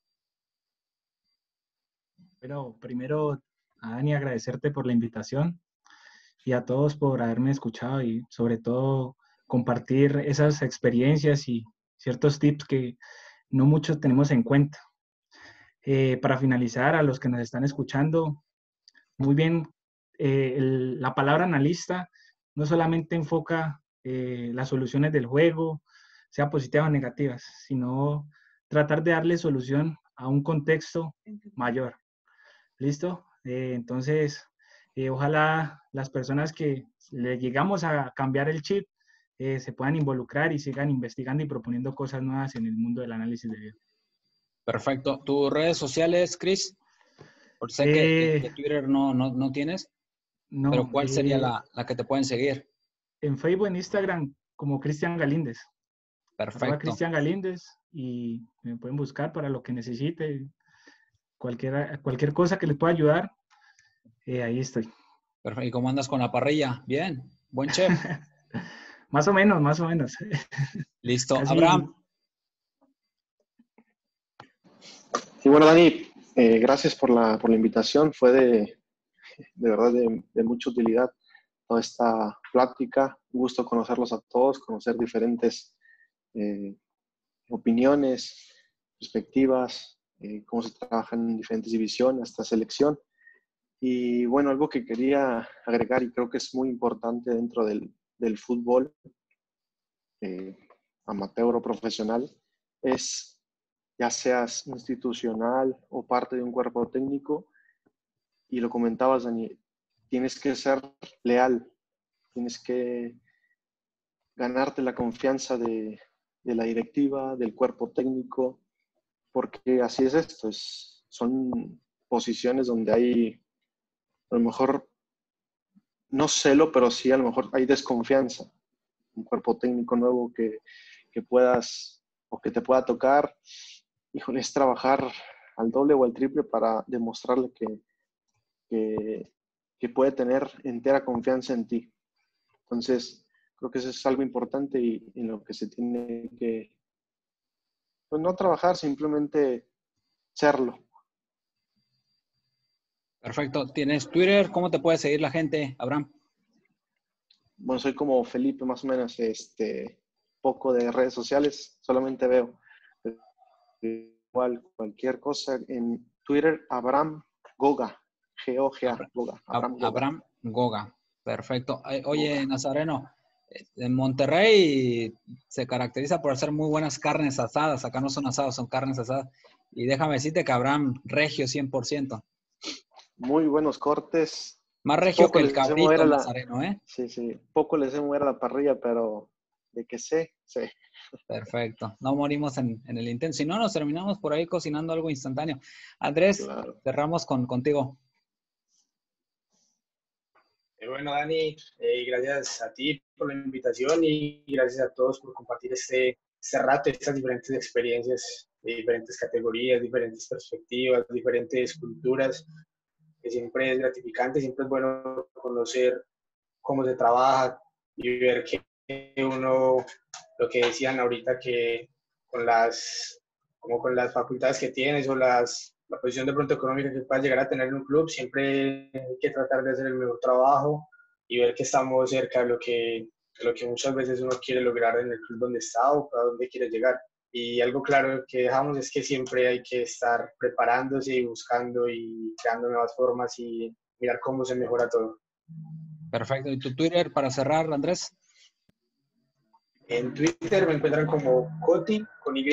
Bueno, primero, a Dani, agradecerte por la invitación y a todos por haberme escuchado y sobre todo compartir esas experiencias y ciertos tips que no muchos tenemos en cuenta. Para finalizar, a los que nos están escuchando, muy bien, la palabra analista no solamente enfoca las soluciones del juego, sean positivas o negativas, sino tratar de darle solución a un contexto mayor. ¿Listo? Entonces, ojalá las personas que le llegamos a cambiar el chip se puedan involucrar y sigan investigando y proponiendo cosas nuevas en el mundo del análisis de video. Perfecto. ¿Tus redes sociales, Chris? Porque sé que Twitter no tienes, no, pero ¿cuál sería la que te pueden seguir? En Facebook, en Instagram, como Cristian Galíndez. Perfecto. Cristian Galíndez, y me pueden buscar para lo que necesite. Cualquier cosa que les pueda ayudar, ahí estoy. Perfecto. ¿Y cómo andas con la parrilla? Bien, buen chef. Más o menos. Listo. Abraham. Sí, bueno, Dani, Gracias por la invitación. Fue de verdad de mucha utilidad toda esta plática. Un gusto conocerlos a todos, conocer diferentes opiniones, perspectivas, cómo se trabaja en diferentes divisiones, hasta selección. Y bueno, algo que quería agregar y creo que es muy importante dentro del fútbol, amateur o profesional, es, ya seas institucional o parte de un cuerpo técnico, y lo comentabas, Dani, tienes que ser leal, tienes que ganarte la confianza de la directiva, del cuerpo técnico, porque así es esto, son posiciones donde hay, a lo mejor, no celo, pero sí a lo mejor hay desconfianza. Un cuerpo técnico nuevo que puedas o que te pueda tocar, híjole, es trabajar al doble o al triple para demostrarle que puede tener entera confianza en ti. Entonces, creo que eso es algo importante y en lo que se tiene que, pues no trabajar, simplemente serlo. Perfecto. ¿Tienes Twitter? ¿Cómo te puede seguir la gente, Abraham? Bueno, soy como Felipe, más o menos, poco de redes sociales, solamente veo. Igual, cualquier cosa en Twitter, Abraham Goga, G-O-G-A, Goga. Abraham Goga. Perfecto. Oye, Nazareno, en Monterrey se caracteriza por hacer muy buenas carnes asadas. Acá no son asados, son carnes asadas. Y déjame decirte que Abraham, regio 100%. Muy buenos cortes. Más regio Poco que el les sé cabrito, Nazareno, ¿eh? Sí. Poco les sé mover a la parrilla, pero de que sé. Perfecto. No morimos en el intento. Si no, nos terminamos por ahí cocinando algo instantáneo. Andrés, claro. Cerramos contigo. Bueno, Dani, gracias a ti por la invitación y gracias a todos por compartir este rato, estas diferentes experiencias, de diferentes categorías, diferentes perspectivas, diferentes culturas, que siempre es gratificante, siempre es bueno conocer cómo se trabaja y ver que uno, lo que decían ahorita, que con las facultades que tienes o la posición de pronto económica que puedas llegar a tener en un club, siempre hay que tratar de hacer el mejor trabajo y ver que estamos cerca de lo que muchas veces uno quiere lograr en el club donde está o a donde quiere llegar. Y algo claro que dejamos es que siempre hay que estar preparándose y buscando y creando nuevas formas y mirar cómo se mejora todo. Perfecto. ¿Y tu Twitter para cerrar, Andrés? En Twitter me encuentran como Coti, con Y,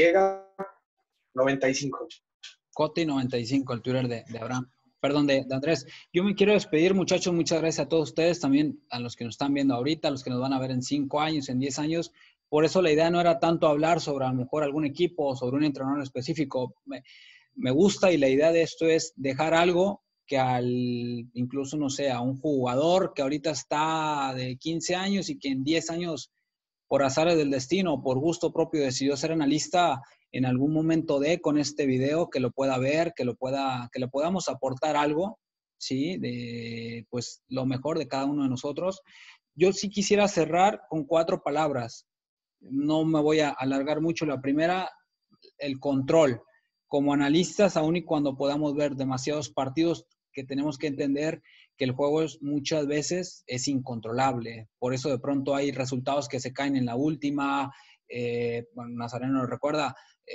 95. Coti95, el Twitter de Abraham. Perdón, de Andrés. Yo me quiero despedir, muchachos. Muchas gracias a todos ustedes, también a los que nos están viendo ahorita, a los que nos van a ver en 5 años, en 10 años. Por eso la idea no era tanto hablar sobre a lo mejor algún equipo o sobre un entrenador específico. Me gusta y la idea de esto es dejar algo que incluso, no sé, a un jugador que ahorita está de 15 años y que en 10 años, por azares del destino, por gusto propio, decidió ser analista, en algún momento con este video, que lo pueda ver, que le podamos aportar algo, ¿sí? De, pues, lo mejor de cada uno de nosotros. Yo sí quisiera cerrar con 4 palabras. No me voy a alargar mucho. La primera, el control. Como analistas, aun y cuando podamos ver demasiados partidos, que tenemos que entender que el juego muchas veces es incontrolable. Por eso de pronto hay resultados que se caen en la última. Bueno, Nazareno nos recuerda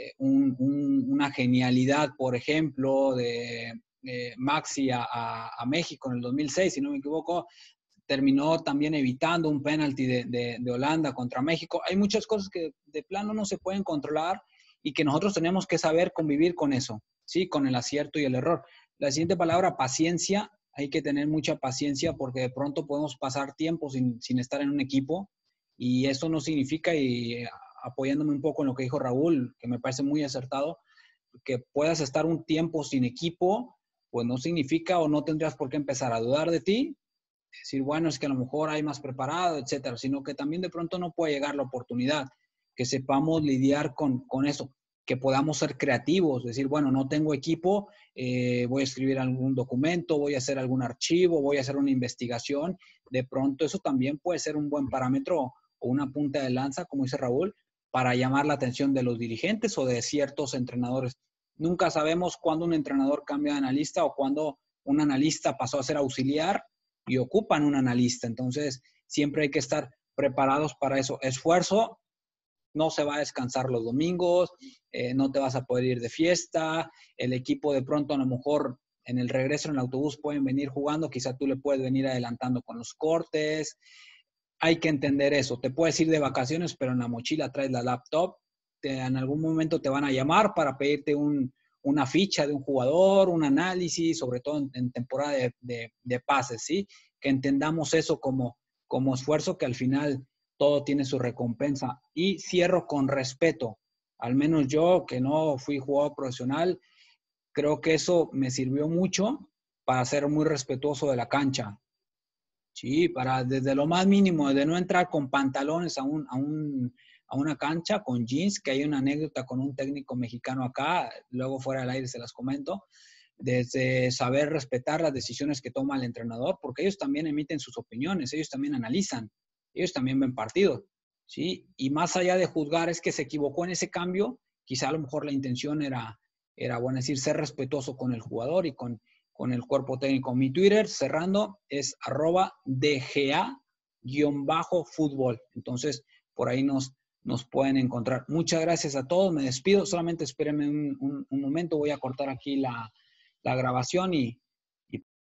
una genialidad, por ejemplo, de Maxi a México en el 2006, si no me equivoco. Terminó también evitando un penalti de Holanda contra México. Hay muchas cosas que de plano no se pueden controlar y que nosotros tenemos que saber convivir con eso, ¿sí? Con el acierto y el error. La siguiente palabra, paciencia. Hay que tener mucha paciencia porque de pronto podemos pasar tiempo sin estar en un equipo y eso no significa, y apoyándome un poco en lo que dijo Raúl, que me parece muy acertado, que puedas estar un tiempo sin equipo, pues no significa o no tendrías por qué empezar a dudar de ti, decir, bueno, es que a lo mejor hay más preparado, etcétera, sino que también de pronto no puede llegar la oportunidad, que sepamos lidiar con eso, que podamos ser creativos, decir, bueno, no tengo equipo, voy a escribir algún documento, voy a hacer algún archivo, voy a hacer una investigación. De pronto eso también puede ser un buen parámetro o una punta de lanza, como dice Raúl, para llamar la atención de los dirigentes o de ciertos entrenadores. Nunca sabemos cuándo un entrenador cambia de analista o cuándo un analista pasó a ser auxiliar y ocupan un analista. Entonces, siempre hay que estar preparados para eso. Esfuerzo, no se va a descansar los domingos, no te vas a poder ir de fiesta, el equipo de pronto a lo mejor en el regreso en el autobús pueden venir jugando, quizá tú le puedes venir adelantando con los cortes. Hay que entender eso. Te puedes ir de vacaciones, pero en la mochila traes la laptop. En algún momento te van a llamar para pedirte una ficha de un jugador, un análisis, sobre todo en temporada de pases, ¿sí? Que entendamos eso como esfuerzo, que al final todo tiene su recompensa. Y cierro con respeto. Al menos yo, que no fui jugador profesional, creo que eso me sirvió mucho para ser muy respetuoso de la cancha. Sí, para desde lo más mínimo, de no entrar con pantalones a una cancha, con jeans, que hay una anécdota con un técnico mexicano acá, luego fuera del aire se las comento, desde saber respetar las decisiones que toma el entrenador, porque ellos también emiten sus opiniones, ellos también analizan, ellos también ven partidos, ¿sí? Y más allá de juzgar es que se equivocó en ese cambio, quizá a lo mejor la intención era bueno, es decir, ser respetuoso con el jugador y con el cuerpo técnico. Mi Twitter, cerrando, es @DGA_fútbol. Entonces, por ahí nos pueden encontrar. Muchas gracias a todos. Me despido. Solamente espérenme un momento. Voy a cortar aquí la grabación y